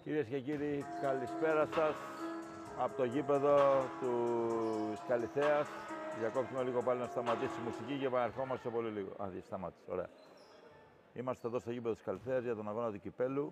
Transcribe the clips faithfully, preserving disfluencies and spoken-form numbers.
Κυρίες και κύριοι, καλησπέρα σας από το γήπεδο του Καλιθέας. Διακόπτουμε λίγο πάλι να σταματήσει η μουσική και επαναρχόμαστε πολύ λίγο. Α, σταμάτησε, ωραία. Είμαστε εδώ στο γήπεδο της Καλιθέας για τον αγώνα του κυπέλου.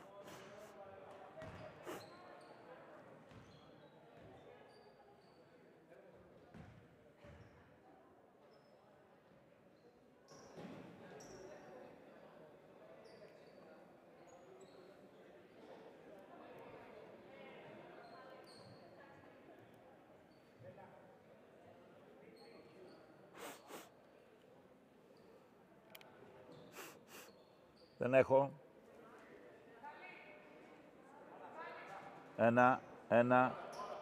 Δεν έχω. Ένα, ένα.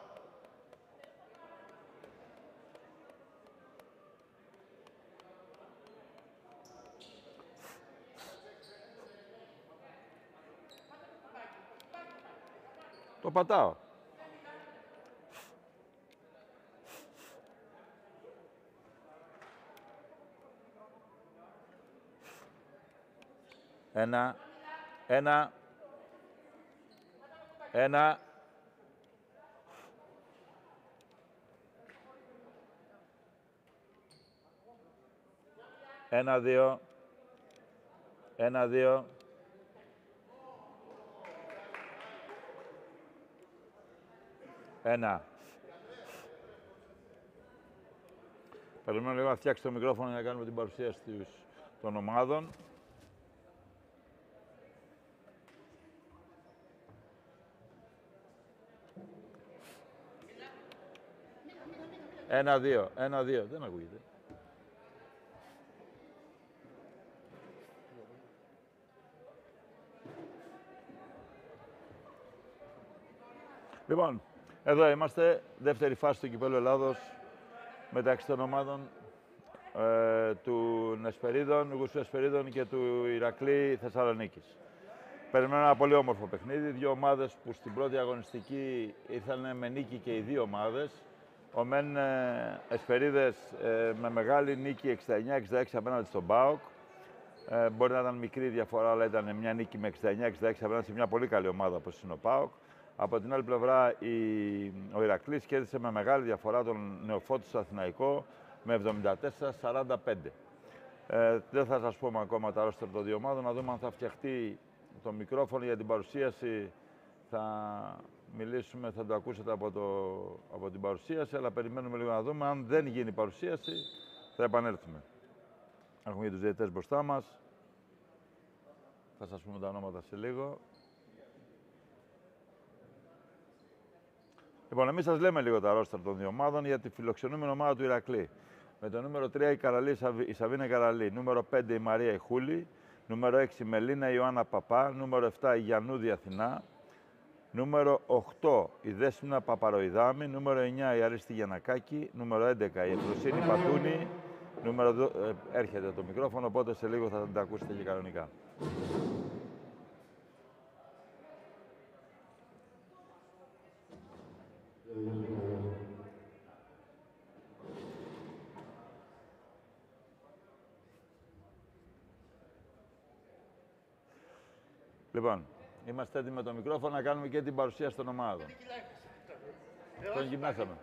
Το πατάω. Ένα, ένα, ένα. Ένα, δύο. Ένα, δύο. Ένα. Περιμένω λίγο να φτιάξει το μικρόφωνο για να κάνουμε την παρουσίαση των ομάδων. Ένα, δύο. Ένα, δύο. Δεν ακούγεται. Λοιπόν, εδώ είμαστε, δεύτερη φάση του Κυπέλλου Ελλάδος μεταξύ των ομάδων ε, του Εσπερίδων, Γουσού Εσπερίδων και του Ηρακλή Θεσσαλονίκης. Περιμένω ένα πολύ όμορφο παιχνίδι, δύο ομάδες που στην πρώτη αγωνιστική ήρθαν με νίκη και οι δύο ομάδες. Ο μεν ε, Εσπερίδες ε, με μεγάλη νίκη εξήντα εννιά εξήντα έξι απέναντι στον ΠΑΟΚ. Ε, μπορεί να ήταν μικρή διαφορά, αλλά ήταν μια νίκη με εξήντα εννιά εξήντα έξι απέναντι σε μια πολύ καλή ομάδα όπως είναι ο ΠΑΟΚ. Από την άλλη πλευρά, η, ο Ηρακλής κέρδισε με μεγάλη διαφορά τον Νεοφώτισο Αθηναϊκό με εβδομήντα τέσσερα σαράντα πέντε. Ε, δεν θα σας πούμε ακόμα τα ρόστερ των δύο ομάδων, να δούμε αν θα φτιαχτεί το μικρόφωνο για την παρουσίαση. Θα μιλήσουμε, θα το ακούσετε από, το, από την παρουσίαση, αλλά περιμένουμε λίγο να δούμε. Αν δεν γίνει η παρουσίαση, θα επανέλθουμε. Έχουμε και τους διαιτητές μπροστά μας. Θα σας πούμε τα ονόματα σε λίγο. Λοιπόν, εμείς σας λέμε λίγο τα ρόστερ των δύο ομάδων για τη φιλοξενούμενη ομάδα του Ηρακλή. Με το νούμερο τρία η, Καραλή, η Σαβίνα Καραλή, νούμερο πέντε η Μαρία η Χούλη, νούμερο έξι η Μελίνα Ιωάννα Παπά, νούμερο επτά η Γιαννούδη Αθηνά, νούμερο οκτώ η Δέσποινα Παπαροϊδάμη, νούμερο εννιά η Αρίστη Γιαννακάκη, νούμερο έντεκα η Εφροσύνη Πατούνη, νούμερο δύο, ε, έρχεται το μικρόφωνο, οπότε σε λίγο θα τα ακούσετε και κανονικά. Λοιπόν, είμαστε έτοιμοι με το μικρόφωνο να κάνουμε και την παρουσίαση των ομάδων. Τον γυμνάσαμε.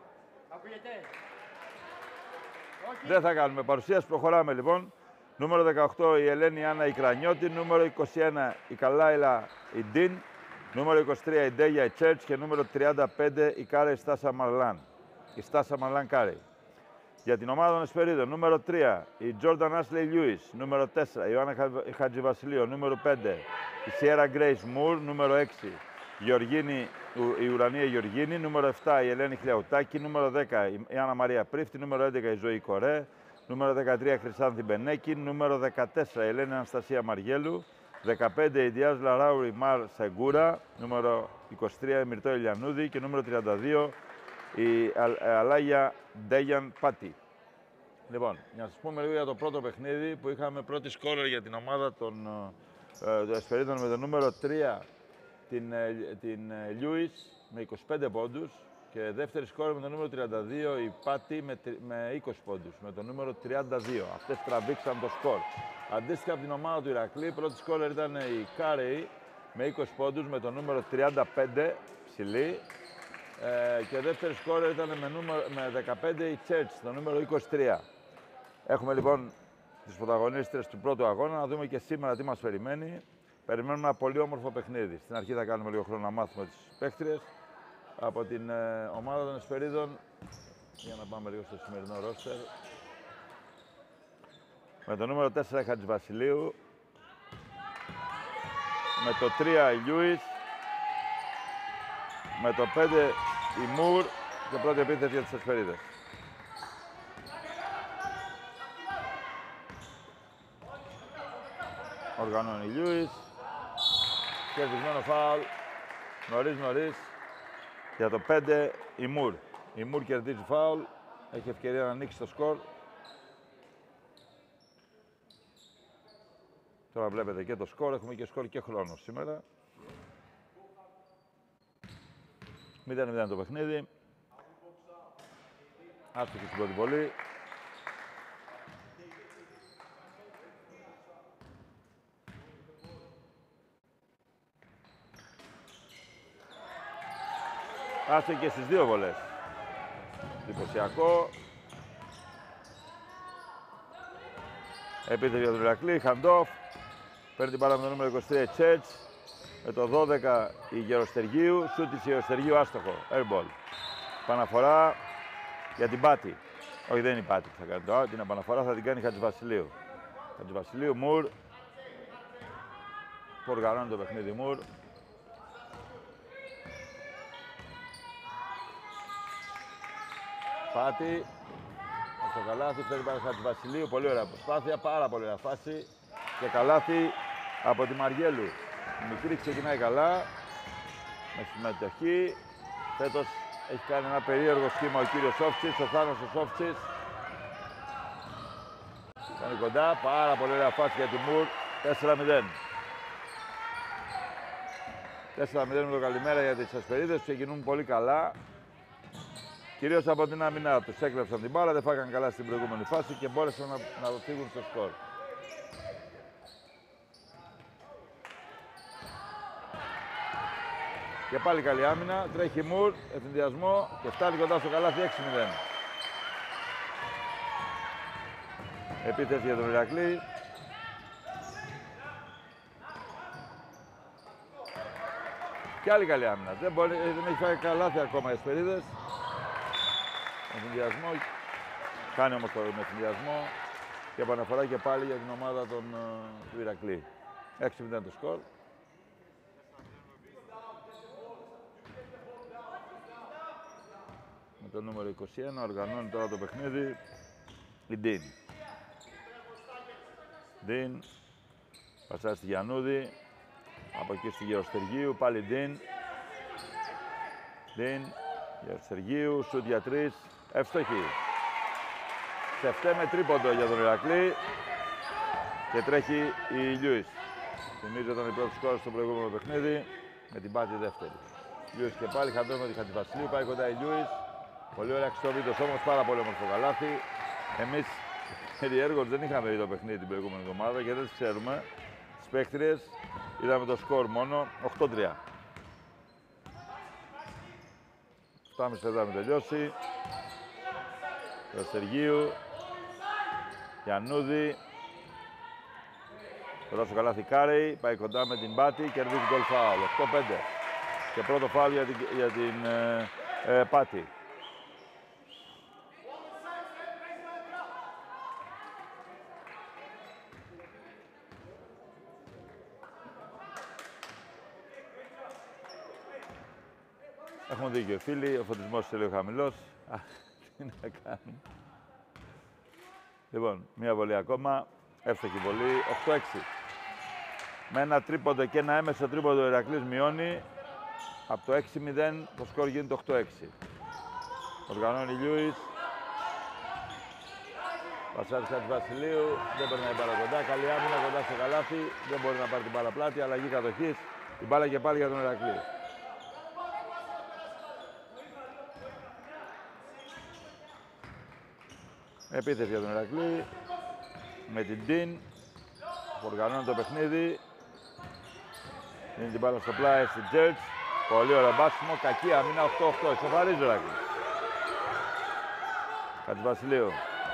Δεν θα κάνουμε παρουσίαση, προχωράμε λοιπόν. Νούμερο δεκαοκτώ η Ελένη Άννα η Κρανιώτη, νούμερο είκοσι ένα η Καλάιλα η Ντίν, νούμερο είκοσι τρία η Ντέγια η Τσέρτς και νούμερο τριάντα πέντε η Κάρα η Στάσα Μαρλάν. Η Στάσα Μαρλάν Κάρη. Για την ομάδα των Εσπερίδων, νούμερο τρία η Τζόρνταν Άσλεϊ Λιούις, νούμερο τέσσερα η Ιωάννα Χατζηβασιλείο, νούμερο πέντε η Σιέρα Γκρέις Μουρ, νούμερο έξι Γεωργίνη, η Ουρανία Γεωργίνη, νούμερο επτά η Ελένη Χλιαουτάκη, νούμερο δέκα η Άννα Μαρία Πρίφτη, νούμερο έντεκα η Ζωή Κορέ, νούμερο δεκατρία η Χρυσάνθη Μπενέκη, νούμερο δεκατέσσερα η Ελένη Αναστασία Μαργέλου, δεκαπέντε η Διάζ Λαράουρη Μαρ Σεγκούρα, νούμερο είκοσι τρία η Μυρτώ Ηλιανούδη και νούμερο τριάντα δύο η Αλάγια Ντέγιαν Πάτη. Λοιπόν, για να σας πούμε λίγο για το πρώτο παιχνίδι που είχαμε πρώτη σκόρερ για την ομάδα των ε, Εσπερίδων με το νούμερο τρία την, την Λιούις με είκοσι πέντε πόντους και δεύτερη σκόρερ με το νούμερο τριάντα δύο η Πάτη με, με είκοσι πόντους με το νούμερο τριάντα δύο. Αυτές τραβήξαν το σκορ. Αντίστοιχα από την ομάδα του Ηρακλή, πρώτη σκόρερ ήταν η Κάρεϊ με είκοσι πόντους με το νούμερο τριάντα πέντε ψηλή. Ε, και ο δεύτερος σκόρερ ήταν με, νούμερο, με δεκαπέντε η Church, το νούμερο είκοσι τρία. Έχουμε λοιπόν τις πρωταγωνίστρες του πρώτου αγώνα, να δούμε και σήμερα τι μας περιμένει. Περιμένουμε ένα πολύ όμορφο παιχνίδι. Στην αρχή θα κάνουμε λίγο χρόνο να μάθουμε τις παίκτριες από την ε, ομάδα των Εσπερίδων. Για να πάμε λίγο στο σημερινό ρόστερ. Με το νούμερο τέσσερα η Χατζηβασιλείου. Με το τρία η Λιούις. Με το πέντε η Μουρ και πρώτη επίθεση για τις Εσπερίδες. Οργανώνει η Λιούις. Κερδισμένο φάουλ. Νωρίς νωρίς. Για το πέντε η Μουρ. Η Μουρ κερδίζει φάουλ. Έχει ευκαιρία να ανοίξει το σκορ. Τώρα βλέπετε και το σκορ. Έχουμε και σκορ και χρόνο σήμερα. μηδέν μηδέν το παιχνίδι. Άστοχη στην πρώτη βολή. Άστοχη και στις δύο βολές. Εντυπωσιακό. Επίθεση για τον Ηρακλή, Χαντόφ. Παίρνει την μπάλα με το νούμερο είκοσι τρία η Church. Με το δώδεκα η Γεροστεργίου. Σούτ της Γεροστεργίου, άστοχο. Airball. Επαναφορά για την Πάτη. Όχι, δεν είναι η Πάτη που θα κάνει τώρα. Την επαναφορά θα την κάνει η Χατζηβασιλείου. Χατζηβασιλείου, Μουρ. Που οργανώνει το παιχνίδι Μουρ. Πάτη. Στο καλάθι, φέρει πάρα Χατζηβασιλείου. Πολύ ωραία προσπάθεια, πάρα πολύ ωραία φάση. Και καλάθι από τη Μαριέλου. Η μικρή ξεκινάει καλά. Με συμμετοχή. Φέτος έχει κάνει ένα περίεργο σχήμα ο κύριος Σόφτσης, ο Θάνος ο Σόφτσης. Κάνει κοντά, πάρα πολύ ωραία φάση για τη Μουρ. τέσσερα μηδέν. τέσσερα μηδέν με το καλημέρα για τις Εσπερίδες, ξεκινούν πολύ καλά. Κυρίως από την άμυνα τους έκλεψαν την μπάλα, δεν φάγαν καλά στην προηγούμενη φάση και μπόρεσαν να, να φύγουν στο σκορ. Και πάλι καλή άμυνα, τρέχει Μουρ, ευθυνδιασμό και φτάνει κοντά στο καλάθι έξι μηδέν. Επίθεση για τον Ηρακλή. Και άλλη καλή άμυνα. Δεν, μπορεί, δεν έχει φάει καλάθι ακόμα οι Εσπερίδες. Ευθυνδιασμό. Κάνει όμως το ευθυνδιασμό. Και επαναφορά και πάλι για την ομάδα των, uh, του Ηρακλή. έξι μηδέν το σκορ. Με το νούμερο είκοσι ένα οργανώνει τώρα το παιχνίδι η Ντίν. Ντίν. Πασάει στη Γιαννούδη. Από εκεί στη Γεροστεργίου, πάλι Ντίν. Ντίν. Γεροστεργίου, σουτ για τρεις. Εύστοχη. Σε φταίει με τρίποντο για τον Ηρακλή. Και τρέχει η Λιούις. Θυμίζω ήταν η πρώτη σκόρ στο προηγούμενο παιχνίδι. Με την Πάτη δεύτερη. Λιούις και πάλι χαντώνει με τη Χατζηβασιλείου. Πάει κοντά η Λιούις. Πολύ ωραία ξοβίδος όμως, πάρα πολύ όμορφο καλάθι. Εμείς περιέργως δεν είχαμε δει το παιχνίδι την προηγούμενη εβδομάδα και δεν τις ξέρουμε. Τις παίκτριες είδαμε το σκορ μόνο οκτώ τρία. Φτάμε στο έχουμε τελειώσει. Το Σεργίου. Γιαννούδη. Τώρα στο καλάθι Κάρεϊ. Πάει κοντά με την Πάτη. Κερδίζει γκολ φάουλ. οκτώ πέντε. Και πρώτο φάουλ για την, για την ε, ε, Πάτη. Έχουμε δίκιο φίλοι, ο φωτισμός είναι λίγο χαμηλός. Α, τι να κάνουμε. Λοιπόν, μία βολή ακόμα. Εύστοχη βολή, οκτώ έξι. Με ένα τρίποντο και ένα έμεσο τρίποντο ο Ηρακλής μειώνει. Από το έξι μηδέν το σκορ γίνεται οκτώ έξι. Οργανώνει Λιούις. Πασάρι Χατζηβασιλείου, δεν περνάει μπάλα κοντά. Καλή άμυνα κοντά στο καλάθι. Δεν μπορεί να πάρει την μπάλα πλάτη. Αλλαγή κατοχής. Την μπάλα και πάλι για τον Ηρακλή. Επίθεση για τον Ηρακλή. Με την Ντίν. Που οργανώνει το παιχνίδι. Είναι την μπάλα στο πλάι στη Τζέρτς. Πολύ ωραίο μπάσιμο. Κακή αμήνα οκτώ οκτώ. Ισοφαρίζει ο Ηράκλης. Χατζηβασιλείου.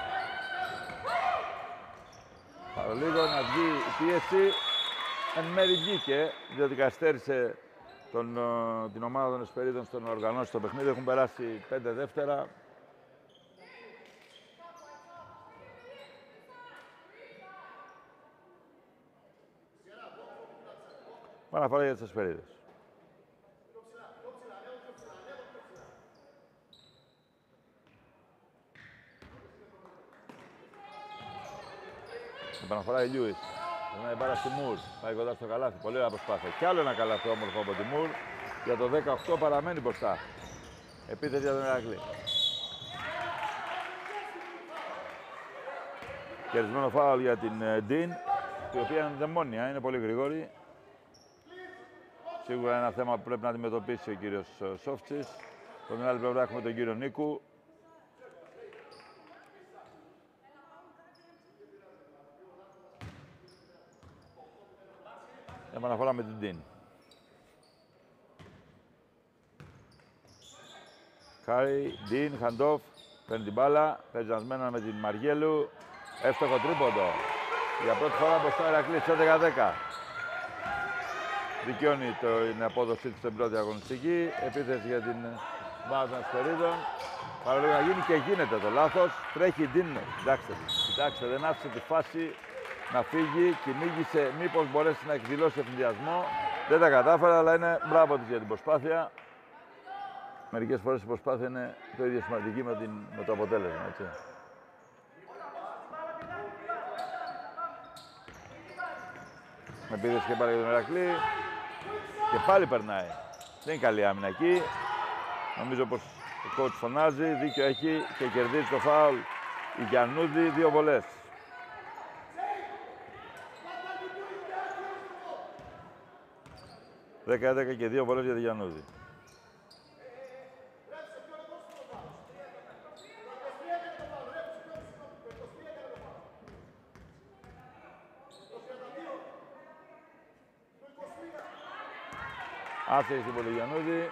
Παρολίγο να βγει η πίεση. Εν μέρει βγήκε, διότι καθυστέρησε τον, την ομάδα των Εσπερίδων στο να οργανώσει το παιχνίδι. Έχουν περάσει πέντε δεύτερα. Παναφορά για τις Εσπερίδες. Επαναφορά η Λιούις. Περνάει μπάλα στη Μουρ. Πάει κοντά στο καλάθι. Πολύ ωραία προσπάθεια. Κι άλλο ένα καλάθι όμορφο από τη Μουρ. Για το δεκαοκτώ παραμένει μπροστά. Επίθεση για τον Ηρακλή. Κερδισμένο φάουλ για την Ντίν, η οποία είναι δαιμόνια, είναι πολύ γρήγορη. Σίγουρα ένα θέμα που πρέπει να αντιμετωπίσει ο κύριος Σόφτσης. Από την άλλη πλευρά έχουμε τον κύριο Νίκου. Επαναφορά με την Ντίν. Κάρι, Ντίν, Χαντόφ, παίρνει την μπάλα, παίζει ανασμένα με την Μαργέλου. Εύστοχο τρίποντο. Για πρώτη φορά μπροστά ο Ηρακλής, έντεκα δέκα. Δικαιώνει την απόδοσή του στην πρώτη αγωνιστική. Επίθεση για την ομάδα των Εσπερίδων. Παραλίγο να γίνει και γίνεται το λάθος. Τρέχει η Ντίν. Κοιτάξτε, κοιτάξτε, δεν άφησε τη φάση να φύγει. Κυνήγησε μήπως μπορέσει να εκδηλώσει ευνηδιασμό. Δεν τα κατάφερα, αλλά είναι μπράβο της για την προσπάθεια. Μερικές φορές η προσπάθεια είναι το ίδιο σημαντική με, την, με το αποτέλεσμα. Έτσι. Επίθεση και πάλι για τον Ηρακλή. Και πάλι περνάει. Δεν είναι καλή άμυνα εκεί. Νομίζω πως ο coach φωνάζει, δίκιο έχει και κερδίζει το φάουλ η Γιαννούδη, δύο βολές. δέκα έντεκα και δύο βολές για τη Γιαννούδη. Άθεη στην Πολυγιαννούδη.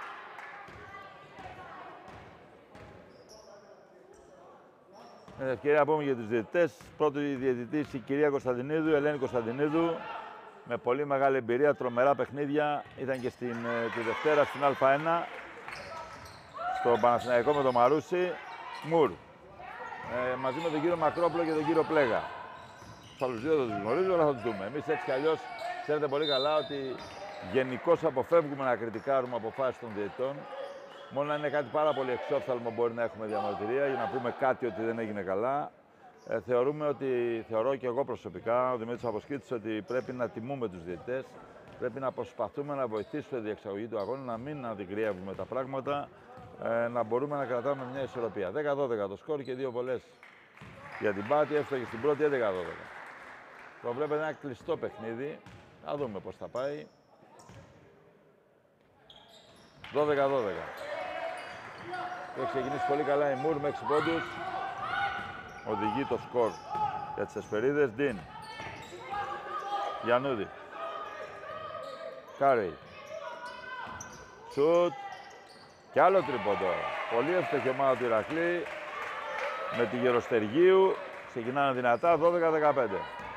Με ευκαιρία να πούμε για τους διαιτητές. Πρώτη διαιτητής η κυρία Κωνσταντινίδου, Ελένη Κωνσταντινίδου. Με πολύ μεγάλη εμπειρία, τρομερά παιχνίδια. Ήταν και στην, τη Δευτέρα στην Α1. Στο Παναθηναϊκό με τον Μαρούσι. Μουρ. Ε, μαζί με τον κύριο Μακρόπουλο και τον κύριο Πλέγα. Τους άλλους δύο δεν τους γνωρίζω, αλλά θα τους δούμε. Εμείς έτσι κι αλλιώς ξέρετε πολύ καλά ότι γενικώς αποφεύγουμε να κριτικάρουμε αποφάσεις των διαιτητών. Μόνο να είναι κάτι πάρα πολύ εξόφθαλμο μπορεί να έχουμε διαμαρτυρία για να πούμε κάτι ότι δεν έγινε καλά. Ε, θεωρούμε ότι, θεωρώ και εγώ προσωπικά, ο Δημήτρης Αποσκήτης, ότι πρέπει να τιμούμε τους διαιτητές. Πρέπει να προσπαθούμε να βοηθήσουμε τη διεξαγωγή του αγώνα, να μην αντικριεύουμε τα πράγματα, ε, να μπορούμε να κρατάμε μια ισορροπία. δέκα δώδεκα το σκορ και δύο βολές για την Πάτη, έφταγε στην πρώτη έντεκα δώδεκα. Προβλέπεται ένα κλειστό παιχνίδι. Θα δούμε πώς θα πάει. δώδεκα δώδεκα. Έχει ξεκινήσει πολύ καλά η Μουρ με έξι πόντους. Οδηγεί το σκορ για τις Εσπερίδες. Ντίν. Γιαννούδη. Κάρι. Σουτ. Κι άλλο τρίποντο. Πολύ εύστοχη ομάδα του Ηρακλή. Με τη Γεροστεργίου. Ξεκινάνε δυνατά. δώδεκα δεκαπέντε.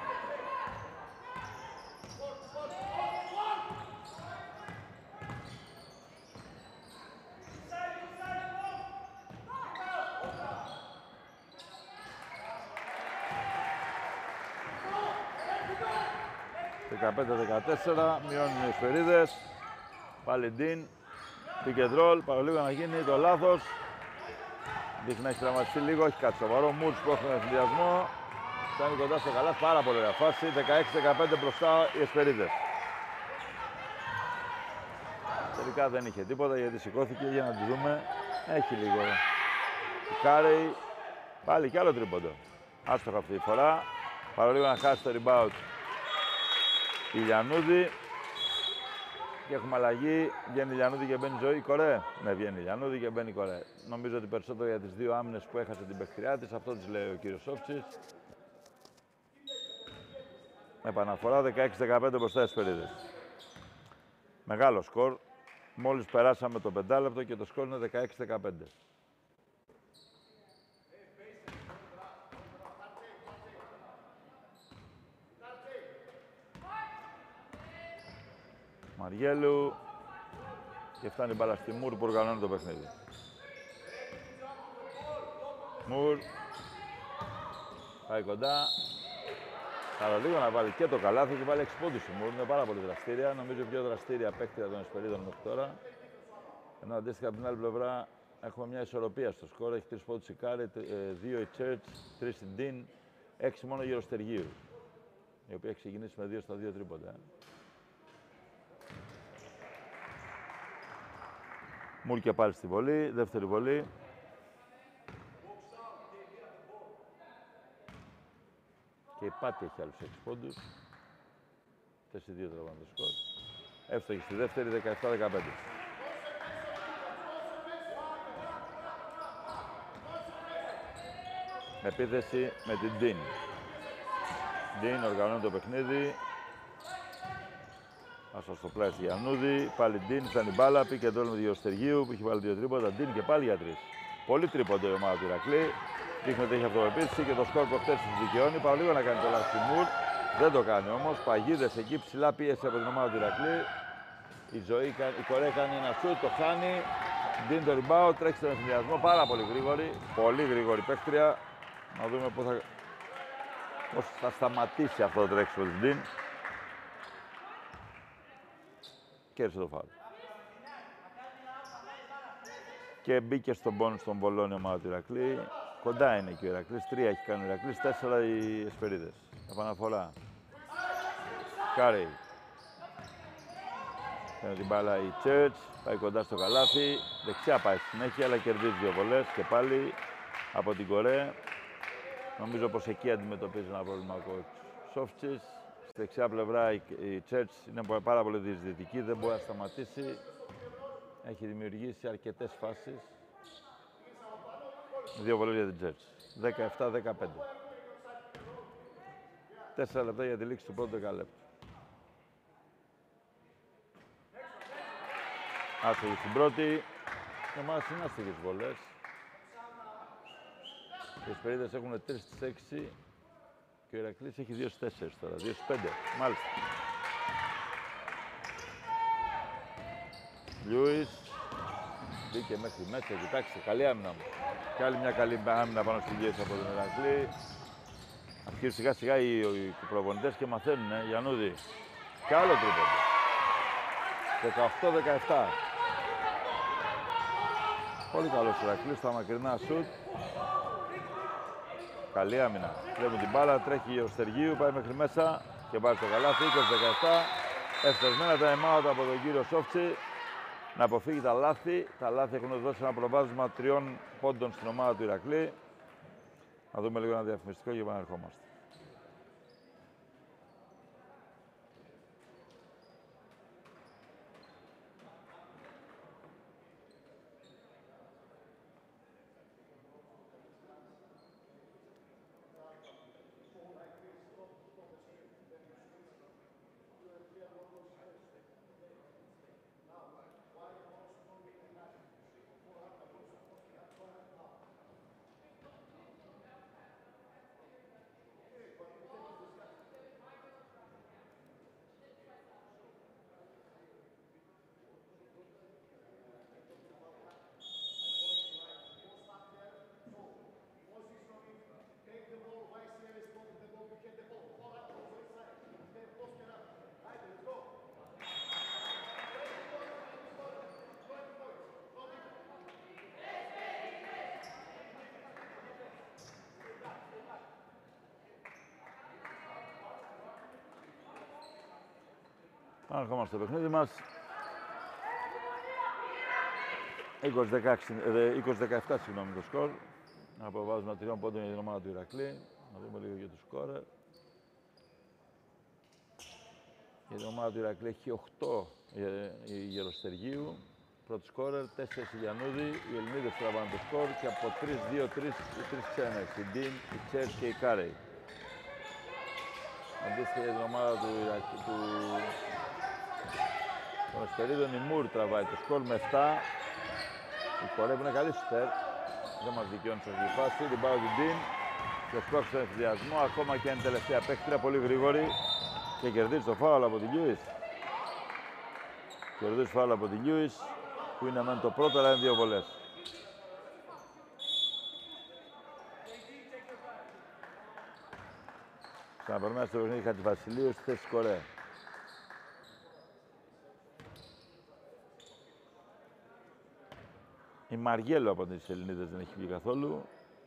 δεκαπέντε δεκατέσσερα, μειώνουν οι Εσπερίδες. Πάλι Ντίν, pick and roll, παραλίγο να γίνει το λάθος. Δείχνει να έχει τραυματιστεί λίγο, έχει κάτι σοβαρό. Μουρς που έχουν ευθυνδιασμό. Φτάνει κοντά στο καλά, πάρα πολύ ωραία φάση. δεκαέξι δεκαπέντε μπροστά οι Εσπερίδες. Τελικά δεν είχε τίποτα γιατί σηκώθηκε για να τη δούμε. Έχει λίγο. Κάρι, πάλι κι άλλο τρίποντο. Άστοχα αυτή τη φορά. Παραλίγο να χάσει το rebound η Λιαννούδη. Και έχουμε αλλαγή. Βγαίνει η Λιαννούδη και μπαίνει Ζωή. Κορέ. Ναι, βγαίνει η Λιαννούδη και μπαίνει Κορέ. Νομίζω ότι περισσότερο για τις δύο άμυνες που έχασε την παιχτριά της. Αυτό της λέει ο κύριος Σόφτσης. Επαναφορά δεκαέξι δεκαπέντε μπροστά οι Εσπερίδες. Μεγάλο σκορ. Μόλις περάσαμε το πεντάλεπτο και το σκορ είναι δεκαέξι δεκαπέντε. Μαριέλου. Και φτάνει η μπάλα στη Μουρ που οργανώνει το παιχνίδι. Μουρ. Πάει κοντά. Άρα λίγο να βάλει και το καλάθι και βάλει έξι πόντους η Μουρ. Είναι πάρα πολύ δραστήρια. Νομίζω πιο δραστήρια παίκτρια των Εσπερίδων μέχρι τώρα. Ενώ αντίστοιχα από την άλλη πλευρά έχουμε μια ισορροπία στο σκορ. Έχει τρεις πόντους η Κάρη, δύο η Church, τρεις η Dean, έξι μόνο η Γεροστεργίου. Η οποία έχει ξεκινήσει με δύο στα δύο τρίποντα. Μουρ και πάλι στη βολή, δεύτερη βολή. Και η Πάτη έχει άλλους έξι πόντους. τέσσερα δύο τραβάνε το σκορ. Εύστοχη στη δεύτερη, δεκαεπτά δεκαπέντε. Επίθεση με την Dean. Dean οργανώνει το παιχνίδι. Άσα στο πλάι στη Γιαννούδη. Πάλι Dean, φτάνει μπάλα. Πήγε εδώ με τη Γεωστεργίου που έχει βάλει δύο τρίποντα. Dean και πάλι για τρεις. Πολύ τρίποντο η ομάδα του Ηρακλή. Δείχνει ότι έχει αυτοπεποίθηση και το σκορ προχτές της δικαιώνει. Παραλίγο να κάνει το λάθος του Μουρ. Δεν το κάνει όμως. Παγίδες εκεί ψηλά πίεση από την ομάδα του Ηρακλή. Η, ζωή, η Κορέα κάνει ένα σουτ, το χάνει. Dean το rebound, τρέχει στον ευθυνδιασμό. Πάρα πολύ γρήγορη. Πολύ γρήγορη παίκτρια. Να δούμε πώς θα, πώς θα σταματήσει αυτό το τρέξιμο της Dean. Κέρδισε το φάουλ. Και μπήκε στον πόνο στον Βολόνιο ομάδα του Ηρακλή. Κοντά είναι και ο Ηρακλής. Τρία έχει κάνει ο Ηρακλής, τέσσερα οι Εσπερίδες. Επαναφορά. Κάρι. Παίρνει την μπάλα η Church. Πάει κοντά στο καλάθι. Δεξιά πάει συνέχεια, αλλά κερδίζει δύο βολές. Και πάλι από την Κορέα. Νομίζω πως εκεί αντιμετωπίζει ένα πρόβλημα ο Σόφτσης. Στη δεξιά πλευρά η Church είναι πάρα πολύ διεισδυτική, δεν μπορεί να σταματήσει. Έχει δημιουργήσει αρκετές φάσεις. Δύο βολές για την Church. δεκαεπτά δεκαπέντε. Τέσσερα λεπτά για τη λήξη του πρώτου δεκαλέπτου. Άστοχη στην πρώτη. Η ομάδα είναι άστοχες βολές. Οι Εσπερίδες έχουν τρεις στις έξι και ο Ηρακλής έχει δύο στις τέσσερα τώρα, δύο στις πέντε, μάλιστα. Λιούις, μπήκε μέχρι μέσα, κοιτάξτε, καλή άμυνα μου. Και άλλη μια καλή άμυνα πάνω στην γύριση από τον Ηρακλή. Αρχίζουν σιγά σιγά οι, οι προπονητές και μαθαίνουν, ε, Γιαννούδη. Και άλλο τρίποντο. δεκαοκτώ δεκαεπτά. Πολύ καλός ο Ηρακλής στα μακρινά σουτ. Καλή άμυνα. Βλέπουν την μπάλα, τρέχει ο Στεργίου, πάει μέχρι μέσα και πάρει το καλάθι. είκοσι δεκαεπτά. Ευτεσμένα τα εμάωτα από τον κύριο Σόφτσι να αποφύγει τα λάθη. Τα λάθη έχουν δώσει ένα προβάδισμα τριών πόντων στην ομάδα του Ηρακλή. Να δούμε λίγο ένα διαφημιστικό και επαναρχόμαστε. Ερχόμαστε στο παιχνίδι μας. είκοσι δεκαεπτά, συγγνώμη, το σκορ. Ένα προβάδισμα τριών πόντων για την ομάδα του Ηρακλή. Να δούμε λίγο για το σκόρερ. Για την ομάδα του Ηρακλή έχει οκτώ η Γεροστεργίου. Πρώτο σκόρερ, τέσσερα η Γιαννούδη. Οι Ελληνίδες τραβάνε το σκορ και από τρία δύο τρία οι τρεις ξένες. Η Ντίν, η Church και η Κάρεϊ. Αντίστοιχα για την ομάδα του Ηρακλή. Του... των Εσπερίδων. Η Μουρ τραβάει το σκορ με επτά. Η Κορέ που είναι καλή σουτέρ. Δεν μας δικαιώνει σε αυτή τη φάση. Rebound του Ντίν. Και σπρώξει τον ευθυδιασμό. Ακόμα και αν είναι τελευταία παίκτρια, πολύ γρήγορη. Και κερδίζει το φάουλ από την Λιούις. Κερδίζει φάουλ από την Λιούις, που είναι μεν το πρώτο, αλλά είναι δύο βολές. Ξαναπερνάει στο παιχνίδι Χατζηβασιλείου στη θέση Κορέ. Η Μαριέλο από τις Ελληνίδες δεν έχει βγει καθόλου.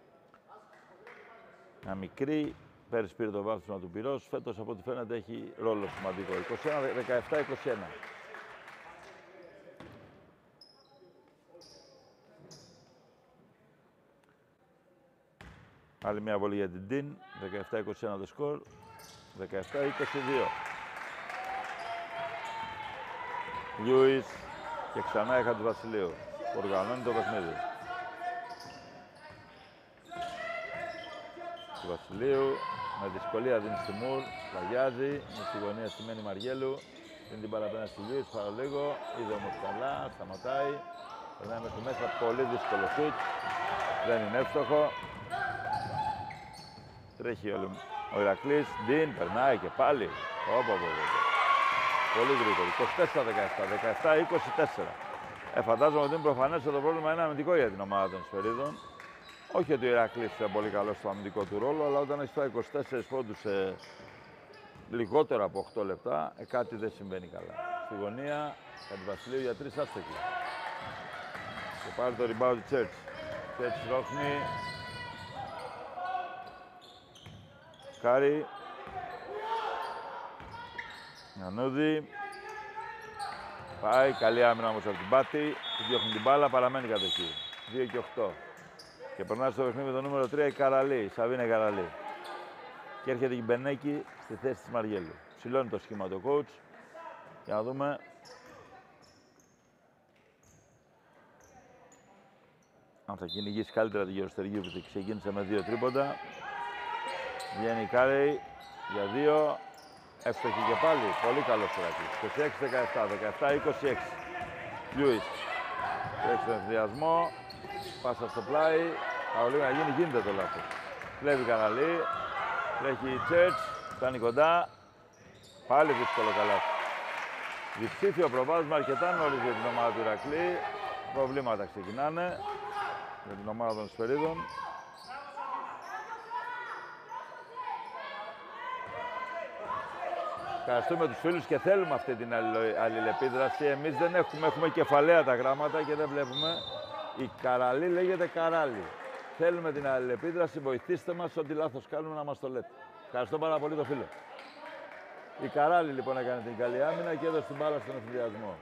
Μια μικρή, πέρυσι πήρε το βάθμισμα του πυρός, φέτος από ό,τι φαίνεται έχει ρόλο σημαντικό. είκοσι ένα δεκαεπτά είκοσι ένα. Άλλη μια βολή για την Ντίν, δεκαεπτά είκοσι ένα το σκορ, δεκαεπτά είκοσι δύο. Λιούις και ξανά η Χατζηβασιλείου που οργανώνει το παιχνίδι. Του Βασιλείου, με δυσκολία δίνει στη Μουρ, πλαγιάζει, με στη γωνία στημένη Μαριέλου, δίνει την παραπένα στη Λιούις, παραλίγο, είδε όμως καλά, σταματάει, περνάει μέχρι μέσα, πολύ δύσκολο σουτ, δεν είναι εύστοχο. Τρέχει ο, ο Ηρακλής, Ντίν, περνάει και πάλι, όπα, όπα, όπα. Πολύ γρήγορο, είκοσι τέσσερα δεκαεπτά, δεκαεπτά είκοσι τέσσερα. Ε, φαντάζομαι ότι είναι προφανές ότι το πρόβλημα είναι αμυντικό για την ομάδα των Εσπερίδων. Όχι ότι ο Ηρακλής είναι πολύ καλό στο αμυντικό του ρόλο, αλλά όταν έχει φάει είκοσι τέσσερις πόντους σε λιγότερο από οκτώ λεπτά, ε, κάτι δεν συμβαίνει καλά. Στη γωνία, Χατζηβασιλείου για τρεις άστοχοι. Και πάρει το rebound του Church. Church ρώχνει. Κάρι. Νανούδη. Πάει, καλή άμυνα όμως από την Πάτη. Του διώχνει την μπάλα, παραμένει κατοχή. δύο και οκτώ. Και περνάει στο παιχνίδι το νούμερο τρία η Καραλή, η Σαβίνα Καραλή. Και έρχεται η Μπενέκη στη θέση της Μαριέλου. Ψηλώνει το σχήμα το coach. Για να δούμε. Αν θα κυνηγήσει καλύτερα τη Γεροστεργίου που ξεκίνησε με δύο τρίποντα. Βγαίνει η Κάρεϊ για δύο. Εύστοχη και πάλι. Πολύ καλό σειράκι. είκοσι έξι δεκαεπτά, δεκαεπτά είκοσι έξι. Λιούις. Τρέχει στον ευθυδιασμό. Πάσα στο πλάι. Παρόλο να γίνει, γίνεται το λάθος. Κλέβει Καραλή. Τρέχει η Church. Φτάνει κοντά. Πάλι δύσκολο καλάθι. Διψήφιο προβάδισμα αρκετά νωρίς για την ομάδα του Ηρακλή. Προβλήματα ξεκινάνε για την ομάδα των Εσπερίδων. Ευχαριστούμε τους φίλους και θέλουμε αυτή την αλληλεπίδραση. Εμείς δεν έχουμε, έχουμε κεφαλαία τα γράμματα και δεν βλέπουμε. Η Καραλή λέγεται Καράλη. Θέλουμε την αλληλεπίδραση, βοηθήστε μας, ό,τι λάθος κάνουμε να μας το λέτε. Ευχαριστώ πάρα πολύ το φίλο. Η Καράλη λοιπόν έκανε την καλή άμυνα και έδωσε την μπάλα στον ευθυδιασμό.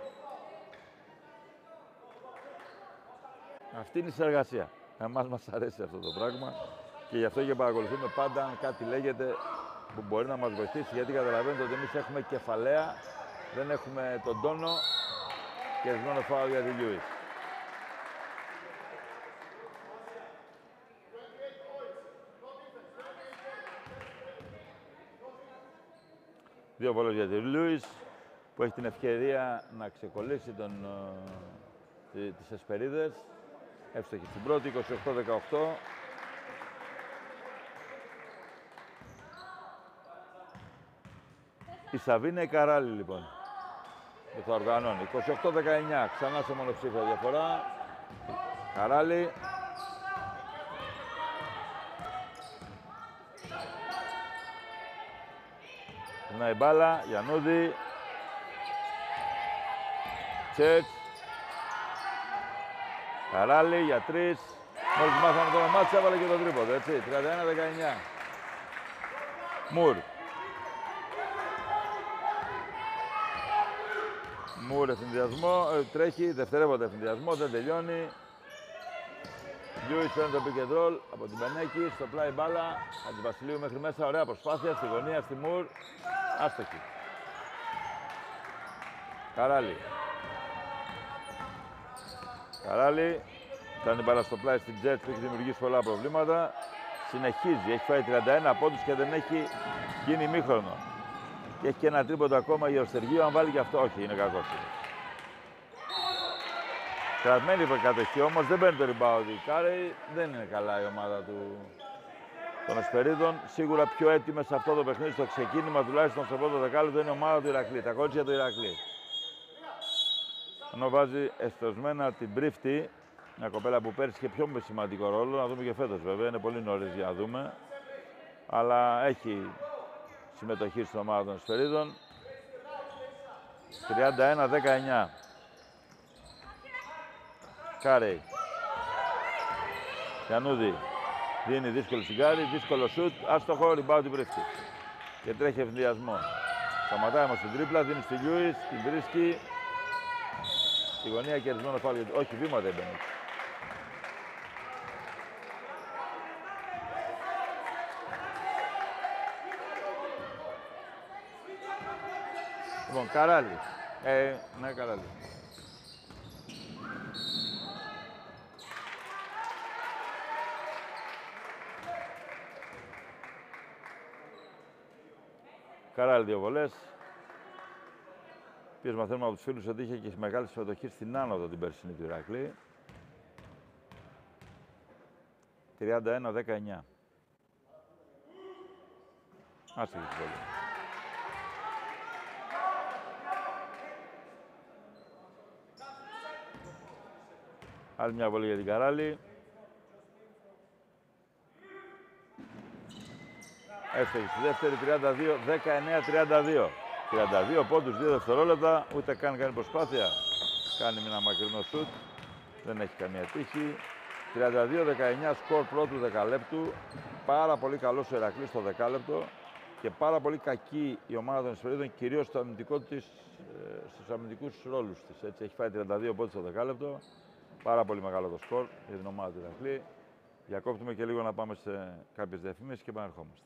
Αυτή είναι η συνεργασία. Εμάς μας αρέσει αυτό το πράγμα και γι' αυτό και παρακολουθούμε πάντα αν κάτι λέγεται που μπορεί να μας βοηθήσει, γιατί καταλαβαίνετε ότι εμείς έχουμε κεφαλαία, δεν έχουμε τον τόνο και μόνο φάουλ για τη Λιούις. Δύο βόλες για τη Λιούις, που έχει την ευκαιρία να ξεκολλήσει τον, ε, τις Εσπερίδες. Εύστοχη στην πρώτη, είκοσι οκτώ δεκαοκτώ. Η Σαβίνα η Καράλη λοιπόν. Και θα οργανώνει. είκοσι οκτώ δεκαεννιά. Ξανά σε μονοψήφια διαφορά. Καράλη. Να η μπάλα. Γιαννούδη. Τσέτς. Καράλη για τρεις. Μόλις μάθαμε το όνομά της, έβαλε και το τρίποντο, έτσι. τριάντα ένα δεκαεννιά. Μουρ. Μουρ ευθυνδιασμό, ε, τρέχει, δευτερεύοντα ευθυνδιασμό, δεν τελειώνει. Λιούις παίρνει το pick and roll από την Μπενέκη, στο πλάι μπάλα. Χατζηβασιλείου μέχρι μέσα, ωραία προσπάθεια, στη γωνία, στη Μουρ. Άστοχη. Καράλη. Καράλη. Κάνει μπάλα στο πλάι στην Jets που έχει δημιουργήσει πολλά προβλήματα. Συνεχίζει, έχει φάει τριάντα ένα πόντους και δεν έχει γίνει ημίχρονο. Και έχει και ένα τρίποντο ακόμα για Γεροστεργίου, αν βάλει και αυτό, όχι, είναι κακός. Κρατμένη κατοχή όμως, δεν παίρνει το rebound. Η Κάρεϊ δεν είναι καλά η ομάδα του των Εσπερίδων. Σίγουρα πιο έτοιμη σε αυτό το παιχνίδι, στο ξεκίνημα τουλάχιστον στο πρώτο δεκάλεπτο, είναι η ομάδα του Ηρακλή. Τα κότσια του Ηρακλή. Ενώ βάζει εστιασμένα την Πρίφτη, μια κοπέλα που πέρυσι είχε πιο σημαντικό ρόλο, να δούμε και φέτος βέβαια, είναι πολύ νωρίς για να δούμε. Αλλά έχει συμμετοχή στην ομάδα των Εσπερίδων. τριάντα ένα δεκαεννιά. Κάρεϊ. Γιαννούδη. Δίνει δύσκολο σιγκάρι, δύσκολο σουτ, άστοχο, rebound την Πρίφτη. Και τρέχει ευθυνδιασμό. Σταματάει όμως την τρίπλα, δίνει στη Λιούις, την βρίσκει. Στη γωνία κερδισμένο φάουλ. Όχι, βήμα δεν μπαίνει. Λοιπόν, Καράλι. Ε, ναι, Καράλι. Καράλι δύο βολές. Ποιος μαθαίνουμε από τους φίλους ότι είχε και μεγάλη συμμετοχή στην άνοδο την περσινή του Ηρακλή. τριάντα ένα δεκαεννιά. Άστοχη την βολή. Άλλη μια βολή για την Καράλι. Έφταγε στη δεύτερη, τριάντα δύο δεκαεννιά τριάντα δύο. τριάντα δύο πόντους, δύο δευτερόλεπτα, ούτε καν κάνει προσπάθεια. Κάνει ένα μακρινό σουτ, δεν έχει καμία τύχη. τριάντα δύο δεκαεννιά σκορ πρώτου δεκαλέπτου. Πάρα πολύ καλός ο Ηρακλής στο δεκάλεπτο και πάρα πολύ κακή η ομάδα των Εσπερίδων, κυρίως στο αμυντικό της, στους αμυντικούς ρόλους της. Έτσι, έχει φάει τριάντα δύο πόντους στο δεκάλεπτο. Πάρα πολύ μεγάλο το σκορ για την ομάδα του Ηρακλή. Διακόπτουμε και λίγο να πάμε σε κάποιες διαφημίσεις και επανερχόμαστε.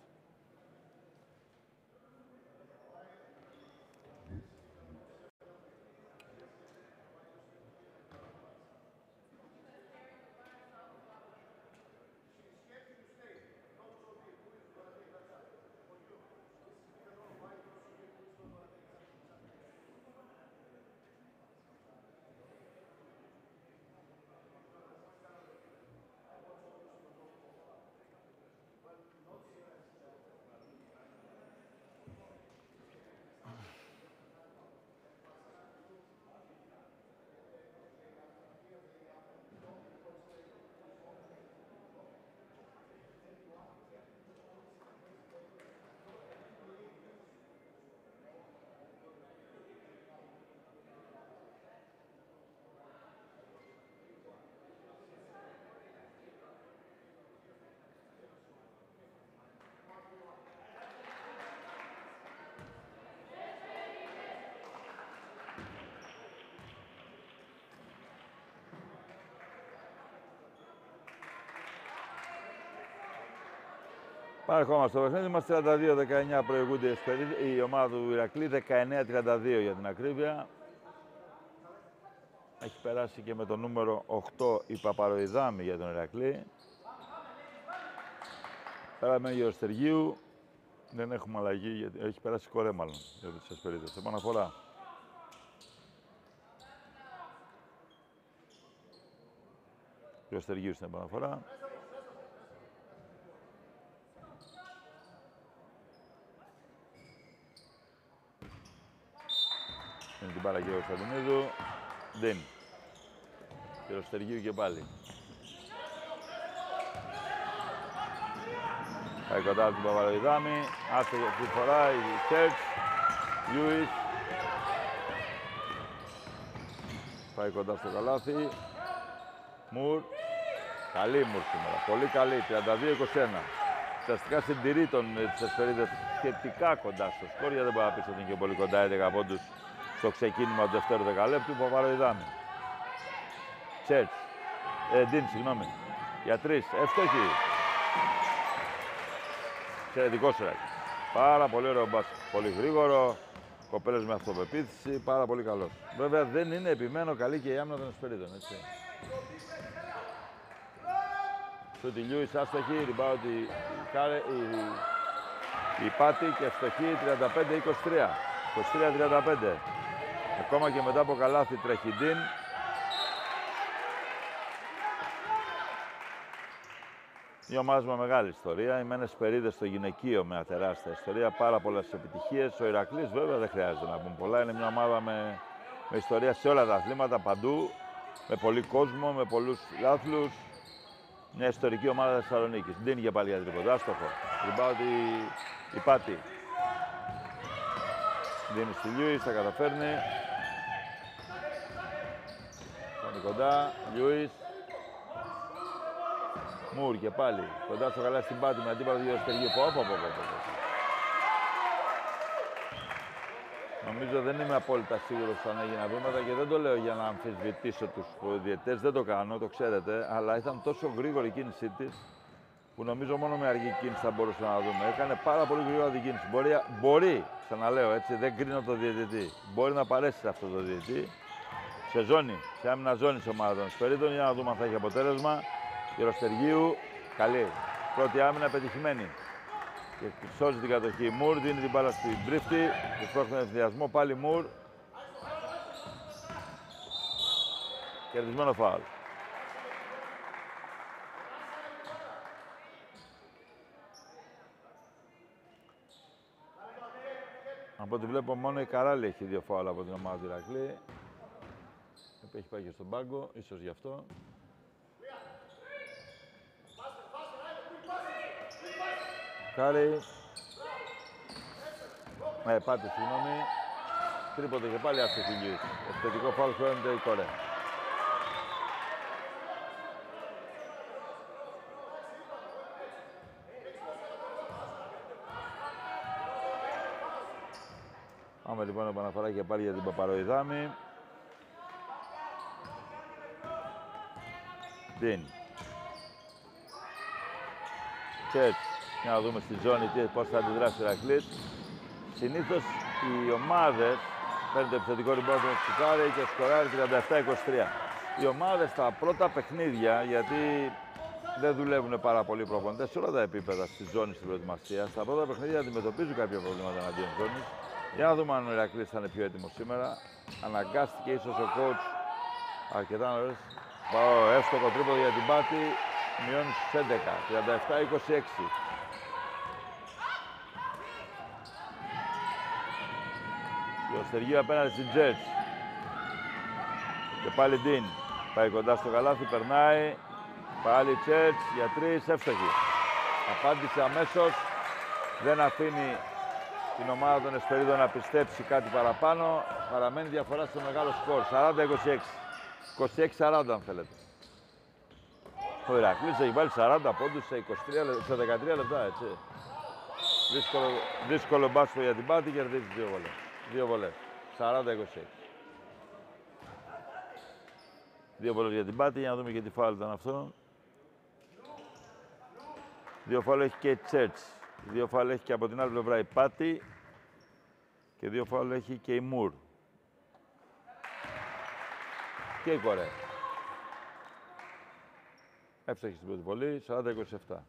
Παρεχόμαστε στο παιχνίδι μας, τριάντα δύο δεκαεννιά προηγούνται η ομάδα του Ηρακλή, δεκαεννιά τριάντα δύο για την ακρίβεια. Έχει περάσει και με το νούμερο οκτώ η Παπαροϊδάμη για τον Ηρακλή. Πέραμε για ο Στεργίου, δεν έχουμε αλλαγή, γιατί έχει περάσει Κορέ μάλλον για τις Εσπερίδες. Επαναφορά. Ο Στεργίου στην επαναφορά. Είναι την πάρα και ο Κωνσταντινίδου. Δεν. Και ο Στεργίου και πάλι. Πάει κοντά από την Παπαροϊδάμη. Άστο για αυτή τη φορά η Church. Λιούις. Πάει κοντά στο καλάθι. Μουρ. Καλή Μουρ σήμερα. Πολύ καλή. τριάντα δύο είκοσι ένα. Ουσιαστικά συντηρεί τον τις Εσπερίδες σχετικά κοντά στο σκορ. Γιατί δεν μπορεί να πεις ότι είναι και πολύ κοντά, έντεκα πόντους στο ξεκίνημα του δεύτερου δεκαλέπτου. Παπαροϊδάμη. Church. Ε, Ντίν, συγγνώμη. Για τρεις. Εύστοχη. Εξαιρετικό σειράκι. Πάρα πολύ ωραίο μπάσκετ. Πολύ γρήγορο. Κοπέλες με αυτοπεποίθηση. Πάρα πολύ καλό. Βέβαια δεν είναι επιμένω καλή και η άμυνα των Εσπερίδων. Έτσι. Σούτι Λιούις, άστοχη. Rebound η, η, η, η Πάτη και ευτοχή τριάντα πέντε είκοσι τρία. είκοσι τρία τριάντα πέντε. Ακόμα και μετά από καλάθι τρέχει Ντίν. Η ομάδα με μεγάλη ιστορία. Οι Μένες Περίδες στο γυναικείο με τεράστια ιστορία. Πάρα πολλές επιτυχίες. Ο Ηρακλής βέβαια δεν χρειάζεται να πούμε πολλά. Είναι μια ομάδα με, με ιστορία σε όλα τα αθλήματα παντού. Με πολύ κόσμο, με πολλούς λάθλους. Μια ιστορική ομάδα Θεσσαλονίκης. Ντίνει και πάλι για τρίποντο. Άστοχο. Rebound η, η Πάτη. Δίνει στη Λιούις, θα καταφέρνει. Φτάνει κοντά. Λιούις. Μουρ και πάλι. Κοντά στο καλά στην Πάτη με αντίπαλο δύο Στεργίου. Πω, πω, πω, πω. Νομίζω δεν είμαι απόλυτα σίγουρος αν έγιναν βήματα και δεν το λέω για να αμφισβητήσω τους διαιτητές. Δεν το κάνω, το ξέρετε. Αλλά ήταν τόσο γρήγορη η κίνησή της που νομίζω μόνο με αργή κίνηση θα μπορούσαμε να δούμε. Έκανε πάρα πολύ γρήγορα την κίνηση. Μπορεί, μπορεί, ξαναλέω έτσι, δεν κρίνω το διαιτητή. Μπορεί να παρέσει σε αυτό το διαιτητή. Σε ζώνη, σε άμυνα ζώνη σε ομάδα των Σπερίδων, για να δούμε αν θα έχει αποτέλεσμα. Γεροστεργίου, καλή. Πρώτη άμυνα πετυχημένη. Και σώζει την κατοχή. Μουρ δίνει την μπάλα στην Μπρίφτη. Και πρόχνει ευθυνδιασμό. Πάλι Μουρ. Κερδισμένο φάουλ. Από ό,τι βλέπω μόνο η Καράλη έχει δύο φάουλ από την ομάδα του Ηρακλή. Έχει πάει και στον πάγκο, ίσως γι' αυτό. Κάρι. Ναι, πάτε, συγγνώμη. Τρίποντο και πάλι άστοχη Λιούις. Ευθετικό φάουλ χρεώνεται η Κορέα. Πάμε λοιπόν επαναφορά και πάλι για την Παπαροϊδάμη. Δίν. Τσέτς. Για να δούμε στη ζώνη τι, πώς θα αντιδράσει ο Ηρακλής. Συνήθως οι ομάδες παίρνουν το επιθετικό rebound του Τσικάρη και σκοράρει τριάντα επτά είκοσι τρία. Οι ομάδες στα πρώτα παιχνίδια, γιατί δεν δουλεύουν πάρα πολλοί προπονητές σε όλα τα επίπεδα στη ζώνη στην προετοιμασία, στα πρώτα παιχνίδια αντιμετωπίζουν κάποια προβλήματα εναντίον ζώνης. Για να δούμε αν ο Ηρακλής θα είναι πιο έτοιμος σήμερα. Αναγκάστηκε ίσως ο coach αρκετά νωρίς. Πάω εύστοχο τρίποντο για την Πάτη. Μειώνει στους έντεκα. τριάντα επτά είκοσι έξι. Και ο Στεργίου απέναντι στην Τζέτς. Και πάλι Ντίν. Πάει κοντά στο καλάθι, περνάει. Πάλι Τζέτς για τρεις, εύστοχη. Απάντησε αμέσως. Δεν αφήνει την ομάδα των Εσπερίδων να πιστέψει κάτι παραπάνω. Παραμένει διαφορά στο μεγάλο σκορ. σαράντα είκοσι έξι. είκοσι έξι σαράντα αν θέλετε. Ο Ηρακλής έχει βάλει σαράντα πόντους σε, είκοσι τρία, σε δεκατρία λεπτά, έτσι. Δύσκολο, δύσκολο μπάσκετ για την Πάτη, κερδίζει δύο βολές. Δύο βολές. σαράντα είκοσι έξι. Δύο βολές για την Πάτη, για να δούμε και τι φάουλ ήταν αυτό. Δύο φάουλ έχει και η Τσέρτς. Δύο φάουλ έχει και από την άλλη πλευρά η Πάτη. Και δύο φάουλ έχει και η Μουρ. Και η Κορέα. Εύστοχη στην πρώτη βολή, σαράντα είκοσι επτά.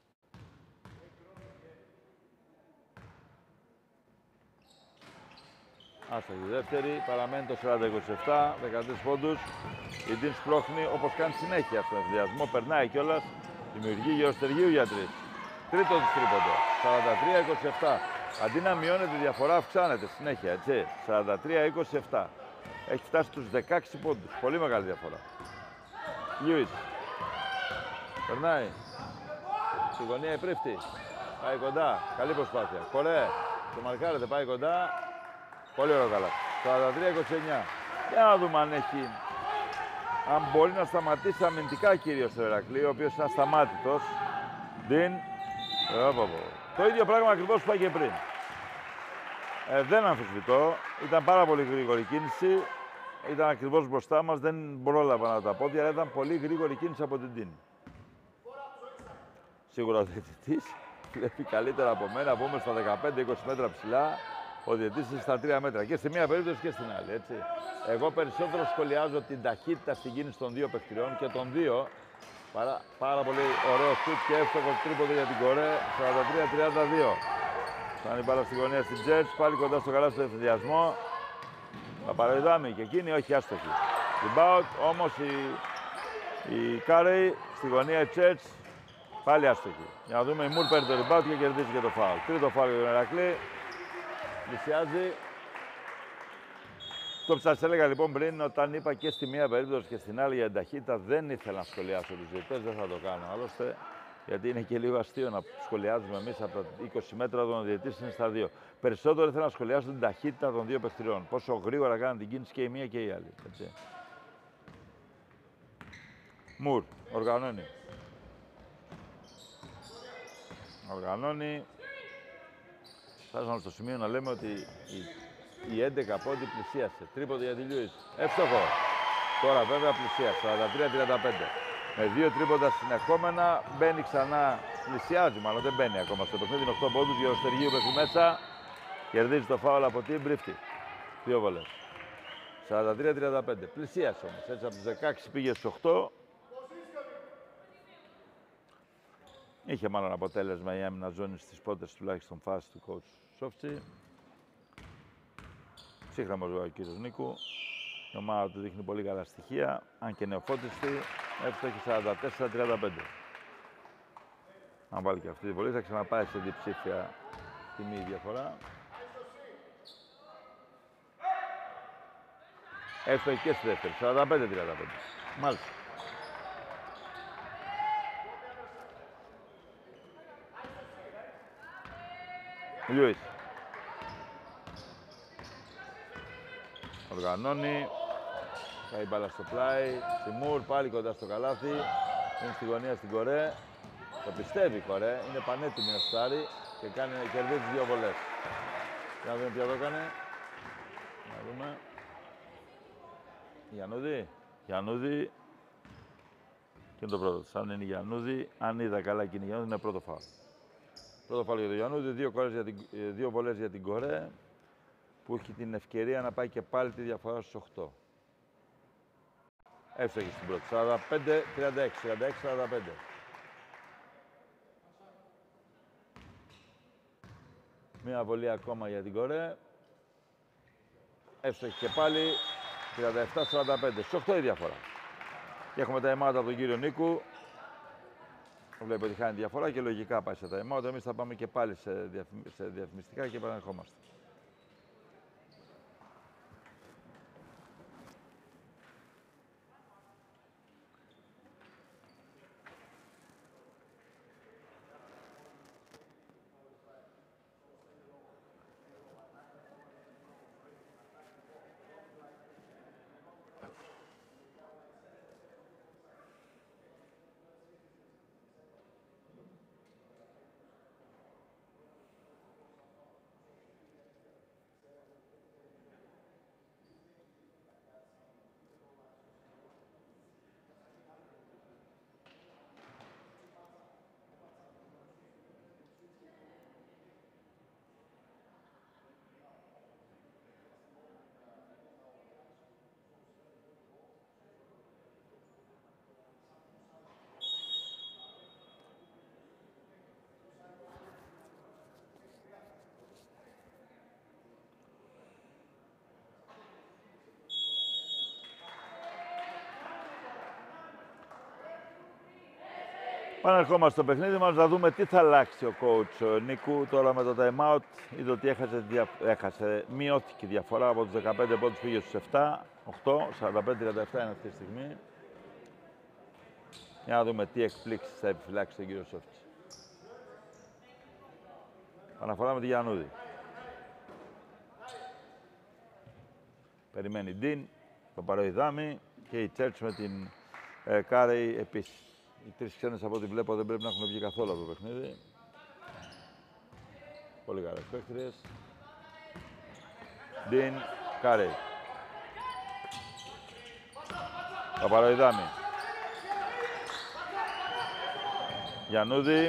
Άστοχη δεύτερη, παραμένει το σαράντα είκοσι επτά, δεκατρείς πόντους. Η Ντίν σπρώχνει όπως κάνει συνέχεια στον ευθυνδιασμό, περνάει κιόλας, δημιουργεί Γεροστεργίου για τρεις. Τρίτο της τρίποντο, σαράντα τρία είκοσι επτά. Αντί να μειώνεται η διαφορά, αυξάνεται συνέχεια, έτσι. σαράντα τρία είκοσι επτά. Έχει φτάσει στους δεκαέξι πόντους, πολύ μεγάλη διαφορά. Λιούις. Περνάει. Στη γωνία η Πρίφτη. Πάει κοντά. Καλή προσπάθεια. Κορέ. Το μαρκάρεται. Πάει κοντά. Πολύ ωραίο καλά. σαράντα τρία είκοσι εννιά. Για να δούμε αν έχει... Αν μπορεί να σταματήσει αμυντικά κυρίως το Ηρακλή, ο οποίος είναι ασταμάτητος. Ντίν. Το ίδιο πράγμα ακριβώς που πάει και πριν. Ε, δεν αμφισβητώ. Ήταν πάρα πολύ γρήγορη κίνηση. Ήταν ακριβώς μπροστά μας. Δεν πρόλαβα να τα πω, αλλά ήταν πολύ γρήγορη κίνηση από την Ντίν. Σίγουρα ο διαιτητής βλέπει καλύτερα από μένα, πούμε στα δεκαπέντε είκοσι μέτρα ψηλά, ο διαιτητής είναι στα τρία μέτρα και στη μία περίπτωση και στην άλλη, έτσι. Εγώ περισσότερο σχολιάζω την ταχύτητα στην κίνηση των δύο παιχτριών και των δύο. Πάρα, πάρα πολύ ωραίο σουτ και εύστοχο τρίποντο για την Κορέα, σαράντα τρία τριάντα δύο. Φτάνει η μπάλα στη γωνία στην Τζέτς, πάλι κοντά στο καλά στο ευθυνδιασμό. Παπαροϊδάμη και εκείνη, όχι άστοχη. Rebound, όμως η, η Κάρεϊ στη γωνία η Τζέτς. Πάλι άστοχη. Για να δούμε, η Μουρ παίρνει το rebound και κερδίζει και το φάουλ. Τρίτο φάουλ για τον Ηρακλή. Πλησιάζει. Το που σας έλεγα λοιπόν πριν, όταν είπα και στη μία περίπτωση και στην άλλη για την ταχύτητα, δεν ήθελα να σχολιάσω τους διαιτητές, δεν θα το κάνω. Άλλωστε, γιατί είναι και λίγο αστείο να σχολιάζουμε εμείς από τα είκοσι μέτρα των διαιτητής είναι στα δύο. Περισσότερο ήθελα να σχολιάσω την ταχύτητα των δύο παιχτριών. Πόσο γρήγορα κάνουν την κίνηση και η μία και η άλλη. Έτσι. Μουρ, οργανώνει. Οργανώνει. Φτάσαμε στο σημείο να λέμε ότι η, η έντεκα πόντι πλησίασε. Τρίποντο για τη Λιούις. Εύστοχο. Τώρα βέβαια πλησίασε. σαράντα τρία τριάντα πέντε. Με δύο τρίποντα συνεχόμενα μπαίνει ξανά. Πλησιάζει, μάλλον δεν μπαίνει ακόμα στο παιχνίδι. οκτώ πόντους για ο Στεργίου μέχρι μέσα. Κερδίζει το φάουλ από την Μπρίφτη. Δύο βολές. σαράντα τρία τριάντα πέντε. Πλησίασε όμως. Έτσι από τους δεκαέξι πήγε στους οκτώ. Είχε μάλλον αποτέλεσμα η άμυνα ζώνη στις πρώτες τουλάχιστον φάσεις του coach Σόφτσι. Σύγχρονος ο κύριος Νίκου. Η ομάδα του δείχνει πολύ καλά στοιχεία, αν και νεοφώτιστη. Εύστοχη σαράντα τέσσερα τριάντα πέντε. Αν βάλει και αυτή τη βολή θα ξαναπάει σε διψήφια τιμή διαφορά. Εύστοχη και στη δεύτερη, σαράντα πέντε τριάντα πέντε. Μάλιστα. Λιούις. Οργανώνει. Πάει μπάλα στο πλάι. Τιμούρ πάλι κοντά στο καλάθι. Είναι στη γωνία στην Κορέ. Το πιστεύει η Κορέ. Είναι πανέτοιμη να στάρει και κάνει, κερδίζει δύο βολές. Για να δούμε ποια το έκανε. Να δούμε. Γιαννούδη. Γιαννούδη. Και είναι το πρώτο. Αν είναι Γιαννούδη, αν είδα καλά και είναι Γιαννούδη, είναι πρώτο φάουλ. Πρώτο φάουλ για τον Γιαννούδη, δύο, για την, δύο βολές για την Κορέ, που έχει την ευκαιρία να πάει και πάλι τη διαφορά στους οκτώ. Εύστοχη στην πρώτη. σαράντα πέντε τριάντα έξι, τριάντα έξι σαράντα πέντε. Μία βολή ακόμα για την Κορέ. Εύστοχη και πάλι. τριάντα επτά σαράντα πέντε. Στους οκτώ η διαφορά. Και έχουμε τα αιμάτα από τον κύριο Νίκου. Βλέπω ότι χάνει διαφορά και λογικά πάει σε τα aimount. Εμείς θα πάμε και πάλι σε, διαφημ... σε διαφημιστικά και επανερχόμαστε. Πανερχόμαστε στο παιχνίδι μας να δούμε τι θα αλλάξει ο coach Νίκου τώρα με το time out. Είδε ότι έχασε, δια... έχασε, μειώθηκε η διαφορά από τους δεκαπέντε πόντους, πήγε στους επτά, οκτώ, σαράντα πέντε τριάντα επτά είναι αυτή τη στιγμή. Για να δούμε τι εκπλήξεις θα επιφυλάξει τον κύριο Σόφτση. Αναφορά με τη Γιαννούδη. Περιμένει Ντίν, τον Παροϊδάμι και η Τσέρτς με την ε, Κάρεϊ επίσης. Οι τρεις ξένες από ό,τι βλέπω δεν πρέπει να έχουν βγει καθόλου από το παιχνίδι. Πολύ καλές παίκτριες. Ντίν, Κάρεϊ. Παπαροϊδάμι. Γιαννούδη.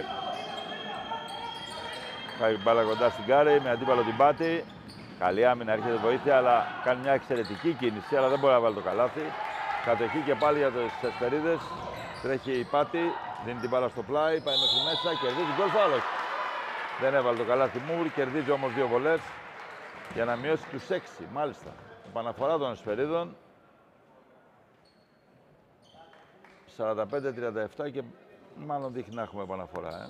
Πάει μπάλα κοντά στην Κάρεϊ με αντίπαλο την Πάτη. Καλή άμυνα, έρχεται βοήθεια, αλλά κάνει μια εξαιρετική κίνηση, αλλά δεν μπορεί να βάλει το καλάθι. Κατοχή και πάλι για τις Εσπερίδες. Τρέχει η Πάτη, δίνει την μπάλα στο πλάι, πάει μέχρι μέσα, κερδίζει γκολ φάουλ. Δεν έβαλε το καλάθι Μουρ, κερδίζει όμως δύο βολές για να μειώσει τους έξι. Μάλιστα. Επαναφορά των Εσπερίδων. σαράντα πέντε τριάντα επτά και Μάλλον δείχνει να έχουμε επαναφορά, ε.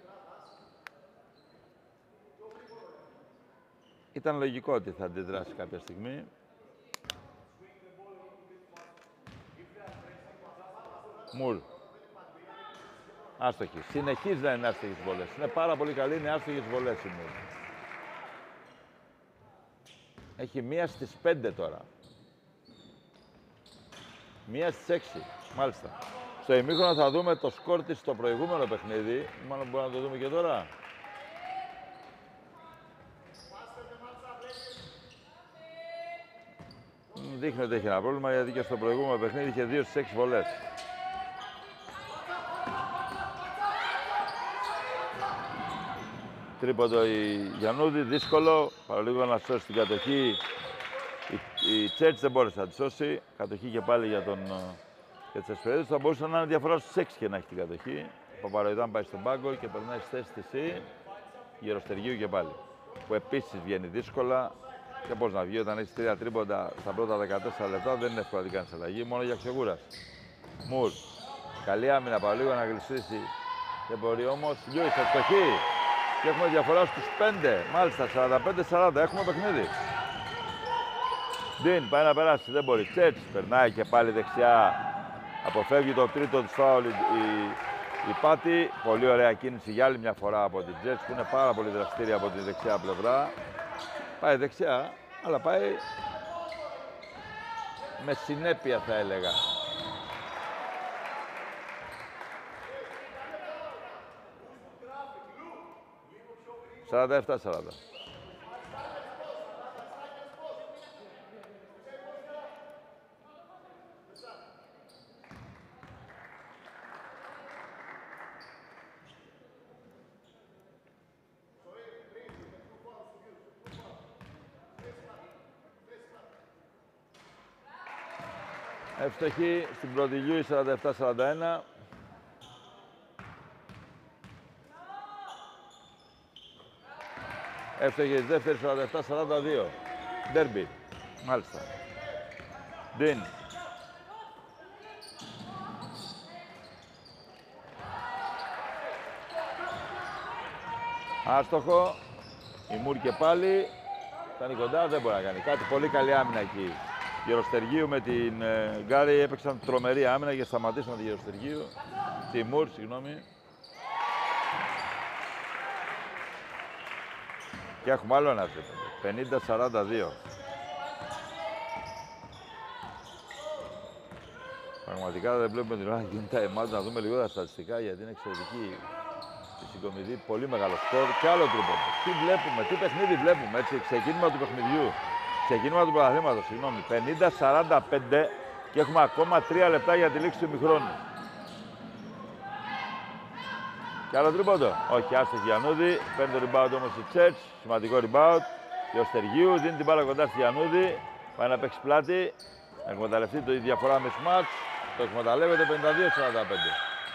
Ήταν λογικό ότι θα αντιδράσει κάποια στιγμή. Μουρ. Άστοχη. Συνεχίζει να είναι άστοχη στις βολές. Είναι πάρα πολύ καλή, είναι άστοχη στις βολές η Μουρ. Έχει μία στις πέντε τώρα. Μία στις έξι, μάλιστα. Στο ημίχρονο θα δούμε το σκορ της στο προηγούμενο παιχνίδι. Μάλλον μπορούμε να το δούμε και τώρα. Δείχνει ότι έχει ένα πρόβλημα, γιατί και στο προηγούμενο παιχνίδι είχε δύο στις έξι βολές. Τρίποντο η Γιαννούδη, δύσκολο. Παραλίγο να σώσει την κατοχή. Η, η Church δεν μπόρεσε να τη σώσει. Κατοχή και πάλι για, τον, για τις Εσπερίδες. Θα μπορούσε να είναι διαφορά στους έξι και να έχει την κατοχή. Ο Παπαροϊδάν πάει στον πάγκο και περνάει στη θέση της η Γεροστεργίου και πάλι. Που επίσης βγαίνει δύσκολα. Και πώς να βγει όταν έχει τρία τρίποντα στα πρώτα δεκατέσσερα λεπτά, δεν είναι εύκολο να την κάνεις αλλαγή, μόνο για ξεκούραση. Μουρ. Καλή άμυνα, παραλίγο να γλιστρήσει. Δεν μπορεί όμως. Λιούις, ευστοχή. Και έχουμε διαφορά στους πέντε. Μάλιστα, σαράντα πέντε σαράντα. Έχουμε παιχνίδι. Ντίν, πάει να περάσει. Δεν μπορεί. Τσέτς, περνάει και πάλι δεξιά. Αποφεύγει το τρίτο της φάουλ η, η Πάτη. Πολύ ωραία κίνηση για άλλη μια φορά από την Τσέτς, που είναι πάρα πολύ δραστήρια από τη δεξιά πλευρά. Πάει δεξιά, αλλά πάει με συνέπεια, θα έλεγα. σαράντα επτά σαράντα. Εύστοχη στην πρώτη Λιούις, σαράντα επτά σαράντα ένα. Εύστοχη στη δεύτερη, σαράντα επτά σαράντα δύο. Ντέρμπι. Μάλιστα. Ντίν. Άστοχο. Η Μουρ και πάλι. Ήταν κοντά, δεν μπορεί να κάνει κάτι. Πολύ καλή άμυνα εκεί. Γεροστεργίου με την ε, Γκάρι έπαιξαν τρομερή άμυνα και σταματήσαν τη Γεροστεργίου. Τη Μουρ, συγγνώμη. Και έχουμε άλλο ένα τρίποντο. πενήντα σαράντα δύο. Πραγματικά δεν βλέπουμε την ώρα γίνεται εμάς να δούμε λίγο τα στατιστικά, γιατί είναι εξαιρετική η συγκομιδή. Πολύ μεγάλο σκορ και άλλο τρίποντο. Τι βλέπουμε, τι παιχνίδι βλέπουμε, έτσι, ξεκίνημα του παιχνιδιού. Ξεκίνημα του πρωταθλήματος, συγγνώμη. πενήντα σαράντα πέντε και έχουμε ακόμα τρία λεπτά για τη λήξη του ημιχρόνου. Και άλλο τρίποντο. Όχι, άστοχη Γιαννούδη. Παίρνει το rebound όμως η Church. Σημαντικό rebound. Γεροστεργίου δίνει την μπάλα κοντά στη Γιαννούδη. Πάει να παίξει πλάτη. Να εκμεταλλευτεί τη διαφορά με σμάτς. Το εκμεταλλεύεται πενήντα δύο σαράντα πέντε.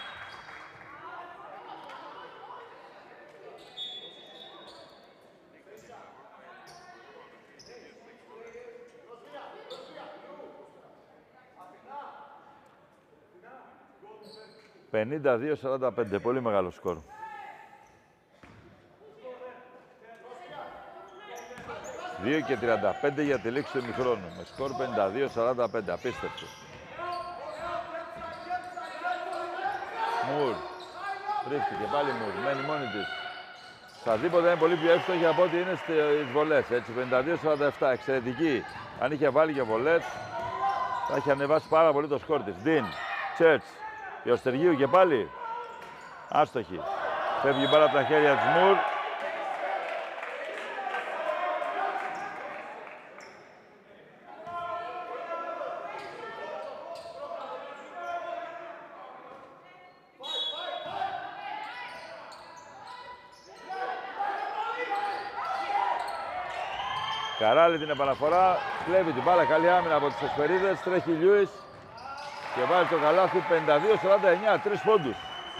πενήντα δύο σαράντα πέντε, πολύ μεγάλο σκορ. δύο και τριάντα πέντε για τη λήξη του ημιχρόνου, με σκορ πενήντα δύο σαράντα πέντε, απίστευτο. Μουρ, βρίσκεται πάλι Μουρ, μένει μόνη της. Στα δίποτα είναι πολύ πιο εύστοχη από ό,τι είναι στις βολές, έτσι, πενήντα δύο σαράντα επτά, εξαιρετική. Αν είχε βάλει και βολές, θα είχε ανεβάσει πάρα πολύ το σκορ της. Ντίν, Church. Γεροστεργίου και πάλι. Άστοχη. Φεύγει μπάλα από τα χέρια της Μουρ. Καράλη την επαναφορά. Κλέβει την μπάλα. Καλή άμυνα από τις Εσπερίδες. Τρέχει Λιούις. Και βάζει το καλάθι πενήντα δύο σαράντα εννιά, τρεις πόντους.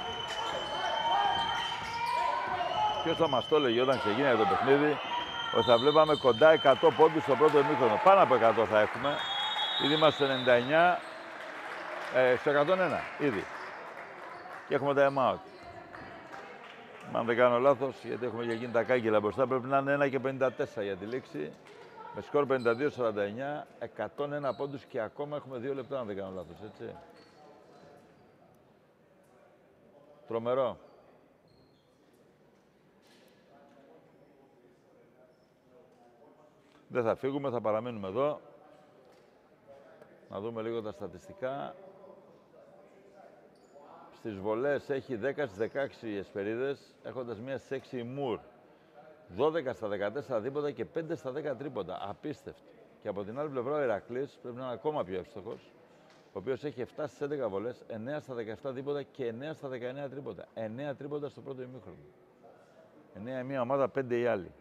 Ποιος θα μας το έλεγε όταν ξεκίνησε το παιχνίδι, ότι θα βλέπαμε κοντά εκατό πόντους στο πρώτο ημίχρονο. Πάνω από εκατό θα έχουμε. Ήδη είμαστε στο ενενήντα εννιά, ε, στο εκατόν ένα, ήδη. και έχουμε τα time out. Αν δεν κάνω λάθος, γιατί έχουμε για γίνει τα κάγκελα μπροστά, πρέπει να είναι ένα και πενήντα τέσσερα για τη λήξη. Με σκορ πενήντα δύο σαράντα εννιά, εκατόν ένα πόντους και ακόμα έχουμε δύο λεπτά, αν δεν κάνω λάθος, έτσι. Τρομερό. Δεν θα φύγουμε, θα παραμείνουμε εδώ. Να δούμε λίγο τα στατιστικά. Στις βολές έχει δέκα στις δεκαέξι οι Εσπερίδες, έχοντας μία στις έξι η Μουρ. δώδεκα στα δεκατέσσερα δίποτα και πέντε στα δέκα τρίποτα. Απίστευτο. Και από την άλλη πλευρά ο Ηρακλής πρέπει να είναι ακόμα πιο εύστοχος, ο οποίος έχει επτά στις έντεκα βολές, εννέα στα δεκαεπτά δίποτα και εννέα στα δεκαεννέα τρίποτα. εννέα τρίποτα στο πρώτο ημίχρονο. εννέα η μία ομάδα, πέντε η άλλη.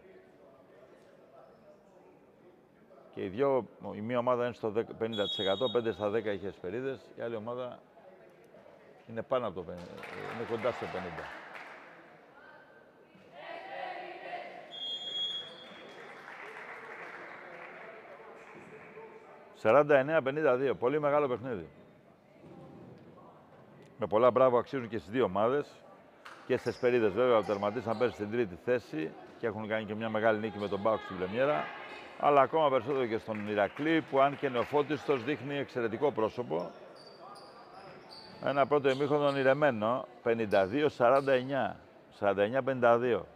Και οι δυο, η μία ομάδα είναι στο πενήντα τοις εκατό, πέντε στα δέκα είχε Εσπερίδες, η άλλη ομάδα είναι πάνω από το πενήντα, είναι κοντά στο πενήντα. σαράντα εννέα πενήντα δύο, πολύ μεγάλο παιχνίδι. Με πολλά μπράβο αξίζουν και στις δύο ομάδες. Και στις Εσπερίδες βέβαια, που τερματίσαν πέρσι στην τρίτη θέση και έχουν κάνει και μια μεγάλη νίκη με τον Πάοκ στην Πρεμιέρα. Αλλά ακόμα περισσότερο και στον Ηρακλή, που αν και νεοφώτιστος δείχνει εξαιρετικό πρόσωπο. Ένα πρώτο ημίχρονο ηρεμένο, πενήντα δύο σαράντα εννιά, σαράντα εννιά πενήντα δύο.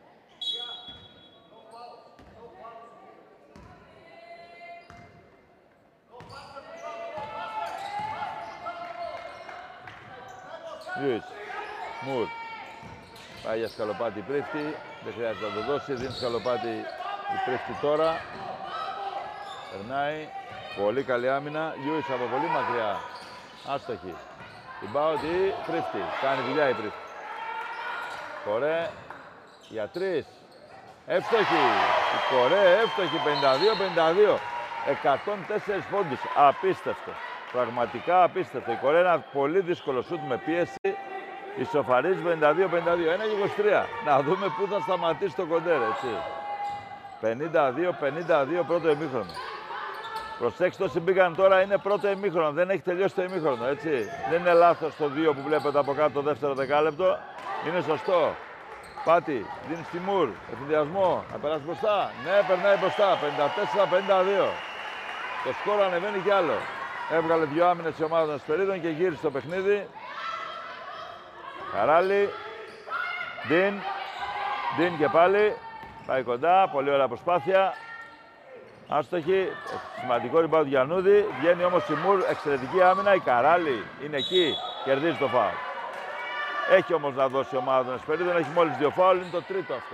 Λιούις, Μουρ, πάει για σκαλοπάτι Πρίφτη, δεν χρειάζεται να το δώσει, δίνει σκαλοπάτι η Πρίφτη τώρα. Περνάει, πολύ καλή άμυνα, Λιούις από πολύ μακριά, άστοχη. Την πάω τη Πρίφτη, κάνει δουλειά η Πρίφτη. Κορέ, για τρεις, εύστοχη, η Κορέ εύστοχη, πενήντα δύο πενήντα δύο, εκατόν τέσσερα πόντους, απίστευτο. Πραγματικά απίστευτο. Η Κορέα είναι ένα πολύ δύσκολο σούτ με πίεση. Ισοφαρίζει πενήντα δύο πενήντα δύο. ένα και είκοσι τρία. Να δούμε πού θα σταματήσει το κοντέρ, έτσι. πενήντα δύο πενήντα δύο πρώτο ημίχρονο. Προσέξτε, όσοι μπήκαν τώρα είναι πρώτο ημίχρονο. Δεν έχει τελειώσει το ημίχρονο, έτσι. Δεν είναι λάθος το δύο που βλέπετε από κάτω το δεύτερο δεκάλεπτο. Είναι σωστό. Πάτη, δίνει στη Μουρ. Ευθυνδιασμό. Να περάσει μπροστά. Ναι, περνάει μπροστά. πενήντα τέσσερα πενήντα δύο. Το σκορ ανεβαίνει κι άλλο. Έβγαλε δύο άμυνες η ομάδα των Εσπερίδων και γύρισε το παιχνίδι. Καράλι, Ντίν, Ντίν και πάλι. Πάει κοντά, πολύ ωραία προσπάθεια. Άστοχη, σημαντικό rebound για Γιαννούδη. Βγαίνει όμως η Μουρ, εξαιρετική άμυνα. Η Καράλι είναι εκεί, κερδίζει το φάουλ. Έχει όμως να δώσει η ομάδα των Εσπερίδων, έχει μόλις δύο φάουλ, είναι το τρίτο αυτό.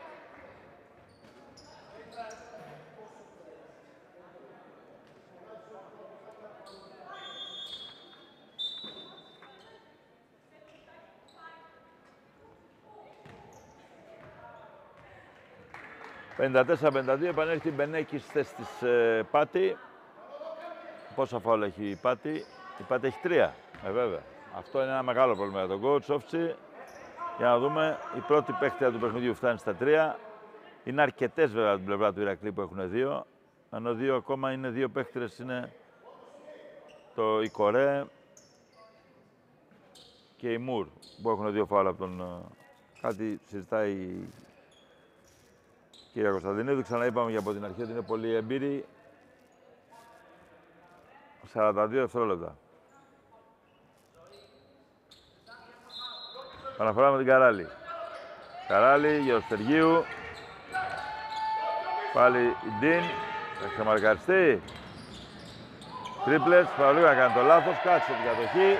πενήντα τέσσερα πενήντα δύο, επανέρχεται η Μπενέκη στη θέση της ε, Πάτη. Πόσα φάουλ έχει η Πάτη? Η Πάτη έχει τρία, ε, βέβαια. Αυτό είναι ένα μεγάλο πρόβλημα για τον coach Όφτσι. Για να δούμε, η πρώτη παίχτρια του παιχνιδιού φτάνει στα τρία. Είναι αρκετές βέβαια από την πλευρά του Ηρακλή που έχουν δύο. Ενώ δύο ακόμα είναι δύο παίχτρες, είναι το η Κορέ και η Μουρ που έχουν δύο φάουλ από τον... Κάτι συζητάει η κυρία Κωνσταντινίδου. Ξαναείπαμε για από την αρχή ότι είναι πολύ εμπειρή. σαράντα δύο δευτερόλεπτα. Παναφορά με την Καράλη. Καράλη, Γεωστεργίου. Πάλι η Ντίν. Θα ξεμαρκαριστεί. Τρίπλες, παραλίγο να κάνει το λάθος. Κάτσε την κατοχή.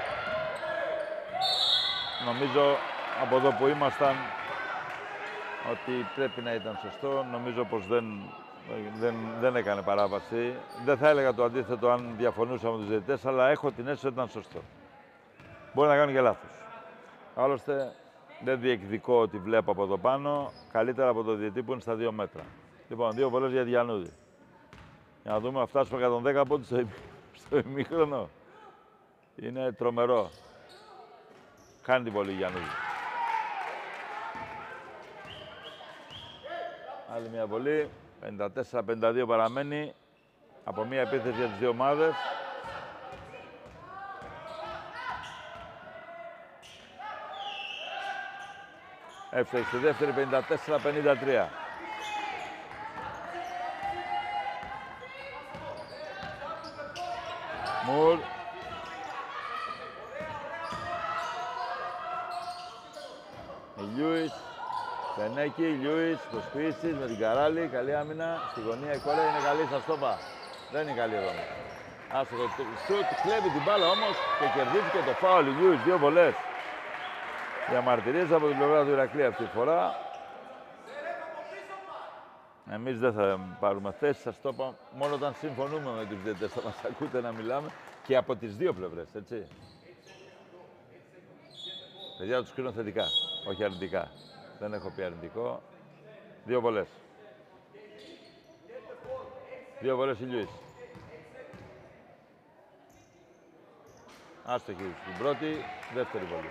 Νομίζω από εδώ που ήμασταν ότι πρέπει να ήταν σωστό. Νομίζω πως δεν, δεν, δεν έκανε παράβαση. Δεν θα έλεγα το αντίθετο αν διαφωνούσα με τους διαιτητές, αλλά έχω την αίσθηση ότι ήταν σωστό. Μπορεί να κάνει και λάθος. Άλλωστε, δεν διεκδικώ ότι βλέπω από εδώ πάνω, καλύτερα από το διαιτητή που είναι στα δύο μέτρα. Λοιπόν, δύο βολές για Διανούδη. Για να δούμε, να φτάσουμε εκατόν δέκα πόντους στο, στο ημίχρονο. Είναι τρομερό. Κάνει την βολή Γιαννούδη. Άλλη μια βολή. πενήντα τέσσερα πενήντα δύο παραμένει. Από μια επίθεση για τις δύο ομάδες. Εύστοχη στη δεύτερη, πενήντα τέσσερα πενήντα τρία. Μουρ. Η Λιούις. Φενέκη, Λιούις, προσποιήσεις με την Καράλη. Καλή άμυνα. Στη γωνία η κόρη είναι καλή στα στόπα. Δεν είναι καλή εδώ. Άστοχο το σουτ, κλέβει την μπάλα όμως και κερδίζει και το φάουλ. Λιούις, δύο βολές. Διαμαρτυρίες από την πλευρά του Ηρακλή αυτή τη φορά. Εμείς δεν θα πάρουμε θέση, σας το είπα, μόνο όταν συμφωνούμε με τους διαιτητές θα μας ακούτε να μιλάμε και από τις δύο πλευρές, έτσι. Παιδιά, τους κρίνω θετικά, όχι αρνητικά. Δεν έχω πει αρνητικό. Δύο βολές. Δύο βολές η Λιούις. Άστοχη στην πρώτη, δεύτερη βολή.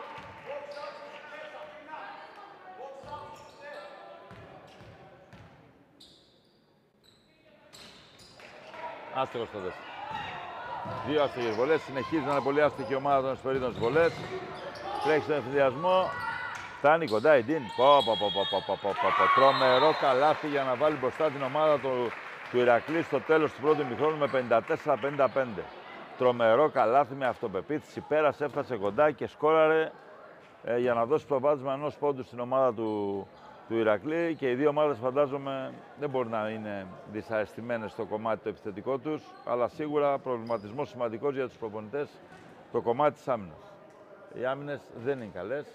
Άστοχος στο δεύτερο. Δύο άστοχες βολές. Συνεχίζει να είναι πολύ άστοχη η ομάδα των Εσπερίδων στις βολές. Τρέχει στον ευθυνδιασμό. Φτάνει κοντά η Ντίν. Πω, πω, πω, πω, πω, πω, πω. Τρομερό καλάθι για να βάλει μπροστά την ομάδα του, του Ηρακλή στο τέλος του πρώτου ημιχρόνου με πενήντα τέσσερα πενήντα πέντε. Τρομερό καλάθι με αυτοπεποίθηση. Πέρασε, έφτασε κοντά και σκόραρε ε, για να δώσει προβάδισμα ενός πόντου στην ομάδα του, του Ηρακλή. Και οι δύο ομάδες φαντάζομαι δεν μπορεί να είναι δυσαρεστημένες στο κομμάτι το επιθετικό τους, αλλά σίγουρα προβληματισμός σημαντικός για τους προπονητές το κομμάτι της άμυνας. Οι άμυνες δεν είναι καλές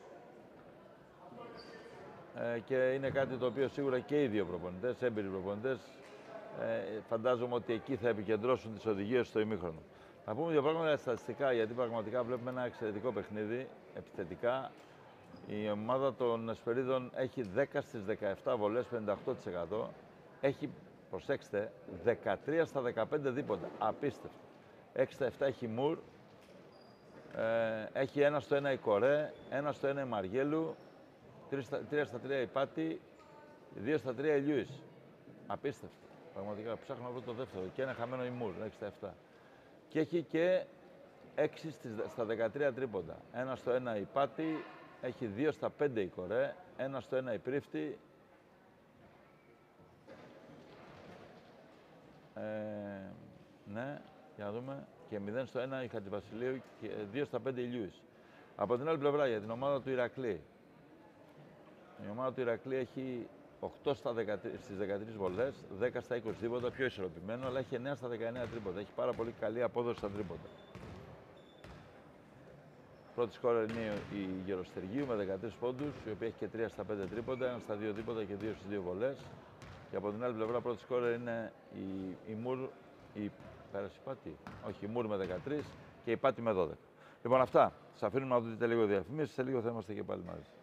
ε, και είναι κάτι το οποίο σίγουρα και οι δύο προπονητές, έμπειροι προπονητές, ε, φαντάζομαι ότι εκεί θα επικεντρώσουν τις οδηγίες στο ημίχρονο. Να πούμε δύο πράγματα για στατιστικά, γιατί πραγματικά βλέπουμε ένα εξαιρετικό παιχνίδι επιθετικά. Η ομάδα των Εσπερίδων έχει δέκα στις δεκαεπτά βολές, πενήντα οκτώ τοις εκατό. Έχει, προσέξτε, δεκατρία στα δεκαπέντε δίποτα. Απίστευτο. έξι στα επτά έχει Μουρ. Ε, έχει ένα στο ένα η Κορέ, ένα στο ένα η Μαργέλου, τρία στα τρία η Πάτη, δύο στα τρία η Λιούις. Απίστευτο. Πραγματικά ψάχνω να βρω το δεύτερο. Και ένα χαμένο η Μουρ, έξι στα επτά. Και έχει και έξι στα δεκατρία τρίποντα. Ένα στο ένα η Πάτη, έχει δύο στα πέντε η Κορέ, ένα στο ένα η Πρίφτη. Ε, ναι, για να δούμε. Και μηδέν στο ένα η Χατζηβασιλείου και δύο στα πέντε η Λιούις. Από την άλλη πλευρά, για την ομάδα του Ηρακλή. Η ομάδα του Ηρακλή έχει οκτώ στις δεκατρείς βολές, δέκα στα είκοσι τρίποτα, πιο ισορροπημένο, αλλά έχει εννέα στα δεκαεννέα τρίποτα. Έχει πάρα πολύ καλή απόδοση στα τρίποτα. Πρώτη σκόρα είναι η Γεροστεργίου με δεκατρείς πόντους, η οποία έχει και τρία στα πέντε τρίποτα, ένα στα δύο τρίποτα και δύο στις δύο βολές. Και από την άλλη πλευρά, πρώτη σκόρα είναι η, η Μουρ, η πέρασε η Πάτη, όχι, η Μουρ με δεκατρείς και η Πάτη με δώδεκα. Λοιπόν, αυτά. Σας αφήνουμε να δείτε λίγο διαφημίσεις, σε λίγο θα είμαστε και πάλι μαζί.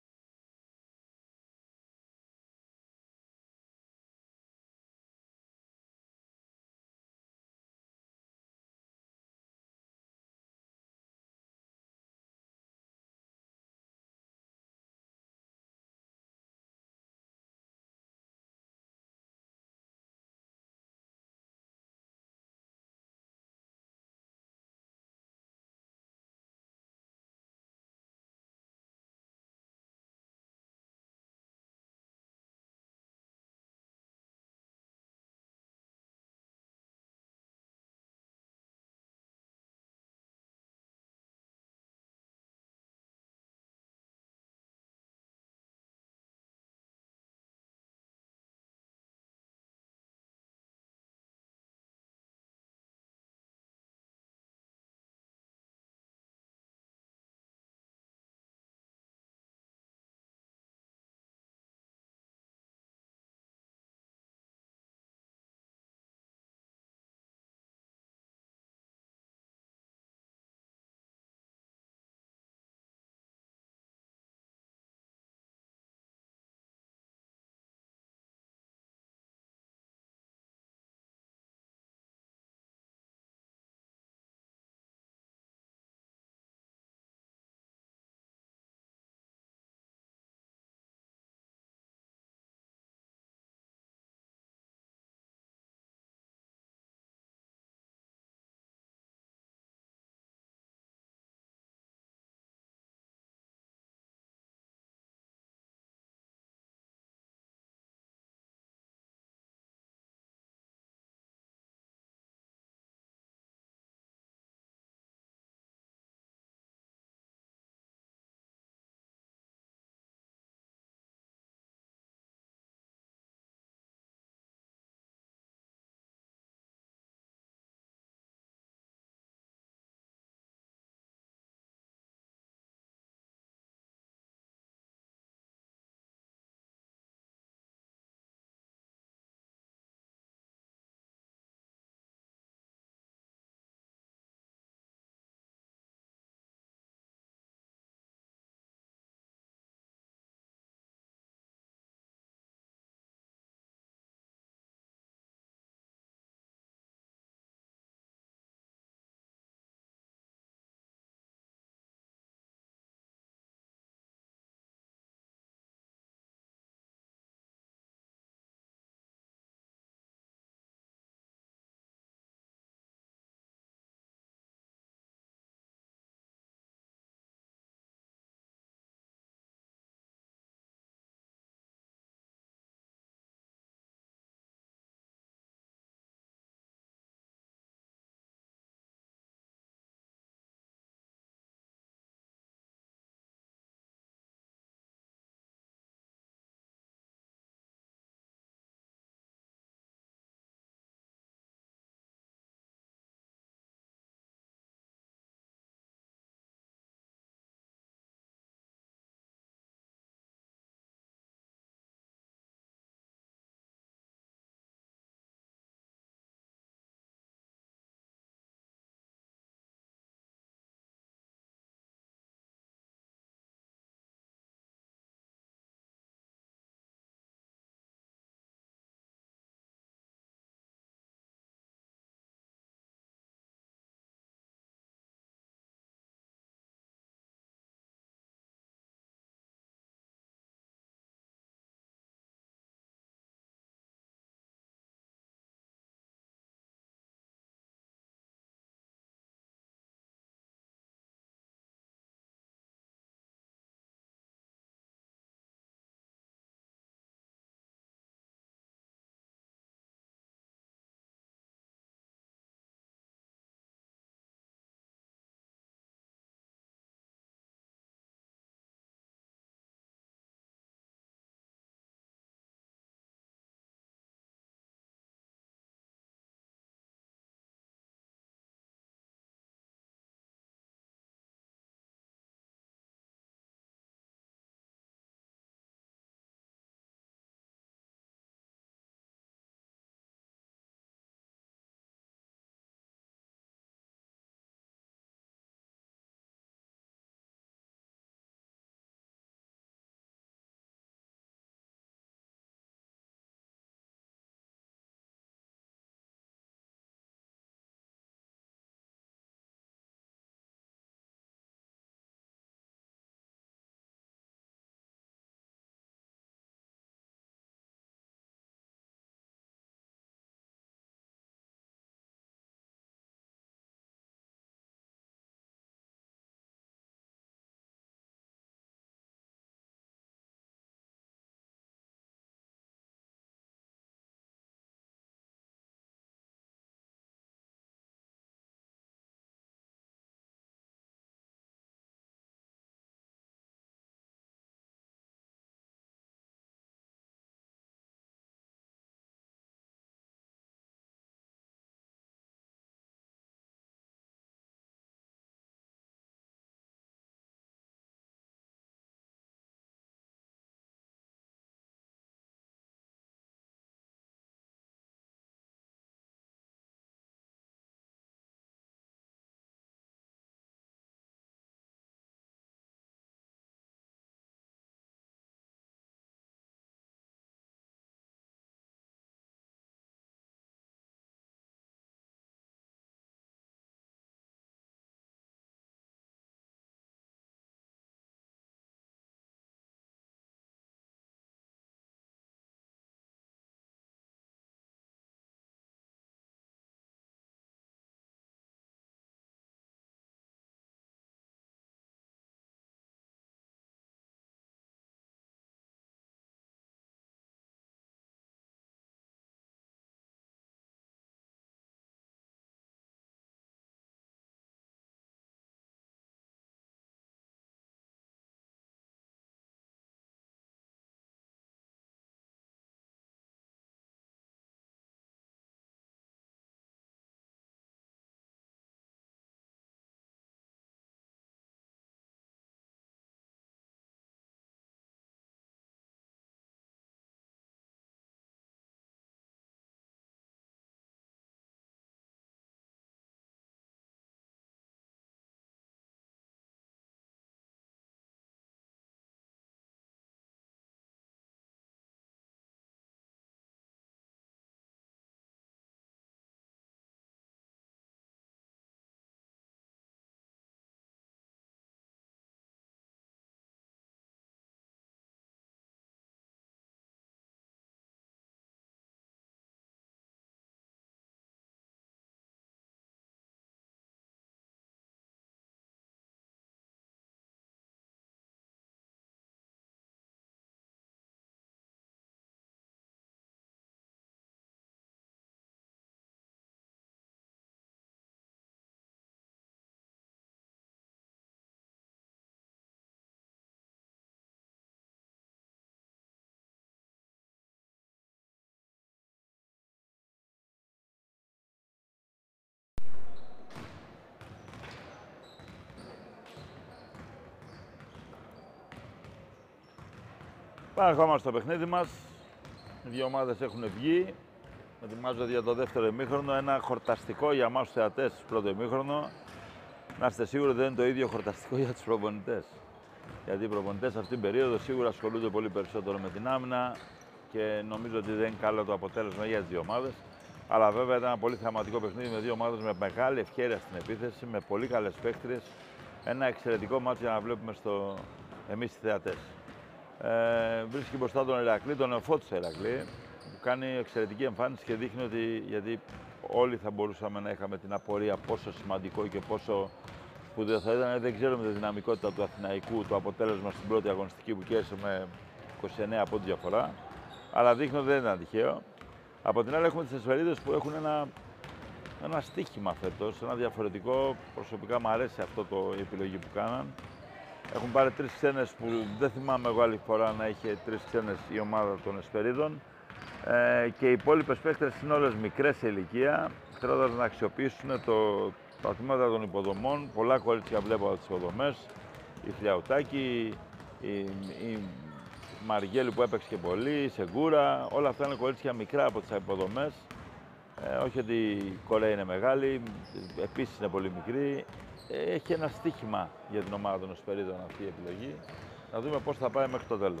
Πάμε στο παιχνίδι μας. Οι δύο ομάδες έχουν βγει. Ετοιμάζονται για το δεύτερο ημίχρονο. Ένα χορταστικό για εμάς τους θεατές πρώτο ημίχρονο. Να είστε σίγουροι δεν είναι το ίδιο χορταστικό για τους προπονητές. Γιατί οι προπονητές αυτήν την περίοδο σίγουρα ασχολούνται πολύ περισσότερο με την άμυνα και νομίζω ότι δεν είναι καλό το αποτέλεσμα για τις δύο ομάδες. Αλλά βέβαια ήταν ένα πολύ θεαματικό παιχνίδι με δύο ομάδες με μεγάλη ευκαιρία στην επίθεση, με πολύ καλές παίκτριες. Ένα εξαιρετικό μάτσο για να βλέπουμε στο... εμείς οι θεατές. Ε, βρίσκει μπροστά τον Ηρακλή, τον Νεοφώτισο Ηρακλή, που κάνει εξαιρετική εμφάνιση και δείχνει ότι γιατί όλοι θα μπορούσαμε να είχαμε την απορία πόσο σημαντικό και πόσο σπουδαίο θα ήταν. Δεν ξέρουμε τη δυναμικότητα του Αθηναϊκού, το αποτέλεσμα στην πρώτη αγωνιστική που κέρδισε με είκοσι εννέα πόντους διαφορά. Αλλά δείχνει ότι δεν ήταν τυχαίο. Από την άλλη, έχουμε τις Εσφαιρίδες που έχουν ένα, ένα στοίχημα φέτος, ένα διαφορετικό. Προσωπικά μου αρέσει αυτό το, η επιλογή που κάναν. Έχουν πάρει τρεις ξένες που δεν θυμάμαι εγώ άλλη φορά να είχε τρεις ξένες η ομάδα των Εσφαιρίδων. Ε, και οι υπόλοιπες παίκτες είναι όλες μικρές σε ηλικία, θέλοντας να αξιοποιήσουν το, τα τμήματα των υποδομών. Πολλά κορίτσια βλέπω από τις υποδομές. Η Φλιαουτάκη, η, η Μαργέλη που έπαιξε και πολύ, η Σεγκούρα. Όλα αυτά είναι κορίτσια μικρά από τις υποδομές. Ε, όχι ότι η Κορέα είναι μεγάλη, επίσης είναι πολύ μικρή. Ε, έχει ένα στοίχημα για την ομάδα των Εσφαιρίδων αυτή η επιλογή. Να δούμε πώς θα πάει μέχρι το τέλος.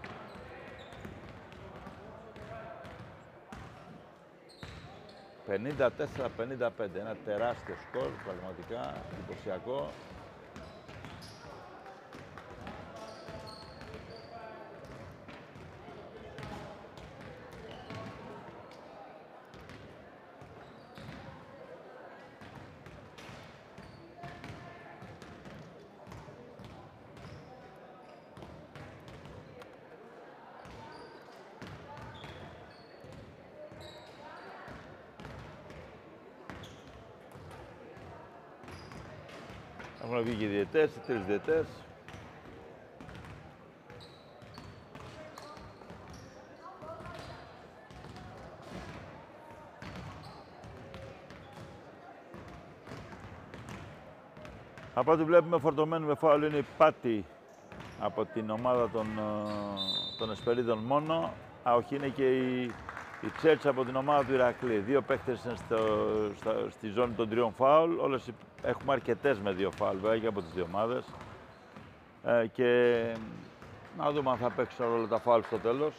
πενήντα τέσσερα πενήντα πέντε, ένα τεράστιο σκορ, πραγματικά εντυπωσιακό. Έχουν βγει και οι διαιτές, οι τρεις διαιτές. Από ό,τι βλέπουμε φορτωμένοι με φάουλ είναι η Πάτη από την ομάδα των, των Εσπερίδων μόνο. Α, όχι, είναι και η, η Church από την ομάδα του Ηρακλή. Δύο παίκτες είναι στο, στο, στη ζώνη των τριών φάουλ. Όλες έχουμε αρκετές με δύο φάουλ, βέβαια, και από τις δύο ομάδες. Ε, και να δούμε αν θα παίξουν όλα τα φάουλ στο τέλος.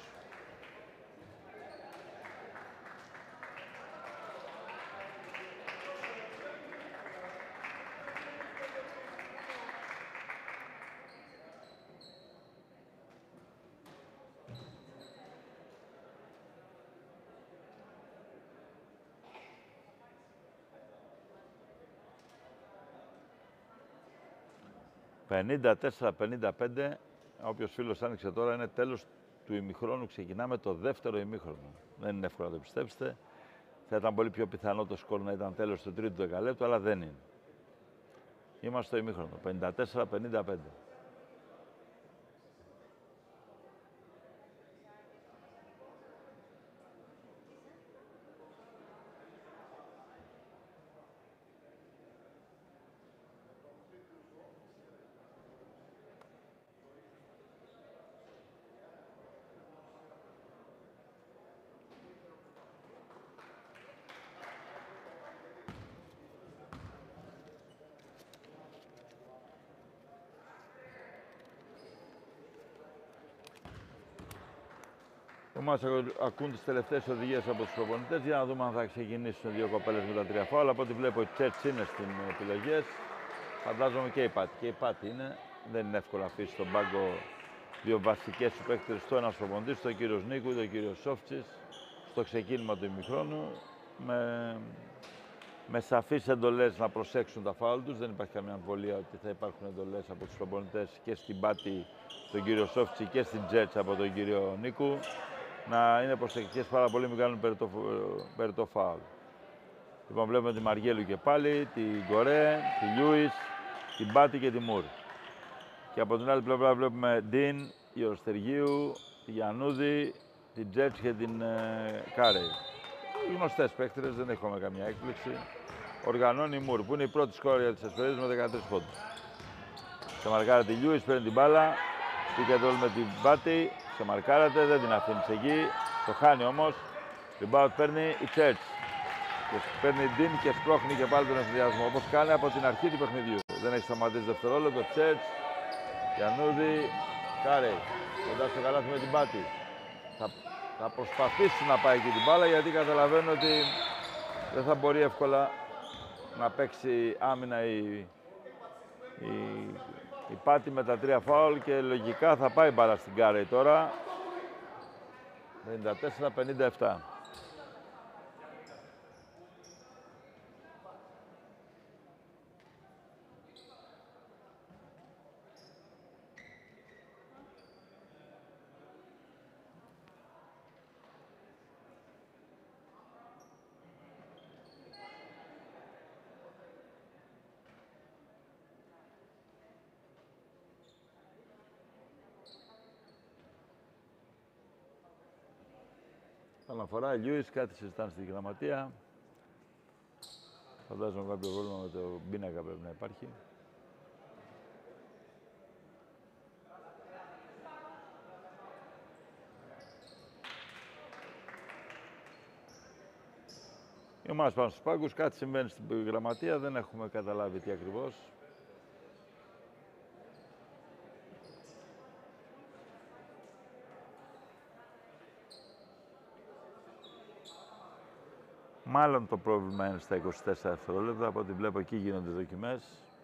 πενήντα τέσσερα πενήντα πέντε, όποιος φίλος άνοιξε τώρα, είναι τέλος του ημιχρόνου. Ξεκινάμε το δεύτερο ημίχρονο. Δεν είναι εύκολο να το πιστέψετε. Θα ήταν πολύ πιο πιθανό το σκορ να ήταν τέλος του τρίτου δεκαλέπτου, αλλά δεν είναι. Είμαστε στο ημίχρονο, πενήντα τέσσερα πενήντα πέντε. Μας ακούν τις τελευταίες οδηγίες από τους προπονητές για να δούμε αν θα ξεκινήσουν δύο κοπέλες με τα τρία φάουλ. Από ό,τι βλέπω η Church είναι στις επιλογές. Φαντάζομαι και η Πάτη. Και η Πάτη είναι. Δεν είναι εύκολο να αφήσει στον πάγκο δύο βασικές σου παίκτες. Το ένας προπονητής, τον κύριο Νίκου, τον κύριο Σόφτσης, στο ξεκίνημα του ημιχρόνου. Με, με σαφείς εντολές να προσέξουν τα φάουλ τους. Δεν υπάρχει καμία αμφιβολία ότι θα υπάρχουν εντολές από τους προπονητές και στην Πάτη, τον κύριο Σόφτση, και στην Church από τον κύριο Νίκου. Να είναι προσεκτικές πάρα πολύ, μην κάνουν περί το, περί το φάουλ. Λοιπόν, βλέπουμε τη Μαργέλου και πάλι, την Κορέ, τη Λιούις, την Πάτη και τη Μουρ. Και από την άλλη πλευρά βλέπουμε Ντίν, Ιωστεργίου, τη Γιαννούδη, την Church και την ε, Κάρεϊ. Γνωστές παίκτρες, δεν έχουμε καμία έκπληξη. Οργανώνει η Μουρ, που είναι η πρώτη σκόρια για τις Εσφαιρίδες με δεκατρείς πόντους. Σε μαρκάρει τη Λιούις, παίρνει την μπάλα, πήγε εδώ με την Πάτη. Ξεμαρκάρεται, δεν την αφήνει εκεί. Το χάνει όμως. Rebound παίρνει η Church. Και παίρνει Dean και σπρώχνει και πάλι τον ευθυνδιασμό. Όπως κάνει από την αρχή του παιχνιδιού. Δεν έχει σταματήσει δευτερόλεπτο. Church. Γιαννούδη. Κάρεϊ. Κοντά στο καλάθι με την πάτη. Θα, θα προσπαθήσει να πάει εκεί την μπάλα γιατί καταλαβαίνω ότι δεν θα μπορεί εύκολα να παίξει άμυνα η, η, η πάτη με τα τρία φάουλ και λογικά θα πάει μπάλα στην Κάρεϊ τώρα. πενήντα τέσσερα πενήντα επτά. Αναφορά, Λιούις, κάτι συζητάνε στη γραμματεία. Φαντάζομαι κάποιο πρόβλημα με το πίνακα πρέπει να υπάρχει. Οι ομάδες πάνω στους πάγκους, κάτι συμβαίνει στην γραμματεία, δεν έχουμε καταλάβει τι ακριβώς. Μάλλον το πρόβλημα είναι στα είκοσι τέσσερα δευτερόλεπτα, από ό,τι βλέπω εκεί γίνονται δοκιμές.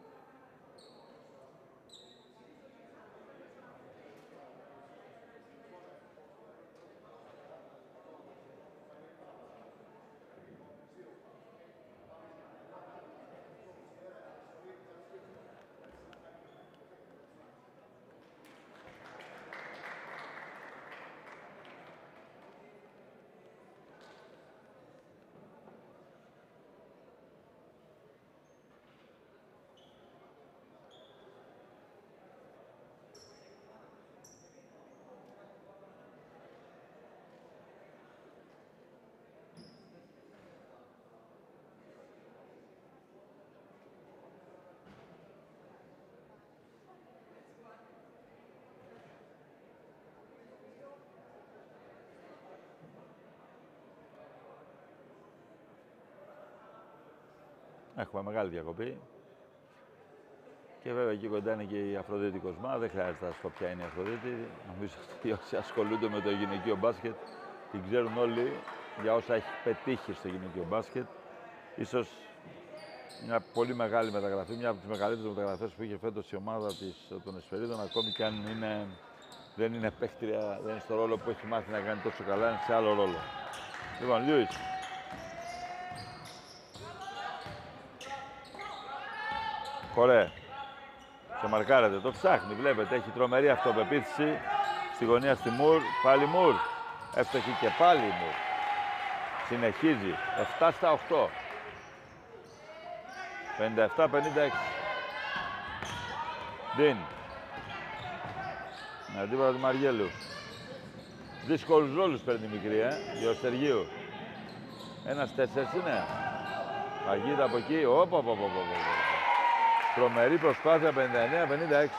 Έχουμε μεγάλη διακοπή. Και βέβαια εκεί κοντά είναι και η Αφροδίτη Κοσμά. Δεν χρειάζεται να σας πω ποια είναι η Αφροδίτη. Νομίζω ότι όσοι ασχολούνται με το γυναικείο μπάσκετ την ξέρουν όλοι για όσα έχει πετύχει στο γυναικείο μπάσκετ. Ίσως μια πολύ μεγάλη μεταγραφή, μια από τις μεγαλύτερες μεταγραφές που είχε φέτος η ομάδα της, των Εσφαιρίδων, ακόμη και αν είναι, δεν είναι παίχτρια, δεν είναι στο ρόλο που έχει μάθει να κάνει τόσο καλά, είναι σε άλλο ρόλο. Λοιπόν, Λιούις. Ωραία. Σε μαρκάρεται, το ψάχνει, βλέπετε, έχει τρομερή αυτοπεποίθηση. Στη γωνία στη Μουρ, πάλι Μουρ. Έφτωχε και πάλι Μουρ. Συνεχίζει, επτά στα οκτώ. πενήντα επτά πενήντα έξι. Ντίν. Με αντίπαλο του Μαριέλου. Δύσκολους ρόλους παίρνει η μικρή, ε, Γεωστεργίου. Ένας τέσσερις είναι. Παγίδα από εκεί, όπα, όπα, όπα. Τρομερή προσπάθεια, πενήντα εννέα πενήντα έξι.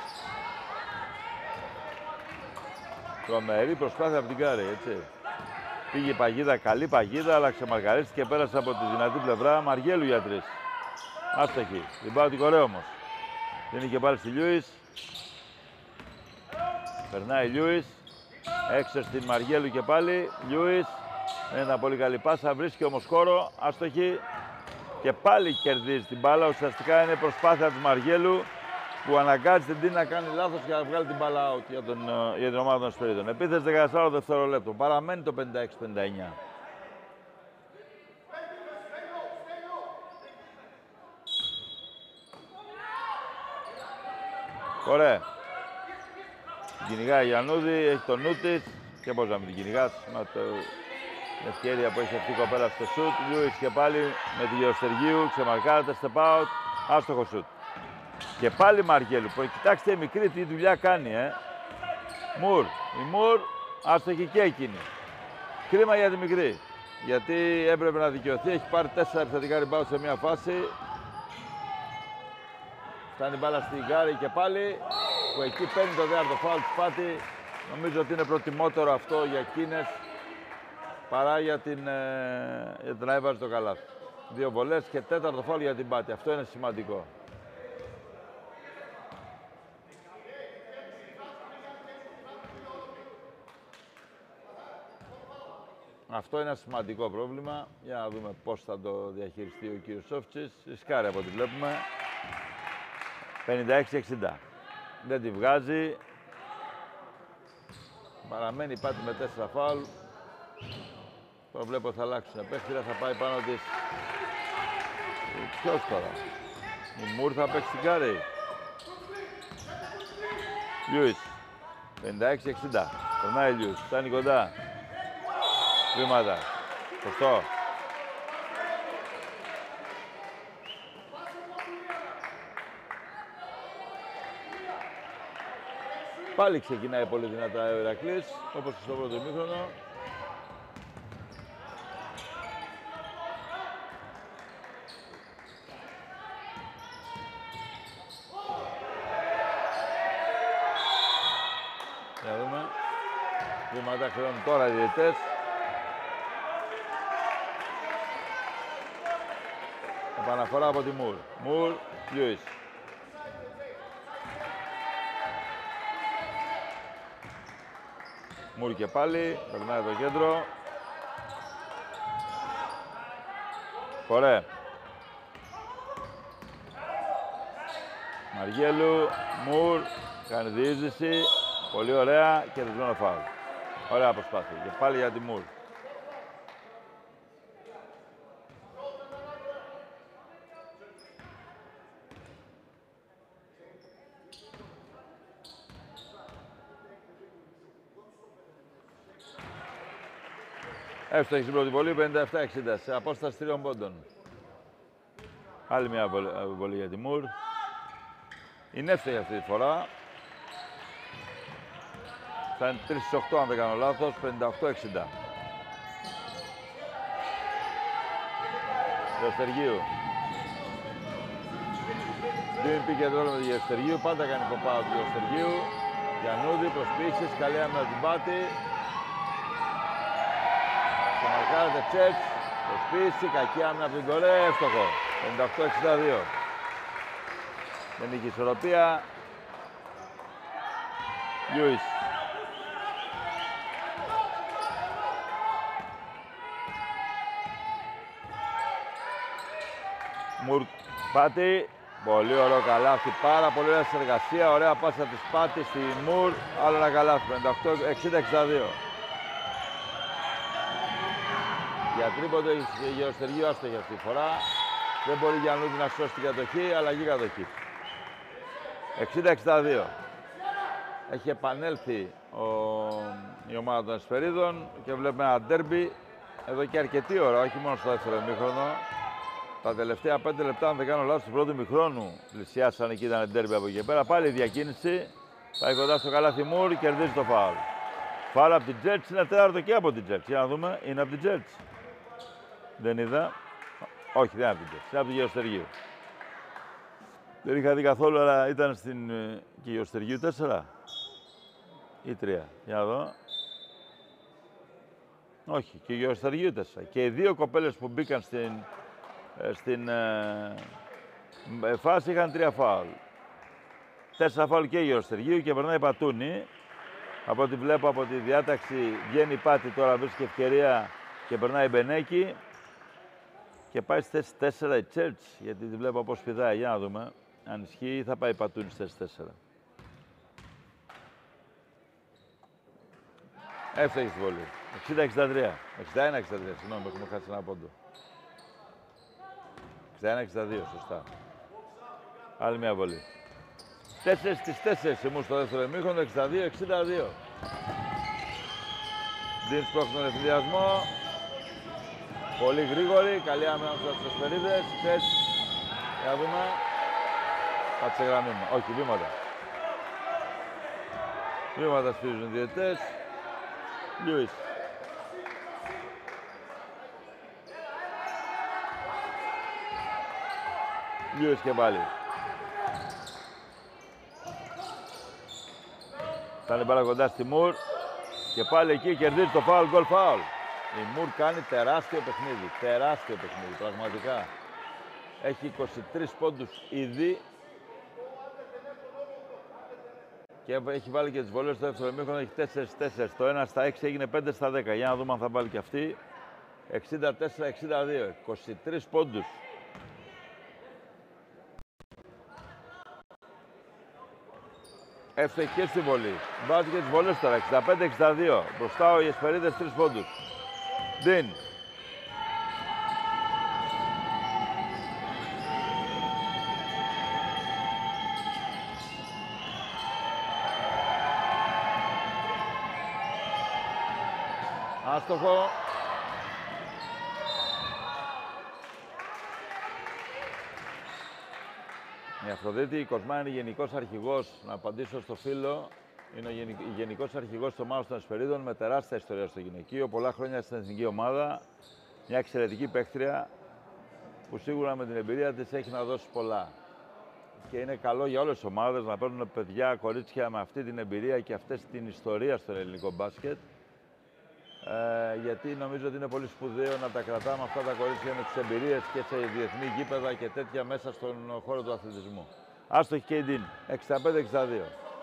Τρομερή προσπάθεια από την Κάρη, έτσι. Πήγε η παγίδα, καλή παγίδα, αλλά ξεμαρκαρίστηκε και πέρασε από τη δυνατή πλευρά Μαριέλου για τρεις. Άστοχη. Την πάω την κορέ όμως. Δίνει και πάλι στη Λιούις. Περνάει Λιούις. Έξω στην Μαριέλου και πάλι. Λιούις. Δεν ήταν πολύ καλή πάσα, βρίσκει όμως χώρο. Άστοχη. Και πάλι κερδίζει την μπάλα. Ουσιαστικά είναι προσπάθεια του Μαριέλου που αναγκάζει την Τιν να κάνει λάθος και να βγάλει την μπάλα out για, τον, για την ομάδα των Εσπερίδων. Επίθεση δεκατέσσερα δευτερολέπτων. Παραμένει το πενήντα έξι πενήντα εννέα. Ωραία. Την κυνηγάει η Γιαννούδη, έχει το νου της και πώς να μην την κυνηγάς. Με το... την ευκαιρία που έχει αυτή η κοπέλα στο σουτ. Λιούις και πάλι με τη Γεωστεργίου, ξεμαρκάρεται, step out, άστοχο σουτ. Και πάλι Μαριέλου. Κοιτάξτε η μικρή τι δουλειά κάνει, ε. Μουρ. Η Μουρ, άστοχη και εκείνη. Κρίμα για τη μικρή. Γιατί έπρεπε να δικαιωθεί, έχει πάρει τέσσερα επιθετικά rebound σε μια φάση. Φτάνει μπάλα στην Κάρη και πάλι, που εκεί παίρνει το δεύτερο φάουλ της Πάτη Νομίζω ότι είναι προτιμότερο αυτό για εκείνες παρά για την, ε, για την να έβαζε το καλάθι. Δύο βολές και τέταρτο φάουλ για την Πάτη. Αυτό είναι σημαντικό. Αυτό είναι ένα σημαντικό πρόβλημα. Για να δούμε πώς θα το διαχειριστεί ο κύριος Σόφτσης. Ρισκάρει από ό,τι βλέπουμε. πενήντα έξι εξήντα. Δεν τη βγάζει. Παραμένει η Πάτη με τέσσερα φάουλ. Προβλέπω θα αλλάξουν παίχτηρα, θα πάει πάνω της. Ποιος τώρα. Η Μουρ θα παίξει την Κάρη. Λιούις. πενήντα έξι εξήντα. Περνάει Λιούις. Φτάνει κοντά. Βήματα. Σωστό. Πάλι ξεκινάει πολύ δυνατά ο Ηρακλής, όπως στο πρώτο ημίχρονο. Για δούμε. Βήματα χρεώνουν τώρα οι διαιτητές. Επαναφορά από τη Μουρ. Μουρ, Λιούις. Μουρ και πάλι, περνάει το κέντρο. Ωραία. Μαργέλου, Μουρ, κάνει διείσδυση. Πολύ ωραία και ρισμένο φάουλ. Ωραία προσπάθεια. Και πάλι για τη Μουρ. Εύστοχη στην πρώτη βολή, πενήντα επτά εξήντα, σε απόσταση τριών πόντων. Άλλη μια βολή για τη Μουρ. Είναι εύστοχη αυτή τη φορά. Θα είναι τρεις στις οκτώ αν δεν κάνω λάθος, πενήντα οκτώ εξήντα. Γεωστεργίου. Δίνει πήκε τώρα με τη Γεωστεργίου, πάντα κάνει κοπάω του Γεωστεργίου. Γιαννούδη, προσπίσεις, καλή άμυνα την Πάτη. Και μαρκάρεται Τσέτς, προσπίση, κακή άμυνα από την Κορέ, εύστοχο. πενήντα οκτώ εξήντα δύο. Δεν είχε ισορροπία. Λιούις. Μουρ, Πάτη. Πολύ ωραίο καλάθι, πάρα πολύ ωραία συνεργασία, ωραία πάσα της Πάτη στη Μουρ. Άλλο ένα καλάθι, πενήντα οκτώ εξήντα εξήντα δύο. Για τρίποντο η Γεωστεργίου άστοχη αυτή τη φορά. Δεν μπορεί για Γιαννούδη να σώσει την κατοχή, αλλαγή κατοχή. εξήντα εξήντα δύο. Έχει επανέλθει ο... η ομάδα των Εσπερίδων και βλέπουμε ένα ντέρμπι εδώ και αρκετή ώρα, όχι μόνο στο δεύτερο ημίχρονο. Τα τελευταία πέντε λεπτά, αν δεν κάνω λάθος, του πρώτου ημιχρόνου πλησιάσαν εκεί, ήταν ντέρμπι από εκεί πέρα. Πάλι η διακίνηση. Πάει κοντά στο καλάθι Μουρ, κερδίζει το φάουλ. Φάουλ από την Τζέτς, είναι τέταρτο και από την Τζέτς. Για να δούμε, είναι από την Τζέτς. Δεν είδα. Όχι, δεν είναι από την Τζέτς, είναι από την Γεωστεργίου. Δεν είχα δει καθόλου, αλλά ήταν στην και Γεωστεργίου τέσσερα ή τρία. Για να δω. Όχι, και Γεωστεργίου τέσσερα. Και οι δύο κοπέλες που μπήκαν στην, στην ε, φάση είχαν τρία φάουλ. Τέσσερα φάουλ και Γεωστεργίου και περνάει Πατούνη. Από ό,τι βλέπω από τη διάταξη βγαίνει η Πάτη τώρα, βρίσκει ευκαιρία και περνάει Μπενέκη. Και πάει στη θέση τέσσερα η Τσέρτς, γιατί τη βλέπω πώς πηδάει. Για να δούμε αν ισχύει, θα πάει Πατούνη στη θέση τέσσερα. Εύστοχη στη βολή. εξήντα εξήντα τρία. εξήντα ένα εξήντα τρία, συγγνώμη, έχουμε χάσει ένα πόντο. εξήντα ένα εξήντα δύο, σωστά. Άλλη μια βολή. τέσσερα στις τέσσερα ήμουν στο δεύτερο ημίχρονο, εξήντα δύο εξήντα δύο. Δίνεις πρόκειται τον ευθυνδιασμό. Πολύ γρήγορη, καλή άμυνα στους Εσπερίδες. Τσέτς, για να δούμε. Κάτσε γραμμή μου. Όχι, βήματα. Βήματα σφίζουν οι διαιτητές. Λιούις. Λιούις και πάλι. Φτάνει μπάλα κοντά στη Μουρ και πάλι εκεί κερδίζει το φάουλ, γκολ φάουλ. Η Μουρ κάνει τεράστιο παιχνίδι, τεράστιο παιχνίδι, πραγματικά. Έχει είκοσι τρεις πόντους ήδη και έχει βάλει και τις βολές στο δεύτερο ημίχρονο, έχει τέσσερα τέσσερα. Το ένα στα έξι έγινε πέντε στα δέκα. Για να δούμε αν θα βάλει και αυτή. εξήντα τέσσερα εξήντα δύο, είκοσι τρεις πόντους. Έφτασε και στη βολή. Βάζει και τις βολές τώρα, εξήντα πέντε εξήντα δύο. Μπροστά ο Ιεσπερίδες τρεις πόντους. Ντιν. Άστοχο. Η Αφροδίτη η Κοσμά είναι γενικός αρχηγός, να απαντήσω στο φίλο, είναι ο γενικ, γενικός αρχηγός της ομάδας των Εσπερίδων με τεράστια ιστορία στο γυναικείο, πολλά χρόνια στην εθνική ομάδα, μια εξαιρετική παίκτρια που σίγουρα με την εμπειρία της έχει να δώσει πολλά. Και είναι καλό για όλες τις ομάδες να παίρνουν παιδιά, κορίτσια με αυτή την εμπειρία και αυτή την ιστορία στο ελληνικό μπάσκετ. Ε, γιατί νομίζω ότι είναι πολύ σπουδαίο να τα κρατάμε αυτά τα κορίτσια με τις εμπειρίες και σε διεθνή γήπεδα και τέτοια μέσα στον χώρο του αθλητισμού. Άστοχη και η Ντίν, εξήντα πέντε εξήντα δύο.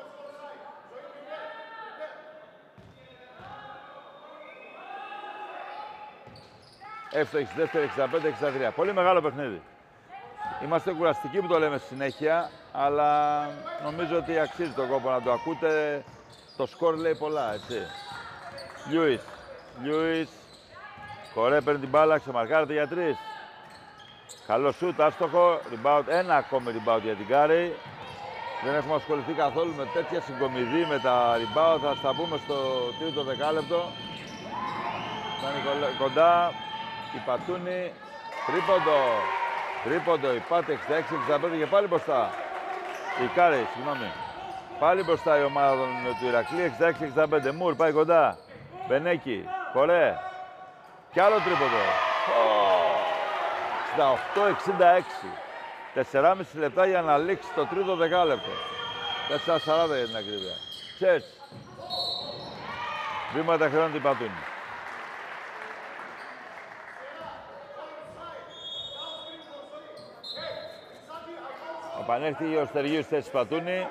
Εύστοχη στη δεύτερη, εξήντα πέντε εξήντα τρία. Πολύ μεγάλο παιχνίδι. Είμαστε κουραστικοί που το λέμε συνέχεια, αλλά νομίζω ότι αξίζει τον κόπο να το ακούτε. Το σκορ λέει πολλά, έτσι. Λιούις. Λιούις, Κορέ παίρνει την μπάλα, ξεμαρκάρεται για τρεις. Καλό σούτ, άστοχο, rebound, ένα ακόμη rebound για την Κάρη. Δεν έχουμε ασχοληθεί καθόλου με τέτοια συγκομιδή με τα rebound, θα στα πούμε στο τρίτο δεκάλεπτο. Φτάνει κοντά, η Πατούνη, τρίποντο, τρίποντο, η Πάτη εξήντα έξι εξήντα πέντε και πάλι μπροστά. Η Κάρη, συγγνώμη. Πάλι μπροστά η ομάδα του Ηρακλή, εξήντα έξι εξήντα πέντε, Μουρ, πάει κοντά. Μπενέκη, Κορέ, κι άλλο τρίποντο. εξήντα οκτώ εξήντα έξι. τεσσεράμισι λεπτά για να λήξει το τρίτο δεκάλεπτο. τέσσερα σαράντα για την ακρίβεια. Τσέρτς. Βήματα χρεώνει την Πατούνη. Επανέρχεται ο Στεργίου στη θέση Πατούνη.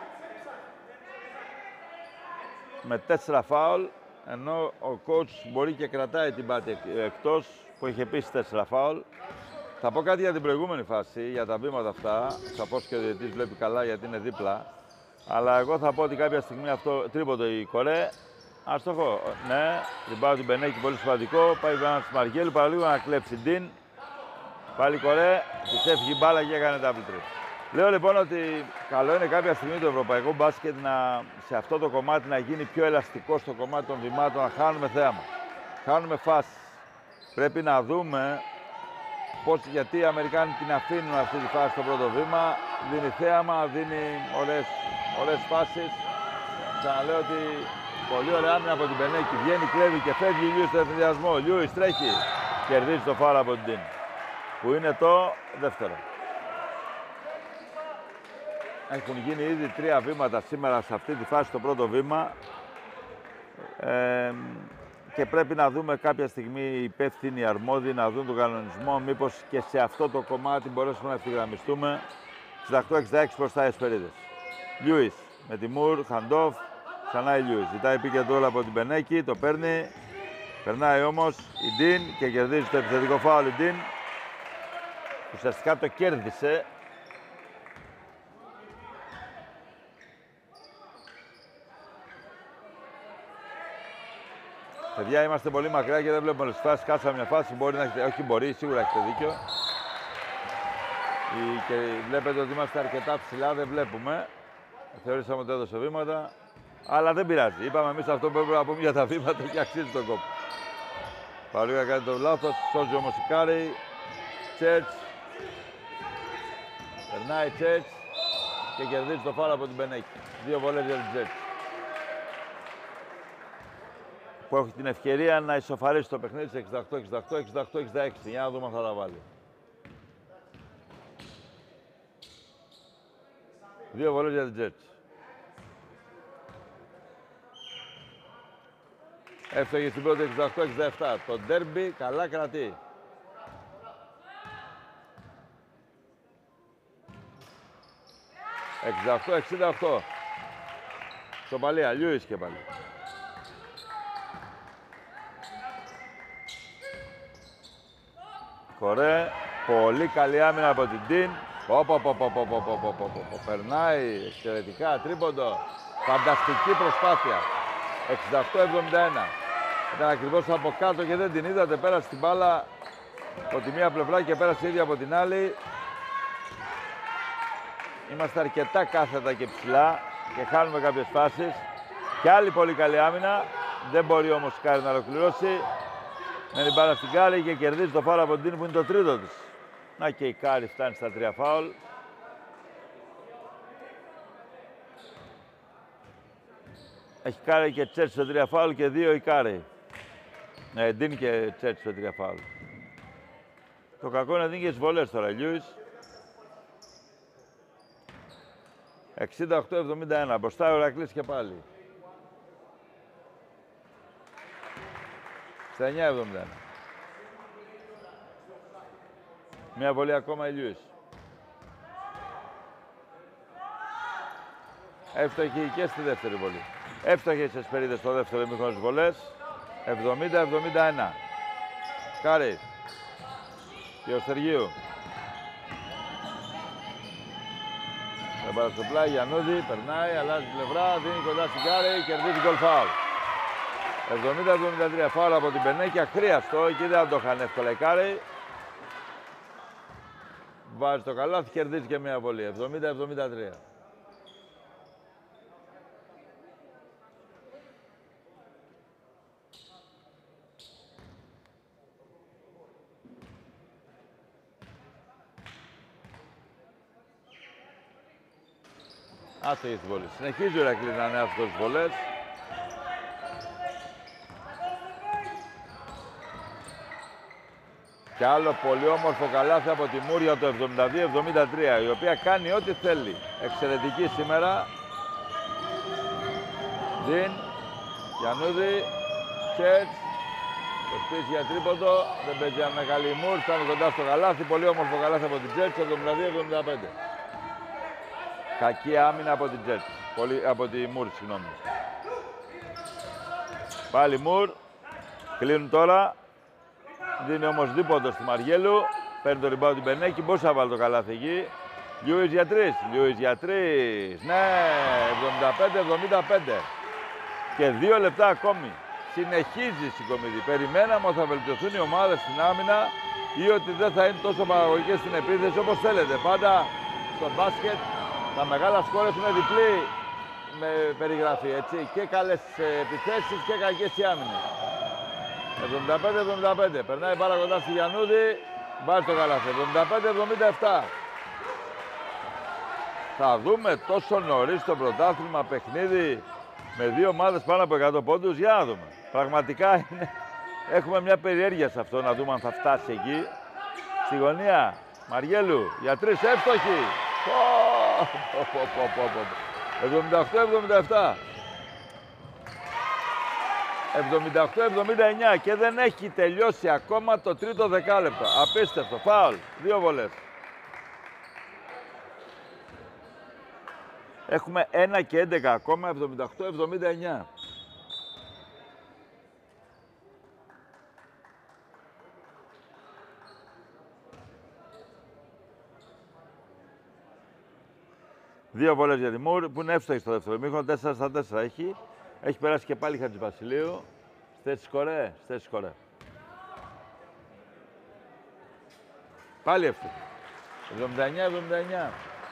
Με τέσσερα φάουλ. Ενώ ο coach μπορεί και κρατάει την Πάτη εκτός, που είχε επίσης τέσσερα φάουλ. Θα πω κάτι για την προηγούμενη φάση, για τα βήματα αυτά. Θα πω και ο διαιτητής βλέπει καλά γιατί είναι δίπλα. Αλλά εγώ θα πω ότι κάποια στιγμή αυτό τρίποντο η Κορέ. Άστοχο, ναι, την πάω την Μπενέκη, πολύ σημαντικό. Πάει πάνω στη Μαργέλου, παραλίγο να κλέψει την. Πάλι Κορέ, της έφυγε η μπάλα και έκανε double trip. Λέω λοιπόν ότι καλό είναι κάποια στιγμή το ευρωπαϊκό μπάσκετ να, σε αυτό το κομμάτι να γίνει πιο ελαστικό στο κομμάτι των βημάτων, να χάνουμε θέαμα. Χάνουμε φάσεις. Πρέπει να δούμε πώς, γιατί οι Αμερικάνοι την αφήνουν αυτή τη φάση στο πρώτο βήμα. Δίνει θέαμα, δίνει ωραίες, ωραίες φάσεις. Ξαναλέω ότι πολύ ωραία άμυνα από την Μπενέκη. Βγαίνει, κλέβει και φεύγει η Λιούις στο ευθυνδιασμό. Λιούις τρέχει. Κερδίζει το φάουλ από την Τιν. Που είναι το δεύτερο. Έχουν γίνει ήδη τρία βήματα σήμερα σε αυτή τη φάση, το πρώτο βήμα. Ε, και πρέπει να δούμε κάποια στιγμή οι υπεύθυνοι αρμόδιοι να δουν τον κανονισμό, μήπως και σε αυτό το κομμάτι μπορέσουμε να ευθυγραμμιστούμε. εξήντα οκτώ εξήντα έξι μπροστά οι Εσπερίδες. Λιούις με τη Μουρ, Χαντόφ, ξανά η Λιούις. Ζητάει πικ-and-roll από την Μπενέκη, το παίρνει. Περνάει όμως η Ντίν και κερδίζει το επιθετικό φάουλ η Ντίν. Ουσιαστικά το κέρδισε. Παιδιά, είμαστε πολύ μακριά και δεν βλέπουμε όλες τις φάσεις. Κάτσαμε μια φάση, μπορεί να έχετε, όχι μπορεί, σίγουρα έχετε δίκιο. Και βλέπετε ότι είμαστε αρκετά ψηλά, δεν βλέπουμε. Θεωρήσαμε ότι έδωσε βήματα, αλλά δεν πειράζει. Είπαμε εμείς αυτό που έπρεπε να πούμε για τα βήματα και αξίζει τον κόπο. Παρούγα κάνει το λάθος, σώζει όμως η Κάρη. Τσέρτς. Περνάει Τσέρτς και κερδίζει το φάουλ από την Μπενέκη. Δύο βολές για την Τσέρτς. Που έχει την ευκαιρία να ισοφαρίσει το παιχνίδι σε εξήντα οκτώ εξήντα οκτώ, εξήντα οκτώ εξήντα έξι. Για να δούμε αν θα τα βάλει. Δύο βολές για την Jets. Έφταγε στην πρώτη εξήντα οκτώ εξήντα επτά. Το ντέρμπι καλά κρατεί. εξήντα οκτώ εξήντα οκτώ. Σοπαλία, Λιούις και πάλι. Κορέ, πολύ καλή άμυνα από την Τιν. Πω, πω, πω, πω, πω, πω, πω, πω, πω, πω. Περνάει εξαιρετικά, τρίποντο. Φανταστική προσπάθεια. εξήντα οκτώ εβδομήντα ένα. Ήταν ακριβώς από κάτω και δεν την είδατε. Πέρασε την μπάλα από τη μία πλευρά και πέρασε ίδια από την άλλη. Είμαστε αρκετά κάθετα και ψηλά και χάνουμε κάποιες φάσεις. Και άλλη πολύ καλή άμυνα. Δεν μπορεί όμως η Κάρη να ολοκληρώσει. Μένει μπάλα στην Κάρη και κερδίζει το φάουλ από την Τιν που είναι το τρίτο της. Να και η Κάρη φτάνει στα τρία φάουλ. Έχει Κάρη και Τσέρτσι στο τρία φάουλ και δύο η Κάρη. Ναι, Ντίν και Τσέρτσι στο τρία φάουλ. Το κακό είναι δίνει και τις βολές τώρα, Λιούις. εξήντα οκτώ εβδομήντα ένα. Μπροστά ο Ηρακλής και πάλι. Στα εννιά εβδομήντα ένα. Μια βολή ακόμα η Λιούις. Εύστοχη και στη δεύτερη βολή. Εύστοχη στις περίδες στο δεύτερο ημίχρονο στις βολές. εβδομήντα εβδομήντα ένα. Κάρη. Και ο Στεργίου. Θα πάρει στο πλάι, Γιαννούδη, περνάει, αλλάζει πλευρά, δίνει κοντά στην Κάρη, κερδίζει γκολ φάουλ. εβδομήντα εβδομήντα τρία φάουλ από την Πενέκη, αχρίαστο, εκεί δεν το είχαν εύκολα η Κάρη. Βάζει το καλάθι, κερδίζει και μια βολή, εβδομήντα εβδομήντα τρία. Άστοχη στις βολές. Συνεχίζει ο Ηρακλής να είναι άστοχος στις βολές. Και άλλο πολύ όμορφο καλάθι από τη Μούρια το εβδομήντα δύο εβδομήντα τρία, η οποία κάνει ό,τι θέλει. Εξαιρετική σήμερα. Διν, Γιαννούδη, Τσέτς, το σπίτι για τρίποντο, δεν παίζει ένα μεγάλη Μουρ, φτάνει κοντά στο καλάθι, πολύ όμορφο καλάθι από την Τσέτς, εβδομήντα δύο εβδομήντα πέντε. Κακή άμυνα από την Τσέτς, πολύ, από τη Μουρ, συγγνώμη. Πάλι Μουρ, κλείνουν τώρα. Δίνει όμως δίποντο στη Μαριέλου. Παίρνει το ριμπάου την Πενέκη. Μπορούσε να βάλει το καλάθι εκεί. Λιούις για τρεις. Λιούις για τρεις. Ναι, εβδομήντα πέντε εβδομήντα πέντε. Και δύο λεπτά ακόμη. Συνεχίζει η συγκομιδή. Περιμέναμε ότι θα βελτιωθούν οι ομάδες στην άμυνα ή ότι δεν θα είναι τόσο παραγωγικές στην επίθεση όπως θέλετε. Πάντα στο μπάσκετ τα μεγάλα σκόρ έχουν διπλή με περιγραφή. Έτσι. Και καλές επιθέσεις και κακές οι άμυνες. εβδομήντα πέντε εβδομήντα πέντε. Περνάει πάρα κοντά στη Γιαννούδη. Βάζει το καλάθι. εβδομήντα πέντε εβδομήντα επτά. Θα δούμε τόσο νωρίς το πρωτάθλημα παιχνίδι με δύο ομάδες πάνω από εκατό πόντους. Για να δούμε. Πραγματικά είναι... έχουμε μια περιέργεια σε αυτό να δούμε αν θα φτάσει εκεί. Στη γωνία Μαριέλου για τρεις εύστοχοι. εβδομήντα οκτώ εβδομήντα επτά. εβδομήντα οκτώ εβδομήντα εννιά και δεν έχει τελειώσει ακόμα το τρίτο δεκάλεπτο. Απίστευτο. Φάουλ. Δύο βολές. Έχουμε ένα και έντεκα ακόμα, εβδομήντα οκτώ εβδομήντα εννιά. Δύο βολές για τη Μουρ που είναι εύστοχη στο δεύτερο ημίχρονο, τέσσερα στα τέσσερα έχει. Έχει περάσει και πάλι Χατζηβασιλείου. Θέση σκορέ, θέση σκορέ. Πάλι εύστοχη. εβδομήντα εννιά εβδομήντα εννιά.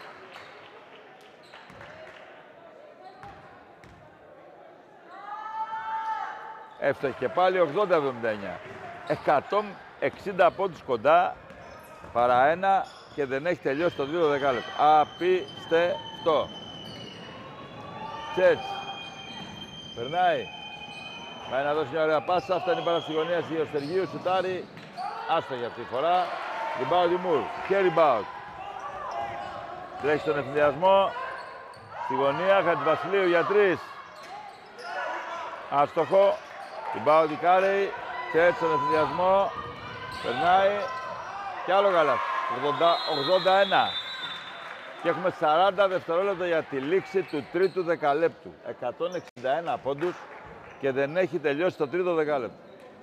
Εύστοχη και πάλι ογδόντα εβδομήντα εννιά. εκατόν εξήντα πόντους κοντά, παρά ένα και δεν έχει τελειώσει το τρίτο δεκάλεπτο. Απίστευτο. Τσέτς. Περνάει. Πάει να δώσει μια ωραία πάσα. Φτάνει πάρα στη γωνία στη Στεργίου. Σουτάρει. Άστοχη αυτή τη φορά. Rebound η Μουρ. Και rebound. Τρέχει στον ευθυνδιασμό. Στη γωνία. Χατζηβασιλείου για τρεις. Άστοχο. Rebound η Κάρεϊ και έτσι στον ευθυνδιασμό περνάει και άλλο καλάθι. ογδόντα ένα. Και έχουμε σαράντα δευτερόλεπτα για τη λήξη του τρίτου δεκαλέπτου. εκατόν εξήντα ένα πόντους και δεν έχει τελειώσει το τρίτο δεκάλεπτο.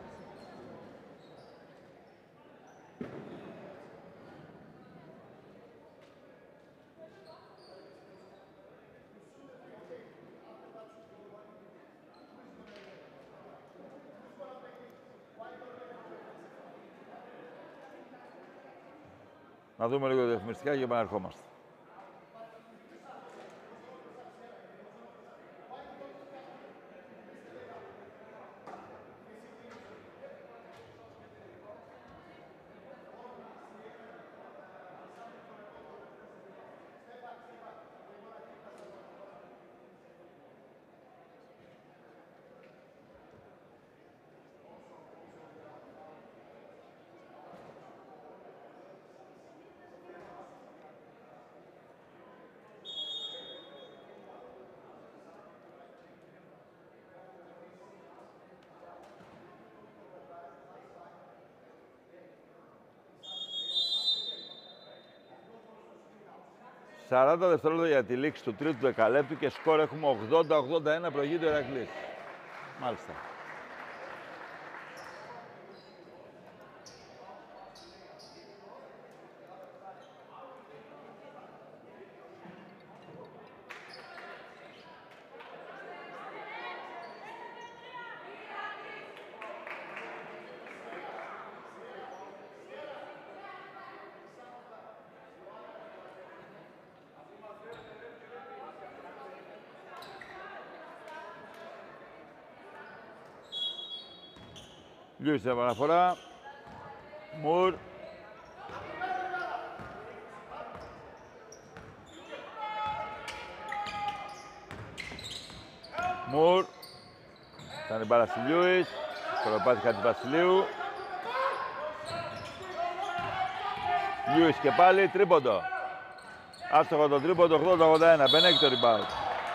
Να δούμε λίγο διαφημιστικά και επαναρχόμαστε. σαράντα δευτερόλεπτα για τη λήξη του τρίτου δεκαλέπτου και σκορ έχουμε ογδόντα ογδόντα ένα, προηγείται ο Ηρακλής. Μάλιστα. Λιούις στην επαναφορά. Μουρ. Μουρ. Ήταν η μπάλα στη Λιούις. Προπάτηχα του Βασιλείου. Λιούις και πάλι τρίποντο. Άστοχο το τρίποντο, ογδόντα ογδόντα ένα. Δεν έχει το rebound.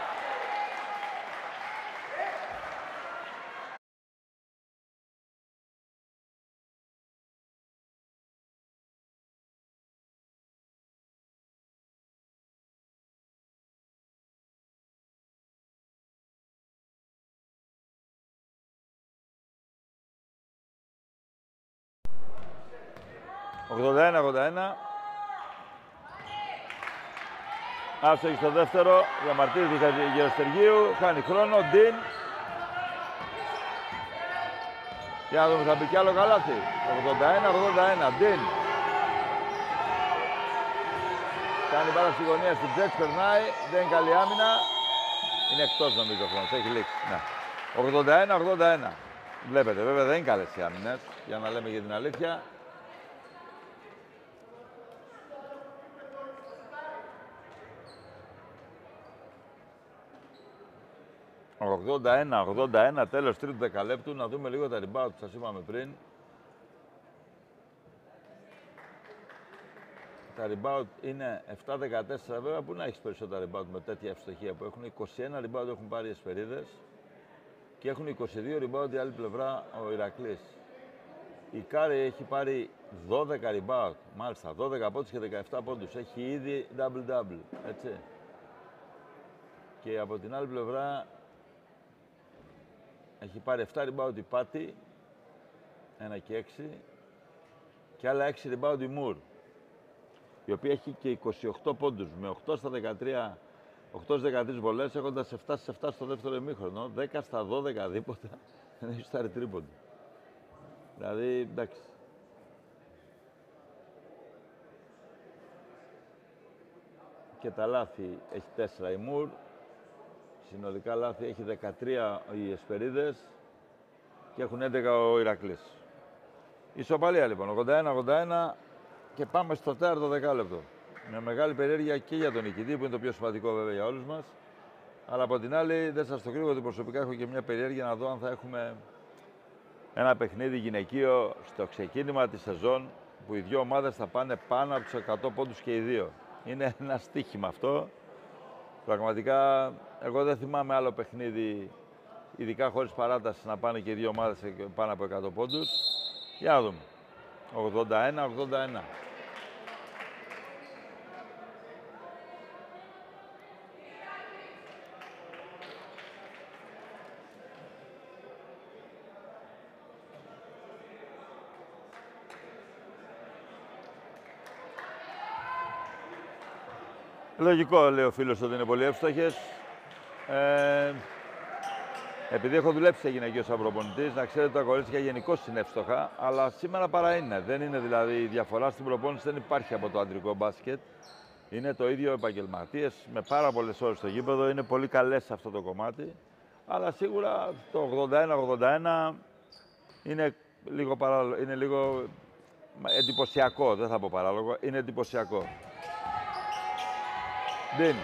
ογδόντα ένα ογδόντα ένα. Άστοχη στο δεύτερο. Διαμαρτύρθηκε Γεροστεργίου. Χάνει χρόνο. Ντίν. Για να δούμε, θα μπει κι άλλο καλάθι. ογδόντα ένα ογδόντα ένα. Ντίν. Κάνει πάρα στη γωνία στην Τζέτς. Περνάει. Δεν είναι καλή άμυνα. Είναι εκτός νομίζω ο χρόνος. Έχει λήξει. Ναι. ογδόντα ένα ογδόντα ένα. Βλέπετε, βέβαια δεν είναι καλές οι άμυνες. Για να λέμε για την αλήθεια. ογδόντα ένα ογδόντα ένα, τέλος τρίτου δεκαλέπτου. Να δούμε λίγο τα rebound που σας είπαμε πριν. Τα rebound είναι επτά δεκατέσσερα, βέβαια, που να έχεις περισσότερα rebound με τέτοια ευστοχία που έχουν. είκοσι ένα rebound έχουν πάρει οι Εσπερίδες και έχουν είκοσι δύο rebound η άλλη πλευρά ο Ηρακλής. Η Κάρεϊ έχει πάρει δώδεκα rebound, μάλιστα, δώδεκα πόντους και δεκαεπτά πόντους. Έχει ήδη double-double, έτσι. Και από την άλλη πλευρά έχει πάρει επτά rebound η Πάτη, ένα και έξι, και άλλα έξι rebound η Μουρ, η οποία έχει και είκοσι οκτώ πόντους, με οκτώ στα δεκατρία, οκτώ στις δεκατρείς βολές, έχοντας επτά στις επτά στο δεύτερο ημίχρονο, δέκα στα δώδεκα δίποτα, δεν έχει στάρει τρίποντο. Δηλαδή, εντάξει. Και τα λάθη έχει τέσσερα η Μουρ, συνολικά λάθη έχει δεκατρία οι Εσπερίδες και έχουν έντεκα ο Ηρακλής. Ισοπαλία λοιπόν, ογδόντα ένα ογδόντα ένα και πάμε στο τέταρτο δεκάλεπτο. Μια μεγάλη περιέργεια και για τον νικητή, που είναι το πιο σημαντικό βέβαια για όλους μας. Αλλά από την άλλη, δεν σας το κρύβω ότι προσωπικά έχω και μια περιέργεια να δω αν θα έχουμε ένα παιχνίδι γυναικείο στο ξεκίνημα της σεζόν, που οι δύο ομάδες θα πάνε πάνω από τους εκατό πόντους και οι δύο. Είναι ένα στοίχημα αυτό. Πραγματικά, εγώ δεν θυμάμαι άλλο παιχνίδι ειδικά χωρίς παράταση, να πάνε και οι δύο ομάδες πάνω από εκατό πόντους. Για να δούμε. ογδόντα ένα ογδόντα ένα. Λογικό, λέει ο φίλος, ότι είναι πολύ εύστοχες. Ε, επειδή έχω δουλέψει σε γυναικείο σαν προπονητής, να ξέρετε τα κορίτσια γενικώς είναι εύστοχα, αλλά σήμερα παρά είναι. Δεν είναι δηλαδή η διαφορά στην προπόνηση, δεν υπάρχει από το αντρικό μπάσκετ. Είναι το ίδιο επαγγελματίες με πάρα πολλές ώρες στο γήπεδο, είναι πολύ καλές σε αυτό το κομμάτι. Αλλά σίγουρα το ογδόντα ένα ογδόντα ένα είναι λίγο, παράλογο, είναι λίγο εντυπωσιακό, δεν θα πω παράλογο, είναι εντυπωσιακό. Ντίν.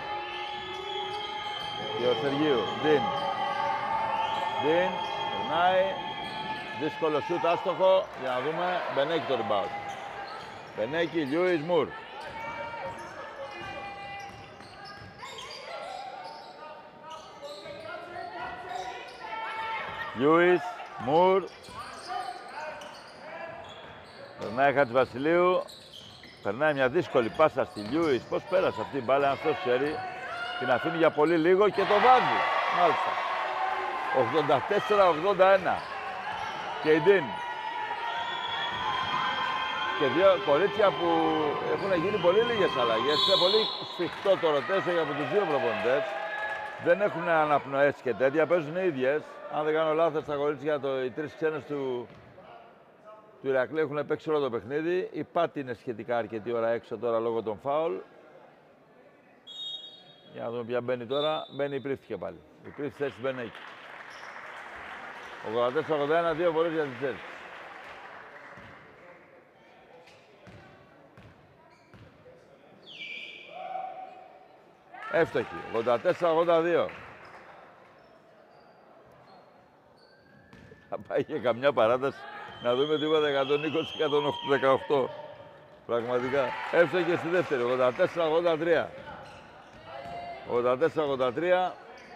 Γεωργίου. Ντίν. Ντίν. Περνάει. Δύσκολο σούτ, άστοχο. Για να δούμε. Μπενέκη το rebound. Μπενέκη, Λιούις, Μουρ. Λιούις, Μουρ. Περνάει Χατζηβασιλείου. Περνάει μια δύσκολη πάσα στη Λιούις. Πώς πέρασε αυτή η μπάλα, αν αυτός ξέρει. Την αφήνει για πολύ λίγο και το βάζει. Μάλιστα. ογδόντα τέσσερα ογδόντα ένα. Και η Ντίν. Και δύο κορίτσια που έχουν γίνει πολύ λίγες αλλαγές. Είναι πολύ σφιχτό το ρωτέσιο από τους δύο προπονητές. Δεν έχουν αναπνοές και τέτοια. Παίζουν οι ίδιες. Αν δεν κάνω λάθος, τα κορίτσια, το, οι τρεις ξένες του του Ηρακλή έχουν παίξει όλο το παιχνίδι. Η Πάτη είναι σχετικά αρκετή ώρα έξω τώρα λόγω των φάουλ. Για να δούμε ποια μπαίνει τώρα. Μπαίνει η Πρίφτηκε πάλι. Η Πρίφτηκε έτσι μπαίνει εκεί. ογδόντα τέσσερα ογδόντα ένα, δύο βολές για τη Τσέλσι. Εύστοχη. ογδόντα τέσσερα ογδόντα δύο. Θα πάει και καμιά παράταση. Να δούμε τίποτα εκατόν είκοσι εκατόν δεκαοκτώ. Πραγματικά. Εύστοχη στη δεύτερη. ογδόντα τέσσερα ογδόντα τρία. ογδόντα τέσσερα ογδόντα τρία.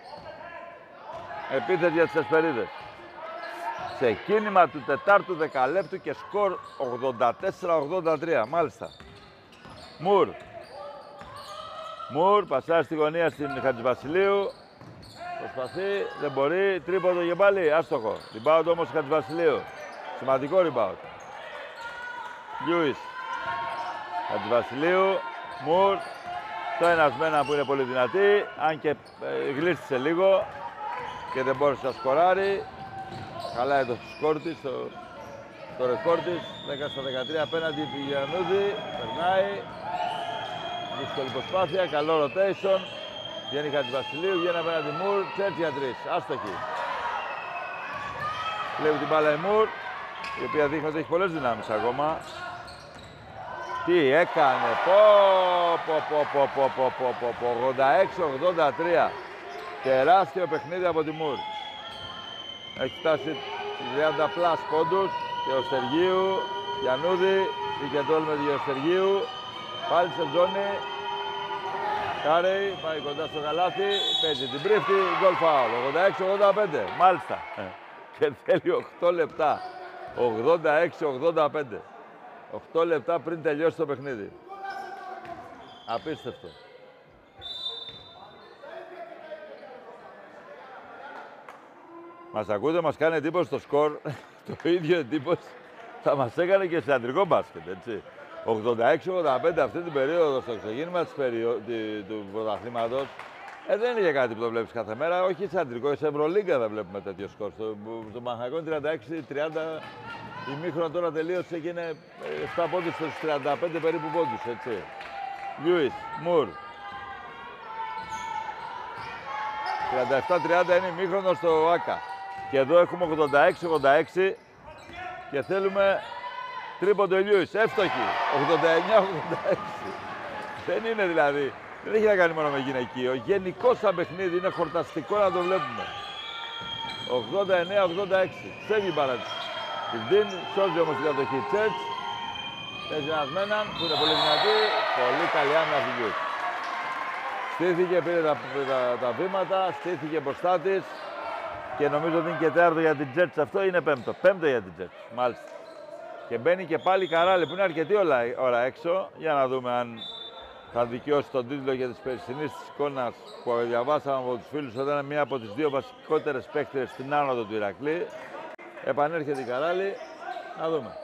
Επίθεση για τις Εσπερίδες. Σε κίνημα του τετάρτου δεκαλέπτου και σκορ ογδόντα τέσσερα ογδόντα τρία. Μάλιστα. Μουρ. Μουρ. Πασάρει στη γωνία στην Χατζηβασιλείου. Προσπαθεί. Δεν μπορεί. Τρίποντο και πάλι. Άστοχο. Rebound όμως Χατζηβασιλείου. Σημαντικό rebound. Λιούις. Χατζηβασιλείου. Μουρ. Το ένας με ένα που είναι πολύ δυνατή. Αν και ε, γλίστησε λίγο και δεν μπόρεσε να σκοράρει. Χαλάει το σκορ της, το, το ρεκόρ της. δέκα στα δεκατρία απέναντι του Γιαννούδη. Περνάει. Δύσκολη προσπάθεια. Καλό rotation. Βγαίνει Χατζηβασιλείου. Βγαίνει απέναντι Μουρ. Τσέρτσι για τρεις. Άστοχη. Βλέπει την μπάλα η Μουρ, η οποία δείχνει ότι έχει πολλές δυνάμεις ακόμα. Τι έκανε, πω, πω, πω, πω, πω, πω, πω, πω, πω, ογδόντα έξι ογδόντα τρία. Τεράστιο παιχνίδι από τη Μουρ. Έχει φτάσει τριάντα πλάς πόντους. Γεωστεργίου, Γιαννούδη, είχε τόλ με τη Γεωστεργίου. Πάλι σε ζώνη. Κάρεϊ, πάει κοντά στο καλάθι, παίζει την πρίφτη, γκολ φάουλ. ογδόντα έξι ογδόντα πέντε, μάλιστα. Και θέλει οκτώ λεπτά. ογδόντα έξι ογδόντα πέντε. οκτώ λεπτά πριν τελειώσει το παιχνίδι. Απίστευτο. Μας ακούτε, μας κάνει εντύπωση το σκορ. Το ίδιο εντύπωση θα μας έκανε και σε αντρικό μπάσκετ, έτσι. ογδόντα έξι ογδόντα πέντε αυτή την περίοδο στο ξεκίνημα της περίοδο, του πρωταθλήματος. Ε, δεν είναι κάτι που το βλέπεις κάθε μέρα, όχι σε αντρικό, σε Ευρωλίγκα δεν βλέπουμε τέτοιο σκορ. Στο, στο Παναθηναϊκό τριάντα έξι τριάντα, ημίχρονο τώρα τελείωσε και είναι επτά πόντους στους τριάντα πέντε περίπου πόντους, έτσι. Λιούις, Μουρ. τριάντα επτά τριάντα είναι ημίχρονο στο ΆΚΑ. Και εδώ έχουμε ογδόντα έξι ογδόντα έξι και θέλουμε τρίποντο Λιούις, εύστοχη, ογδόντα εννιά ογδόντα έξι. Δεν είναι δηλαδή. Δεν έχει να κάνει μόνο με γυναικείο. Γενικώς σαν παιχνίδι είναι χορταστικό να το βλέπουμε. ογδόντα εννιά ογδόντα έξι. Ξέφυγε η παράτηση. Η Ντίν σώζει όμως την κατοχή Τσέρτς. Παίζει ένας με έναν που είναι πολύ δυνατή. Πολύ καλή άμυνα φυγούς. Στήθηκε, πήρε τα, τα, τα βήματα, στήθηκε μπροστά της. Και νομίζω ότι είναι και τέταρτο για την Jets αυτό, είναι πέμπτο. Πέμπτο για την Jets, μάλιστα. Και μπαίνει και πάλι η Καράλη που είναι αρκετή ώρα έξω. Για να δούμε αν θα δικαιώσει τον τίτλο για τις περσινής της εικόνας που διαβάσαμε από τους φίλους ότι ήταν μία από τις δύο βασικότερες παίκτες στην άνοδο του Ηρακλή. Επανέρχεται η Καράλη. Να δούμε.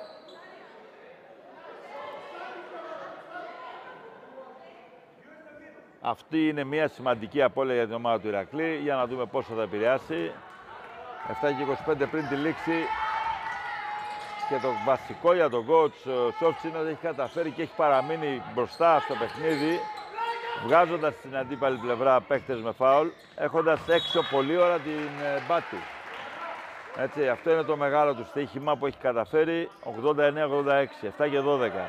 Αυτή είναι μια σημαντική απώλεια για την ομάδα του Ηρακλή. Για να δούμε πόσο θα επηρεάσει. επτά και είκοσι πέντε πριν τη λήξη. Και το βασικό για τον coach Σόφτς είναι ότι έχει καταφέρει και έχει παραμείνει μπροστά στο παιχνίδι, βγάζοντας στην αντίπαλη πλευρά παίκτες με φάουλ, έχοντας έξω πολλή ώρα την μπάτη. Έτσι, αυτό είναι το μεγάλο του στοίχημα που έχει καταφέρει, ογδόντα εννέα ογδόντα έξι, επτά και δώδεκα.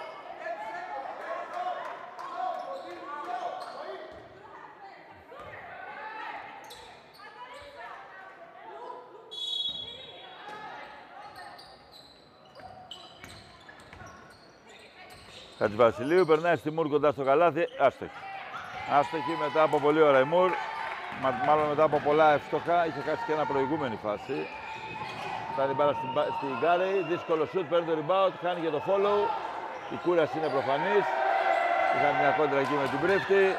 Χατζηβασιλείου περνάει στη Μουρ κοντά στο καλάθι, άστοχη. Άστοχη μετά από πολλή ώρα η Μουρ, μάλλον μετά από πολλά εύστοχα, είχε χάσει και ένα προηγούμενη φάση. Φτάνει πάρα στην, στην Γκάρεϊ, δύσκολο σουτ, παίρνει το rebound, χάνει και το follow. Η κούραση είναι προφανής. Είχαν μια κόντρα εκεί με την Πρίφτη.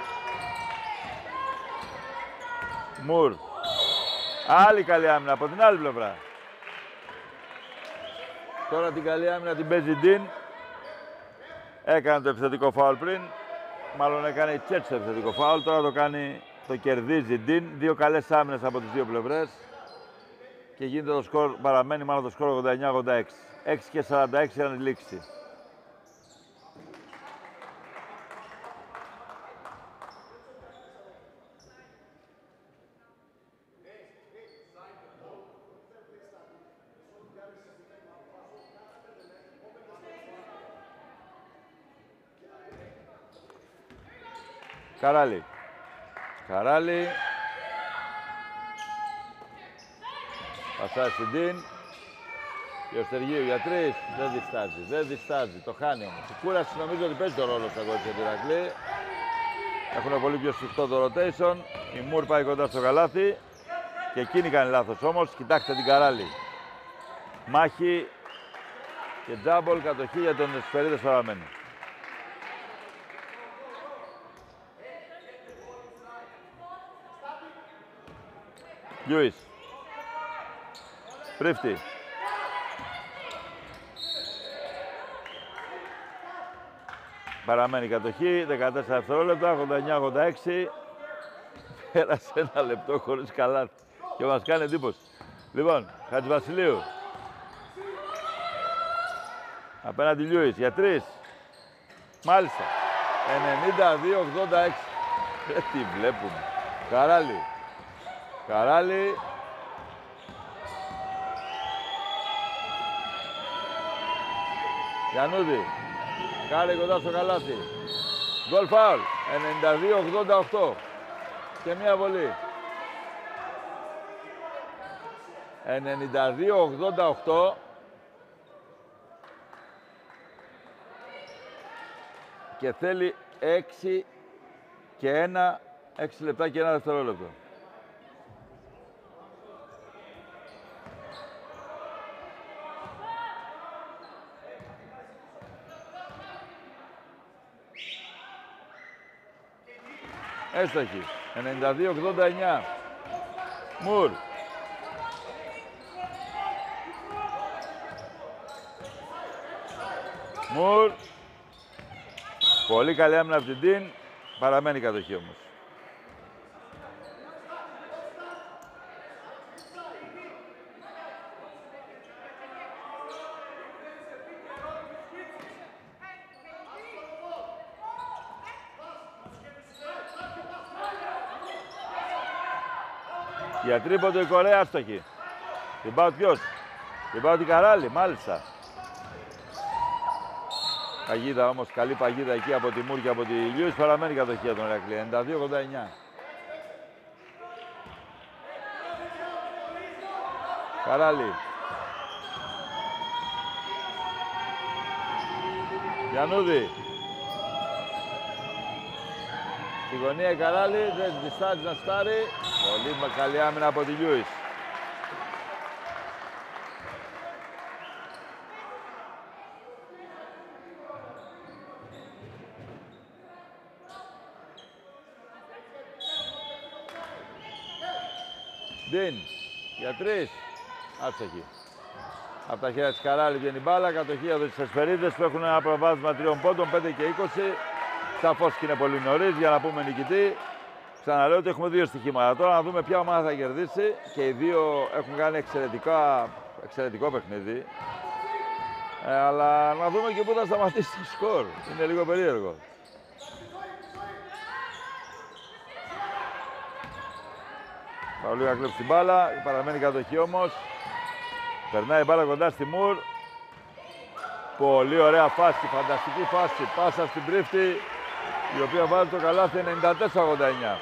Μουρ. Άλλη καλή άμυνα από την άλλη πλευρά. Τώρα την καλή άμυνα την παίζει Ντίν. Έκανε το επιθετικό φάουλ πριν. Μάλλον έκανε η Τσέτς το επιθετικό φάουλ. Τώρα το κάνει, το κερδίζει Ντίν. Δύο καλές άμυνες από τις δύο πλευρές. Και γίνεται το σκορ, παραμένει μάλλον το σκορ ογδόντα εννέα ογδόντα έξι. έξι και σαράντα έξι ήταν η λήξη. Καράλη. Καράλη. Πασάει στην Ντίν. Ιωστεργίου για τρεις. Δεν διστάζει. Δεν διστάζει. Το χάνει όμως. Η κούραση νομίζω ότι παίζει το ρόλο στα κότσια του Ηρακλή. Έχουν πολύ πιο σφιχτό το rotation. Η Μουρ πάει κοντά στο καλάθι. Και εκείνη κάνει λάθος όμως. Κοιτάξτε την Καράλη. Μάχη και τζάμπολ. Κατοχή για τον Εσπερίδες παραμένει. Λιούις. Πρίφτη. Παραμένει κατοχή, δεκατέσσερα δευτερόλεπτα, ογδόντα εννέα ογδόντα έξι. Πέρασε ένα λεπτό χωρίς καλάθι και μας κάνει εντύπωση. Λοιπόν, Χατζηβασιλείου. Απέναντι Λιούις για τρεις. Μάλιστα. ενενήντα δύο ογδόντα έξι. Ε, τι βλέπουμε. Καράλη. Καράλη. Γιαννούδη. Κάρε κοντά στο καλάθι. Γκολ φάουλ. ενενήντα δύο ογδόντα οκτώ. Και μία βολή. ενενήντα δύο ογδόντα οκτώ. Και θέλει έξι και ένα, έξι λεπτά και ένα δευτερόλεπτο. Έστοχη. ενενήντα δύο ογδόντα εννέα. Μουρ. Μουρ. Πολύ καλή άμυνα από την Ντίν. Παραμένει η κατοχή όμως. Για τρίποντο η Κορέα άστοχη. Την πάω ποιος. Την πάω την Καράλη, μάλιστα. Παγίδα όμως, καλή παγίδα εκεί από τη Μουρ και από τη Λιούις. Παραμένει η κατοχή για τον Ηρακλή. ενενήντα δύο ογδόντα εννέα. Καράλη. Γιαννούδη. Στη γωνία η Καράλη, δεν διστάζει να στάρει. Πολύ καλή άμυνα από τη Λιούις. Ντίν, για τρεις. Άψε εκεί. Από τα χέρια της Καράλη βγαίνει μπάλα, κατοχή εδώ τις Εσπερίδες που έχουν ένα προβάδισμα τριών πόντων, πέντε και είκοσι. Σαφώς και είναι πολύ νωρίς για να πούμε νικητή. Ξαναλέω ότι έχουμε δύο στοιχήματα. Τώρα να δούμε ποια ομάδα θα κερδίσει και οι δύο έχουν κάνει εξαιρετικά, εξαιρετικό παιχνίδι. Ε, αλλά να δούμε και πού θα σταματήσει το σκορ. Είναι λίγο περίεργο. Παυλίου θα κλέψει την μπάλα, παραμένει κατοχή όμως. Περνάει η μπάλα κοντά στη Μουρ. Πολύ ωραία φάση, φανταστική φάση. Πάσα στην Πρίφτη, η οποία βάζει το καλάθι ενενήντα τέσσερα ογδόντα εννιά.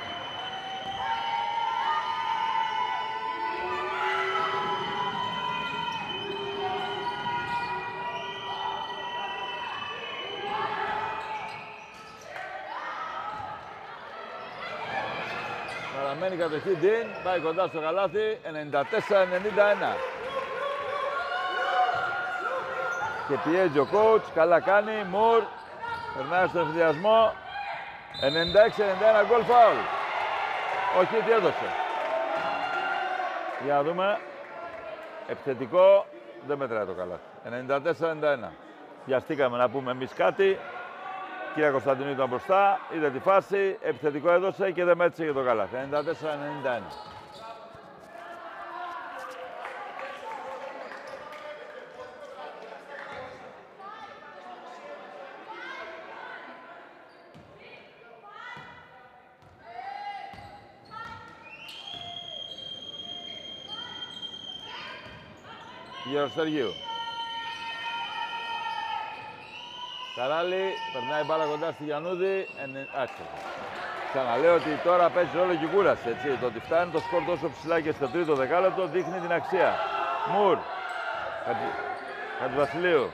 Παραμένει κατοχή Ντίν, πάει κοντά στο καλάθι, ενενήντα τέσσερα ενενήντα ένα. Και πιέζει ο coach, καλά κάνει, Μουρ, περνάει στον ευθυνδιασμό, ενενήντα έξι ενενήντα ένα γκολ φάουλ. Όχι, τι έδωσε. Για να δούμε, επιθετικό, δεν μετράει το καλάθι, ενενήντα τέσσερα ενενήντα ένα. Βιαστήκαμε να πούμε εμείς κάτι. Κύριε Κωνσταντινού ήταν μπροστά, είδε τη φάση, επιθετικό έδωσε και δεν μέτρησε για το καλάθι. ενενήντα τέσσερα ενενήντα ένα. Γεροσεργίου. Καράλη, περνάει μπάλα κοντά στη Γιαννούδη, άξιο. Ξαναλέω ότι τώρα παίζει όλο και η κούραση, έτσι. Το ότι φτάνει το σκορ τόσο ψηλά και στο τρίτο δεκάλεπτο δείχνει την αξία. Μουρ, Χατζηβασιλείου.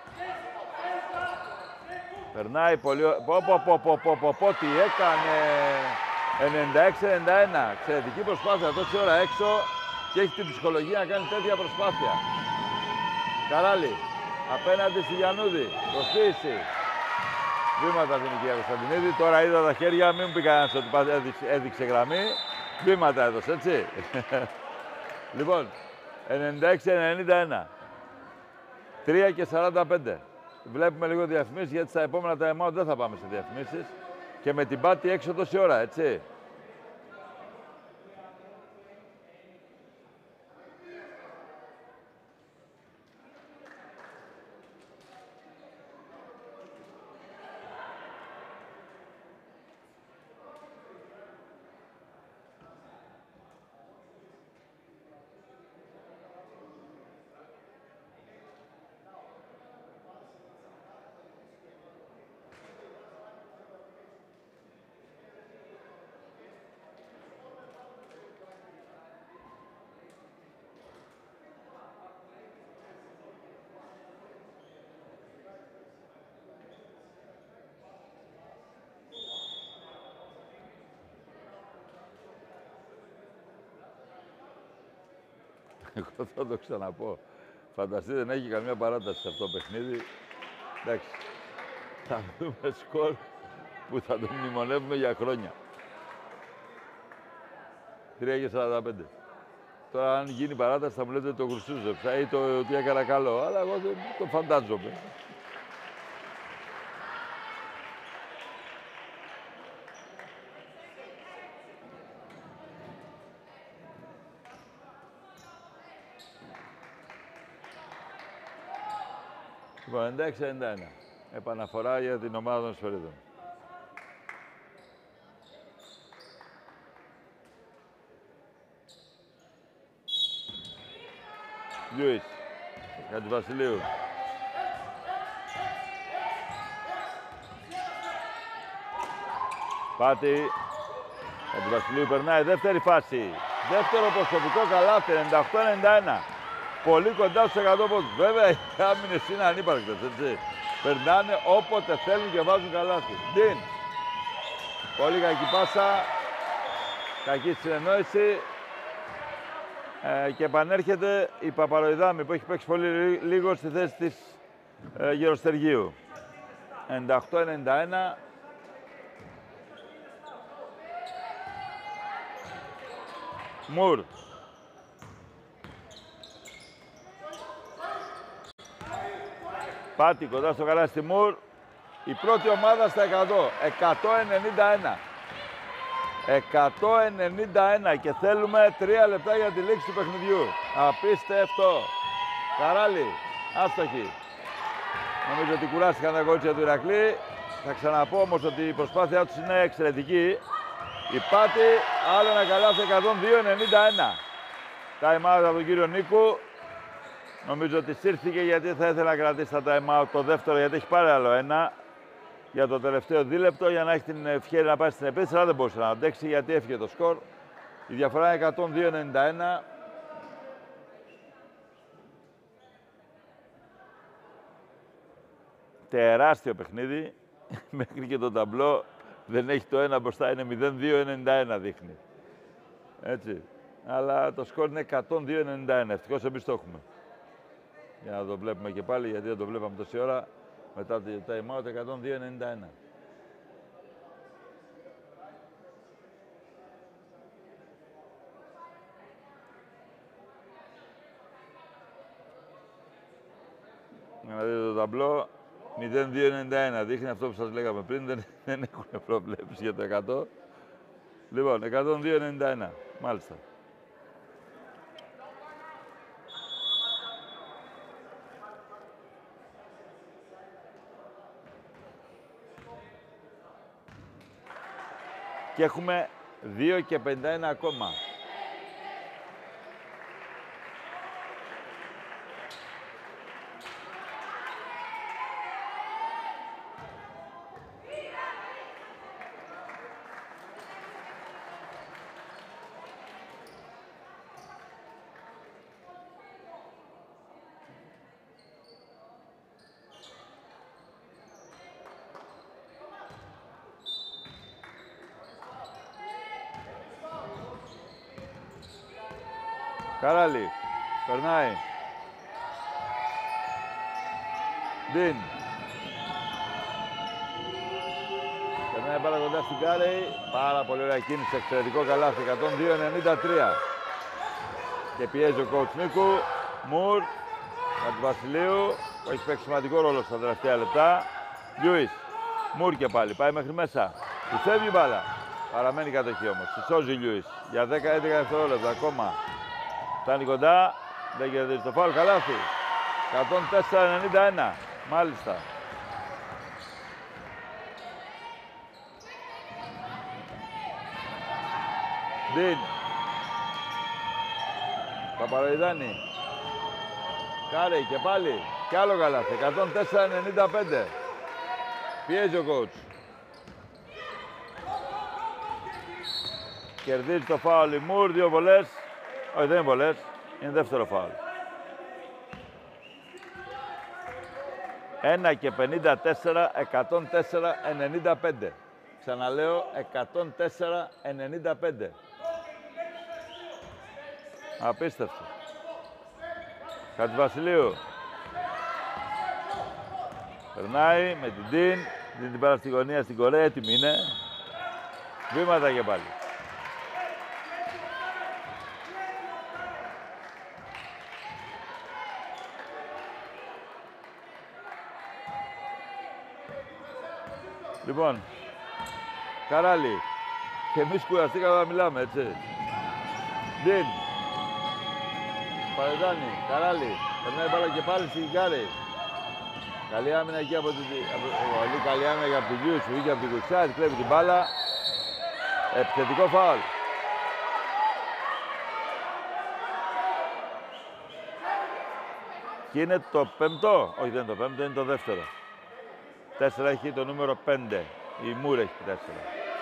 Περνάει πολύ... Πω, πω, πω, πω, πω, πω, πω, τι έκανε. ενενήντα έξι ενενήντα ένα. Εξαιρετική προσπάθεια τόση ώρα έξω και έχει την ψυχολογία να κάνει τέτοια προσπάθεια. Καράλη. Απέναντι στη Γιαννούδη. Προσποίηση. Βήματα δίνει η κυρία Κωνσταντινίδη. Τώρα είδα τα χέρια, μην μου πει κανένας ότι έδειξε, έδειξε γραμμή. Βήματα έδωσε, έτσι. Λοιπόν, ενενήντα έξι ενενήντα ένα. τρία και σαράντα πέντε. Βλέπουμε λίγο διαφημίσεις, γιατί στα επόμενα time out δεν θα πάμε σε διαφημίσεις. Και με την πάτη έξω τόση ώρα, έτσι. Εγώ θα το ξαναπώ. Φανταστείτε, δεν έχει καμία παράταση σε αυτό το παιχνίδι. Εντάξει, θα δούμε σκορ που θα το μνημονεύουμε για χρόνια. τρία και σαράντα πέντε. Τώρα αν γίνει παράταση θα μου λέτε το Χρυσούζεψα ή το ότι έκανα καλό, αλλά εγώ δεν το φαντάζομαι. Λοιπόν, ενενήντα έξι ενενήντα ένα. Επαναφορά για την ομάδα των Σφαιρίδων. Λιούις. Χατζηβασιλείου. Πάτη. Χατζηβασιλείου περνάει. Δεύτερη φάση. Δεύτερο προσωπικό καλάθι. ενενήντα οκτώ ενενήντα ένα. Πολύ κοντά στους εκατό πόντους. Βέβαια, οι άμυνες είναι ανύπαρκτες, έτσι. Περνάνε όποτε θέλουν και βάζουν καλάθι. Ντίν. Πολύ κακή πάσα. κακή συνεννόηση. Ε, και επανέρχεται η Παπαροϊδάμη που έχει παίξει πολύ λίγο στη θέση της ε, Γεροστεργίου. ενενήντα οκτώ ενενήντα ένα. Μουρ. Πάτη κοντά στο καλάθι Μουρ. Η πρώτη ομάδα στα εκατό. εκατόν ενενήντα ένα. εκατόν ενενήντα ένα και θέλουμε τρία λεπτά για τη λήξη του παιχνιδιού. Απίστευτο. Καράλι. Άστοχη. Νομίζω ότι κουράστηκαν τα κότσια του Ηρακλή. Θα ξαναπώ όμως ότι η προσπάθειά τους είναι εξαιρετική. Η Πάτη, άλλο ένα καλάθι εκατόν δύο ενενήντα ένα. Time out από τον κύριο Νίκου. Νομίζω ότι σύρθηκε γιατί θα ήθελα να κρατήσει τα time out το δεύτερο, γιατί έχει πάρει άλλο ένα για το τελευταίο δίλεπτο για να έχει την ευκαιρία να πάει στην επίθεση, αλλά δεν μπορούσε να αντέξει γιατί έφυγε το σκορ. Η διαφορά είναι εκατόν δύο ενενήντα ένα. Τεράστιο παιχνίδι. Μέχρι και το ταμπλό δεν έχει το ένα μπροστά, είναι μηδέν δύο ενενήντα ένα δείχνει. Έτσι. Αλλά το σκορ είναι εκατόν δύο ενενήντα ένα. Ευτυχώς εμείς το έχουμε. Για να το βλέπουμε και πάλι, γιατί δεν το βλέπαμε τόση ώρα. Μετά το time out, εκατόν δύο ενενήντα ένα. Για να δείτε το ταμπλό, μηδέν δύο ενενήντα ένα. Δείχνει αυτό που σας λέγαμε πριν, δεν, δεν έχουν προβλέψεις για το εκατό. Λοιπόν, εκατόν δύο ενενήντα ένα. Μάλιστα. Και έχουμε δύο και πενήντα ένα ακόμα. Καράλι, περνάει. Ντίν. Περνάει πάρα κοντά στην Κάρεϊ. Πάρα πολύ ωραία κίνηση, εξαιρετικό καλάθι, εκατόν δύο ενενήντα τρία. Και πιέζει ο coach Νίκου. Μουρ, από του Βασιλείου, που έχει παίξει σημαντικό ρόλο στα τελευταία λεπτά. Λιούις, Μουρ και πάλι, πάει μέχρι μέσα. Του φεύγει η μπάλα. Παραμένει κατοχή όμως. Τη σώζει Λιούις για δέκα έντεκα δευτερόλεπτα ακόμα. Φτάνει κοντά, δεν κερδίζει το φάουλ, καλάθι. εκατόν τέσσερα ενενήντα ένα, μάλιστα. Ντίν. Παπαροϊδάνη. Κάρεϊ και πάλι. Κι άλλο καλάθι, εκατόν τέσσερα ενενήντα πέντε. Πιέζει ο coach. Κερδίζει το φάουλ η Μουρ, δύο βολές. Όχι, δεν είναι πολλές. Είναι δεύτερο φάουλ. ένα και πενήντα τέσσερα, εκατόν τέσσερα ενενήντα πέντε. Ξαναλέω, εκατόν τέσσερα ενενήντα πέντε. Απίστευτο. Χατζηβασιλείου. Περνάει με την Ντίν. Δίνει την πάρα στη γωνία στην Κορέα. Έτοιμη είναι. Βήματα και πάλι. Λοιπόν, Καράλι. Και εμείς κουραστήκαμε να μιλάμε, έτσι. Ντίν. Παρεδάνη, Καράλι. Περνάει μπάλα και πάλι στην Κάρεϊ. Καλή άμυνα εκεί από την... Πολύ καλή άμυνα και από την Γιούις, βγήκε από την κουτσιά, κλέβει την μπάλα. Επιθετικό φάουλ. Και είναι το πέμπτο. Όχι, δεν είναι το πέμπτο, είναι το δεύτερο. Τέσσερα έχει το νούμερο πέντε. Η Μουρ έχει τέσσερα.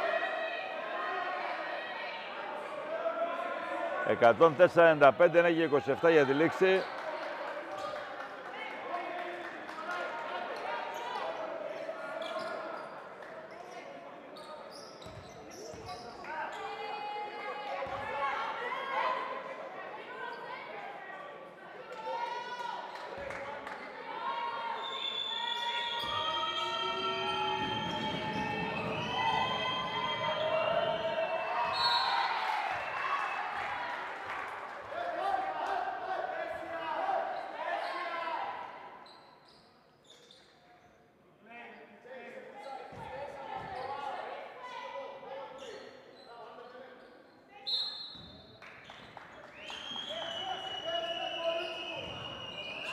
εκατόν τέσσερα ενενήντα πέντε, είναι και είκοσι επτά για τη λήξη.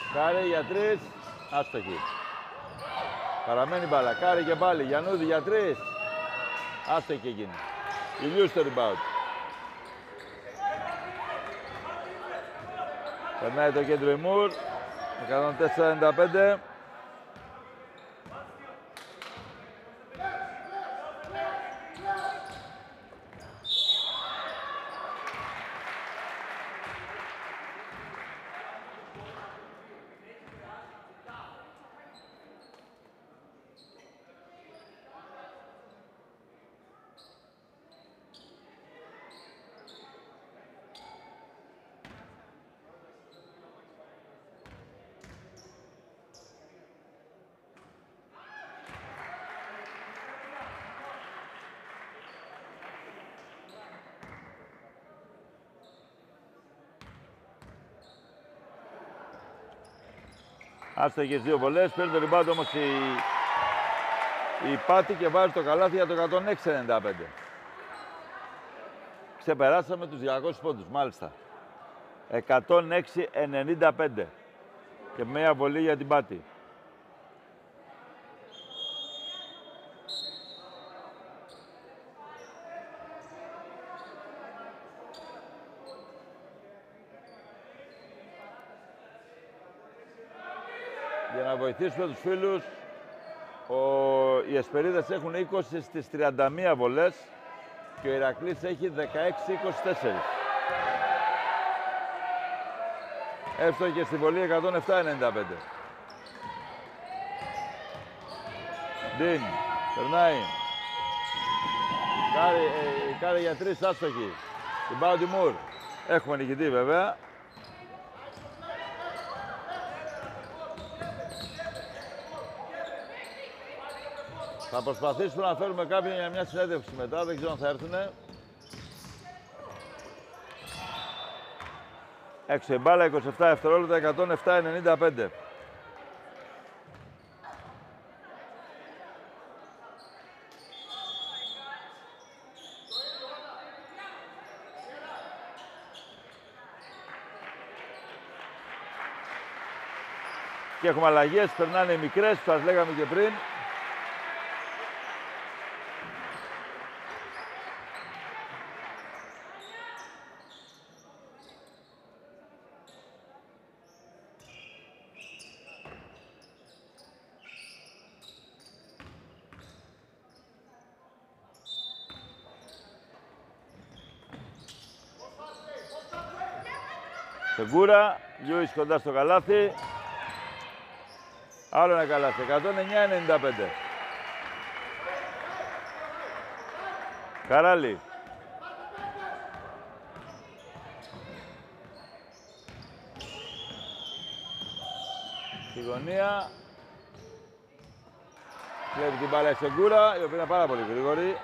Κάρι για τρεις, άστοχη. Παραμένει μπάλα, Κάρι και πάλι, Γιαννούδη για τρεις. Άστοχη εκείνη. Ηλιούς στο rebound. Περνάει το κέντρο η Μουρ, εκατόν τέσσερα ενενήντα πέντε. Άστοχες δύο βολές, παίρνει το rebound όμως η, η Πάτη και βάζει το καλάθι για το εκατόν έξι ενενήντα πέντε. Ξεπεράσαμε τους διακόσιους πόντους, μάλιστα. εκατόν έξι ενενήντα πέντε. Και μία βολή για την Πάτη. Για να βοηθήσουμε τους φίλους, ο... οι Εσπερίδες έχουν είκοσι στις τριάντα μία βολές και ο Ηρακλής έχει δεκαέξι είκοσι τέσσερα. Εύστοχη στη βολή εκατόν επτά ενενήντα πέντε. Ντίν, περνάει. Κάρι, ε, κάρι για τρεις, άστοχη. Την πάω τη Μουρ. Έχουμε νικητή βέβαια. Θα προσπαθήσουμε να φέρουμε κάποιον για μια συνέντευξη μετά, δεν ξέρω αν θα έρθουνε. Έξω η μπάλα, είκοσι επτά δευτερόλεπτα, εκατόν επτά ενενήντα πέντε. Και έχουμε αλλαγές, περνάνε οι μικρές, που σας λέγαμε και πριν. Σεγκούρα, Λιούις κοντά στο καλάθι. Άλλο ένα καλάθι, εκατόν εννιά ενενήντα πέντε. Καράλι. Στη γωνία. Κλέβει την μπάλα η Σεγκούρα, η οποία είναι πάρα πολύ γρήγορη.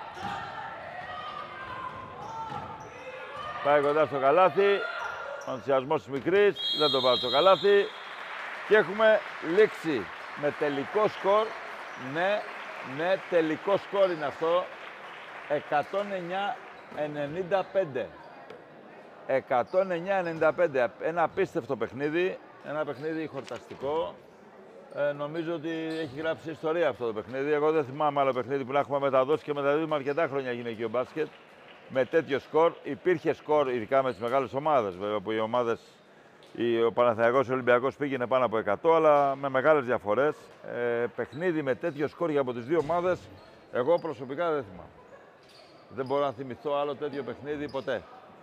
Πάει κοντά στο καλάθι. Ο ενθουσιασμός της μικρής, δεν το βάζει στο καλάθι. Και έχουμε λήξει με τελικό σκορ. Ναι, ναι, τελικό σκορ είναι αυτό. εκατόν εννιά ενενήντα πέντε. εκατόν εννιά ενενήντα πέντε. Ένα απίστευτο παιχνίδι. Ένα παιχνίδι χορταστικό. Ε, νομίζω ότι έχει γράψει ιστορία αυτό το παιχνίδι. Εγώ δεν θυμάμαι άλλο παιχνίδι που να έχουμε μεταδώσει και μεταδίδουμε αρκετά χρόνια γυναικείο μπάσκετ. Με τέτοιο σκορ, υπήρχε σκορ, ειδικά με τις μεγάλες ομάδες, βέβαια, που οι ομάδες, ο Παναθηναϊκός, ο Ολυμπιακός πήγαινε πάνω από εκατό, αλλά με μεγάλες διαφορές. Ε, παιχνίδι με τέτοιο σκορ για από τις δύο ομάδες, εγώ προσωπικά δεν θυμάμαι. Δεν μπορώ να θυμηθώ άλλο τέτοιο παιχνίδι ποτέ.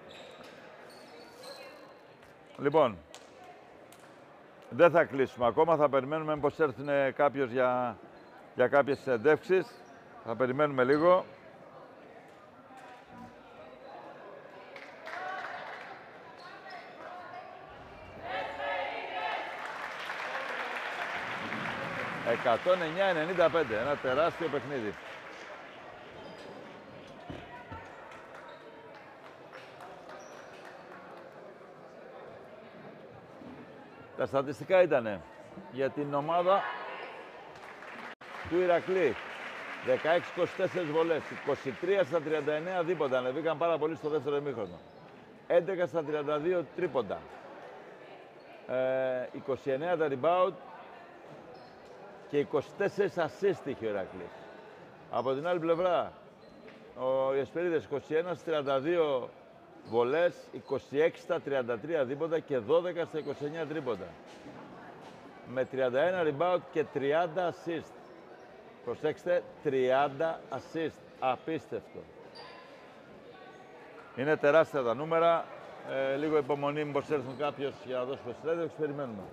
Λοιπόν, δεν θα κλείσουμε ακόμα, θα περιμένουμε πως έρθει κάποιος για, για κάποιες συνεντεύξεις. Θα περιμένουμε λίγο. εκατόν εννιά ενενήντα πέντε, ένα τεράστιο παιχνίδι. Τα στατιστικά ήτανε για την ομάδα του Ηρακλή. δεκαέξι είκοσι τέσσερα βολές, είκοσι τρία στα τριάντα εννέα δίποντα, ανεβήκαν πάρα πολύ στο δεύτερο ημίχρονο. έντεκα στα τριάντα δύο τρίποντα. ε, είκοσι εννέα τα rebound και είκοσι τέσσερα assist είχε ο Ηρακλής. Από την άλλη πλευρά, ο Ιεσπερίδες είκοσι ένα στα τριάντα δύο βολές, είκοσι έξι στα τριάντα τρία δίποτα και δώδεκα στα είκοσι εννέα τρίποντα. Με τριάντα ένα rebound και τριάντα assist. Προσέξτε, τριάντα assist. Απίστευτο. Είναι τεράστια τα νούμερα. Ε, λίγο υπομονή, μήπως έρθουν κάποιος για να δώσουμε συνέντευξη. Περιμένουμε.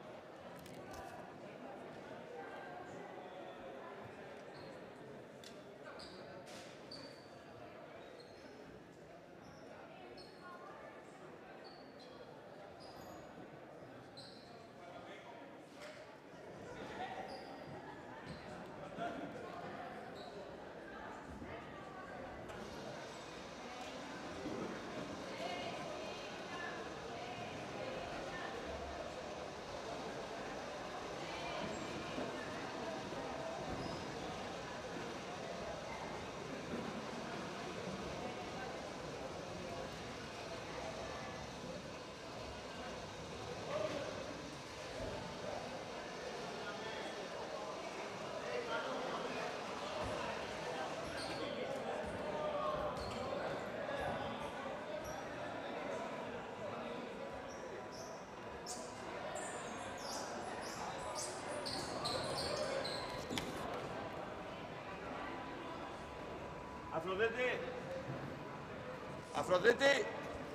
Αφροδίτη! Αφροδίτη!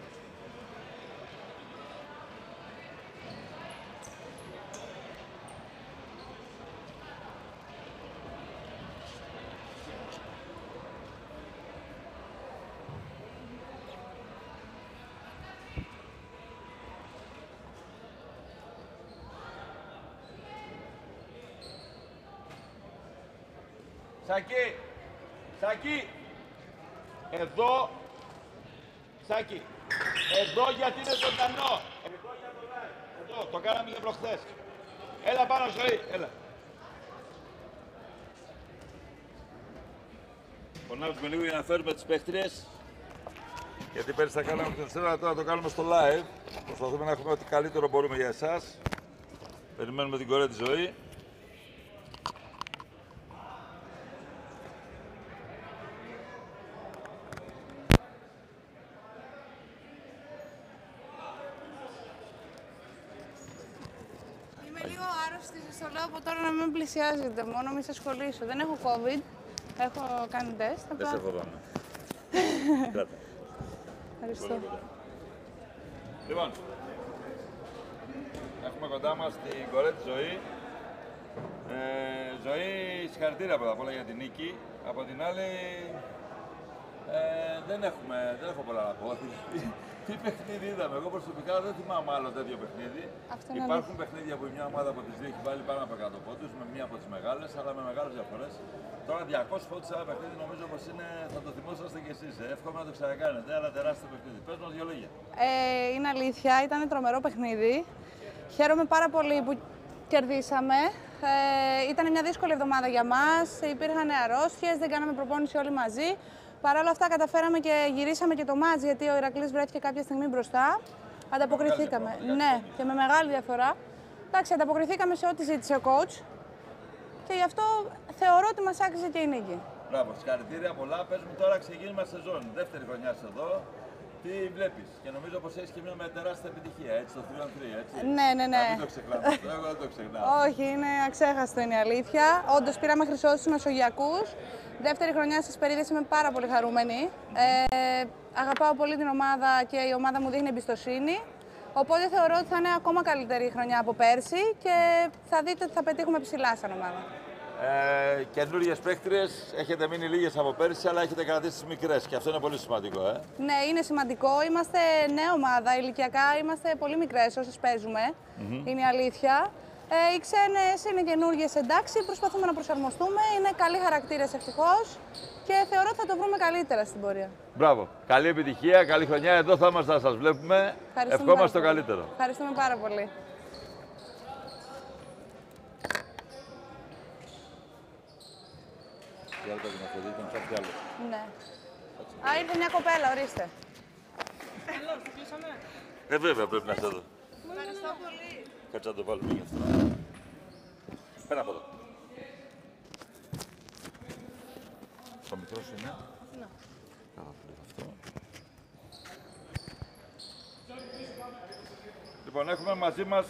Σάκη! Σάκη! Εδώ, Σάκη, εδώ γιατί είναι ζωντανό. Εδώ για το live. Εδώ, το κάναμε και προχθές. Έλα πάνω, ζωή, έλα. Φωνάζουμε λίγο για να φέρουμε τις παίχτριες. Γιατί πέρυσι θα κάναμε το στέλνο, τώρα το κάνουμε στο live. Προσπαθούμε να έχουμε ό,τι καλύτερο μπορούμε για εσάς. Περιμένουμε την κορέα τη Ζωή. Στο λέω από τώρα να μην πλησιάζετε, μόνο μη σε σχολήσω. Δεν έχω COVID, έχω κάνει τεστ. Δεν σε φοβάμαι. Κράτα. Ευχαριστώ. Λοιπόν, έχουμε κοντά μας την κορέα τη Ζωή. Ε, Ζωή, συγχαρητήρια πρώτα απ' όλα για την νίκη. Από την άλλη, ε, δεν, έχουμε, δεν έχω πολλά να πω. Τι παιχνίδι είδαμε, εγώ προσωπικά δεν θυμάμαι άλλο τέτοιο παιχνίδι. Υπάρχουν παιχνίδια που μια ομάδα από τις δύο έχει βάλει πάνω από εκατό πόντους, με μία από τις μεγάλες, αλλά με μεγάλες διαφορές. Τώρα διακόσιους πόντους σε ένα παιχνίδι νομίζω πως είναι, θα το θυμόσαστε κι εσείς. Ε. Εύχομαι να το ξανακάνετε, αλλά τεράστιο παιχνίδι. Πες μας δύο λόγια. Ε, είναι αλήθεια, ήταν τρομερό παιχνίδι. Χαίρομαι πάρα πολύ που κερδίσαμε. Ε, ήταν μια δύσκολη εβδομάδα για μας. Υπήρχαν αρρώστιες, δεν κάναμε προπόνηση όλοι μαζί. Παρ' όλα αυτά καταφέραμε και γυρίσαμε και το μάτς, γιατί ο Ηρακλής βρέθηκε κάποια στιγμή μπροστά. Ανταποκριθήκαμε. Ναι, και με μεγάλη διαφορά. Εντάξει, ανταποκριθήκαμε σε ό,τι ζήτησε ο coach. Και γι' αυτό θεωρώ ότι μας άξιζε και η νίκη. Μπράβο, συγχαρητήρια πολλά. Πες μου τώρα ξεκίνημα σεζόν. Δεύτερη χρονιά εδώ. Τι βλέπεις, και νομίζω πως έχεις και μια τεράστια επιτυχία, έτσι, το τρία τρία, έτσι. Ναι, ναι, ναι. Να μην το ξεχνάμε αυτό, εγώ δεν το ξεχνάω. Όχι, είναι αξέχαστο, είναι η αλήθεια. Όντως πήραμε χρυσό στους Μεσογειακούς. Δεύτερη χρονιά στις Περίδες, είμαι πάρα πολύ χαρούμενη. Ε, αγαπάω πολύ την ομάδα και η ομάδα μου δείχνει εμπιστοσύνη. Οπότε θεωρώ ότι θα είναι ακόμα καλύτερη η χρονιά από πέρσι και θα δείτε ότι θα πετύχουμε ψηλά σαν ομάδα. Ε, Καινούριες παίκτριες, έχετε μείνει λίγες από πέρσι, αλλά έχετε κρατήσει τις μικρές και αυτό είναι πολύ σημαντικό. Ε. Ναι, είναι σημαντικό. Είμαστε νέα ομάδα, ηλικιακά είμαστε πολύ μικρές όσες παίζουμε, mm-hmm. είναι η αλήθεια. Ε, οι ξένες είναι καινούργιες, εντάξει, προσπαθούμε να προσαρμοστούμε, είναι καλοί χαρακτήρες ευτυχώς και θεωρώ ότι θα το βρούμε καλύτερα στην πορεία. Μπράβο. Καλή επιτυχία, καλή χρονιά. Εδώ θα είμαστε να σας βλέπουμε. Ευχόμαστε το καλύτερο. Ευχαριστούμε πάρα πολύ. Ναι. Α, ήρθε μια κοπέλα, ορίστε. Ε, βέβαια πρέπει να είστε εδώ. Ευχαριστώ πολύ. Κάτσε να το βάλουμε γι' αυτό. Πέρα από εδώ. Το μικρό σου είναι. Ναι. Καλά, αυτό. Λοιπόν, έχουμε μαζί μας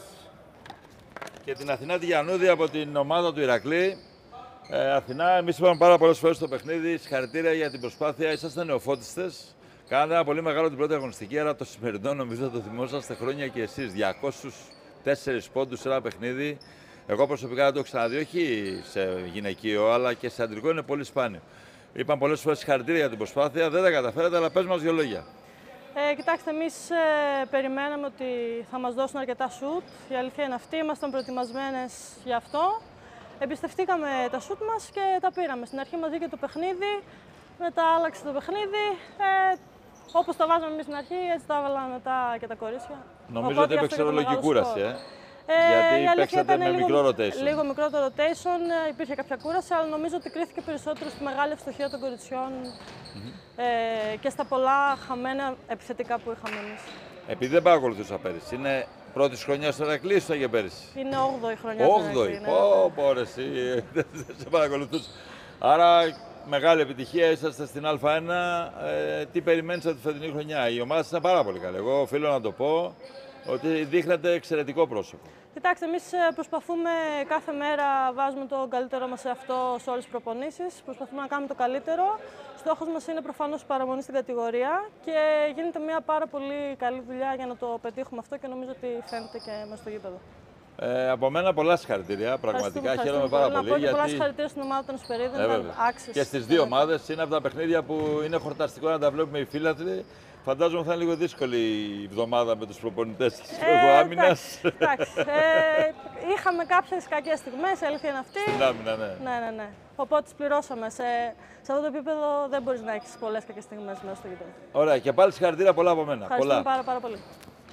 και την Αθηνά τη Γιαννούδη από την ομάδα του Ηρακλή. Ε, Αθηνά, εμείς είπαμε πάρα πολλές φορές στο παιχνίδι. Συγχαρητήρια για την προσπάθεια. Ήσασταν νεοφώτιστες. Κάνατε ένα πολύ μεγάλο την πρώτη αγωνιστική, άρα το σημερινό νομίζω το θυμόσαστε χρόνια και εσείς. διακόσιους τέσσερις πόντους σε ένα παιχνίδι. Εγώ προσωπικά δεν το έχω ξαναδεί, όχι σε γυναικείο, αλλά και σε αντρικό είναι πολύ σπάνιο. Είπαν πολλές φορές συγχαρητήρια για την προσπάθεια, δεν τα καταφέρατε, αλλά πες μας δύο λόγια. Ε, κοιτάξτε, εμείς ε, περιμέναμε ότι θα μας δώσουν αρκετά σουτ. Η αλήθεια είναι αυτή, ήμασταν προετοιμασμένες γι' αυτό. Εμπιστευτήκαμε τα σουτ μας και τα πήραμε. Στην αρχή μας βγήκε το παιχνίδι, μετά άλλαξε το παιχνίδι. Ε, όπως τα βάζαμε εμείς στην αρχή, έτσι τα έβαλαν μετά και τα κορίτσια. Νομίζω ότι έπαιξε ρόλο και η κούραση, ε. Ε, γιατί παίξατε με λίγο, μικρό rotation. Λίγο μικρό το rotation, υπήρχε κάποια κούραση, αλλά νομίζω ότι κρίθηκε περισσότερο στη μεγάλη ευστοχία των κοριτσιών mm-hmm. ε, και στα πολλά χαμένα επιθετικά που είχαμε εμείς. Επειδή δεν παρακολουθούσα πέρυσι, είναι πρώτη χρονιά στο Ηρακλή ή για πέρυσι? Είναι όγδοη χρονιά. όγδοη, πω πω ρε εσύ, δεν σε παρακολουθούσα. Άρα μεγάλη επιτυχία, είσαστε στην Α1. Ε, τι περιμένεις από τη φετινή χρονιά? Η ομάδα είναι πάρα πολύ καλή. Εγώ οφείλω να το πω ότι δείχνετε εξαιρετικό πρόσωπο. Κοιτάξτε, εμείς προσπαθούμε κάθε μέρα, βάζουμε το καλύτερό μας σε αυτό σε όλες τις προπονήσεις. Προσπαθούμε να κάνουμε το καλύτερο. Στόχος μας είναι προφανώς η παραμονή στην κατηγορία και γίνεται μια πάρα πολύ καλή δουλειά για να το πετύχουμε αυτό και νομίζω ότι φαίνεται και μέσα στο γήπεδο. Ε, από μένα πολλά συγχαρητήρια. Πραγματικά χαίρομαι πάρα πολύ. πολύ γιατί... Πολλά συγχαρητήρια στην ομάδα των Σπερίδων. Ε, και στις δύο ομάδες είναι από τα παιχνίδια που είναι χορταστικό να τα βλέπουμε οι φίλαθλοι. Φαντάζομαι θα είναι λίγο δύσκολη η εβδομάδα με τους προπονητές της ε, άμυνας. Εντάξει, ε, είχαμε κάποιες κακές στιγμές, η αλήθεια είναι αυτή. Στην άμυνα, ναι. Ναι, ναι, ναι. Οπότε τις πληρώσαμε. Σε, σε αυτό το επίπεδο δεν μπορείς να έχεις πολλές κακές στιγμές μέσα στο γήπεδο. Ωραία, και πάλι συγχαρητήρια πολλά από μένα. Ευχαριστούμε πολλά. πάρα, πάρα πολύ.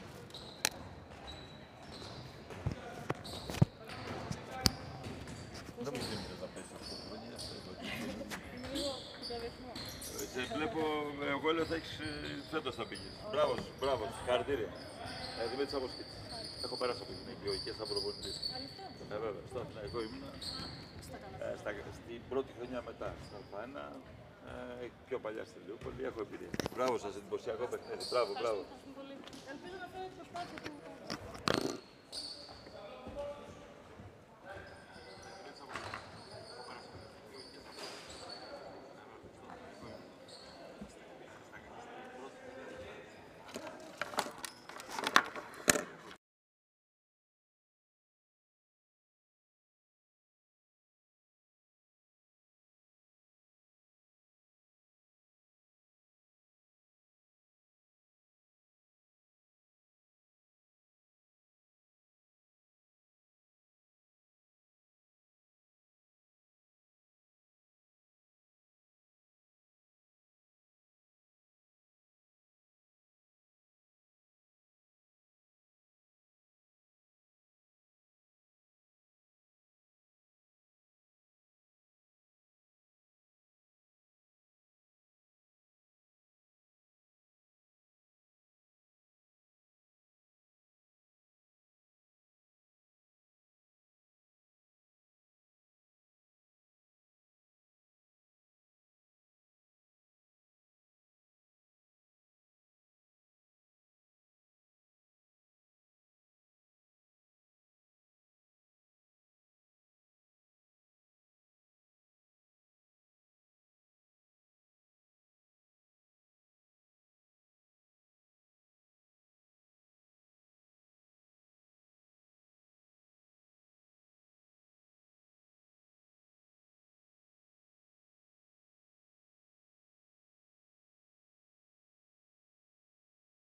Βλέπω, εγώ λέω θα έχεις φέτος θα πήγες. Μπράβο σου, μπράβο σου, συγχαρητήρια. Ε, Δημήτρης Αποσκήτης. Έχω περάσει από γυναικείο και σαν προπονητής. Ε, βέβαια, στο Αθηναϊκό ήμουν. Ε, στα, στην πρώτη χρονιά μετά, στα Α1, ε, πιο παλιά στη Λιούπολη, έχω εμπειρία. Μπράβο σας, εντυπωσιακό παιχνίδι. Μπράβο, μπράβο. Ελπίζω να φέρει προσπάθεια.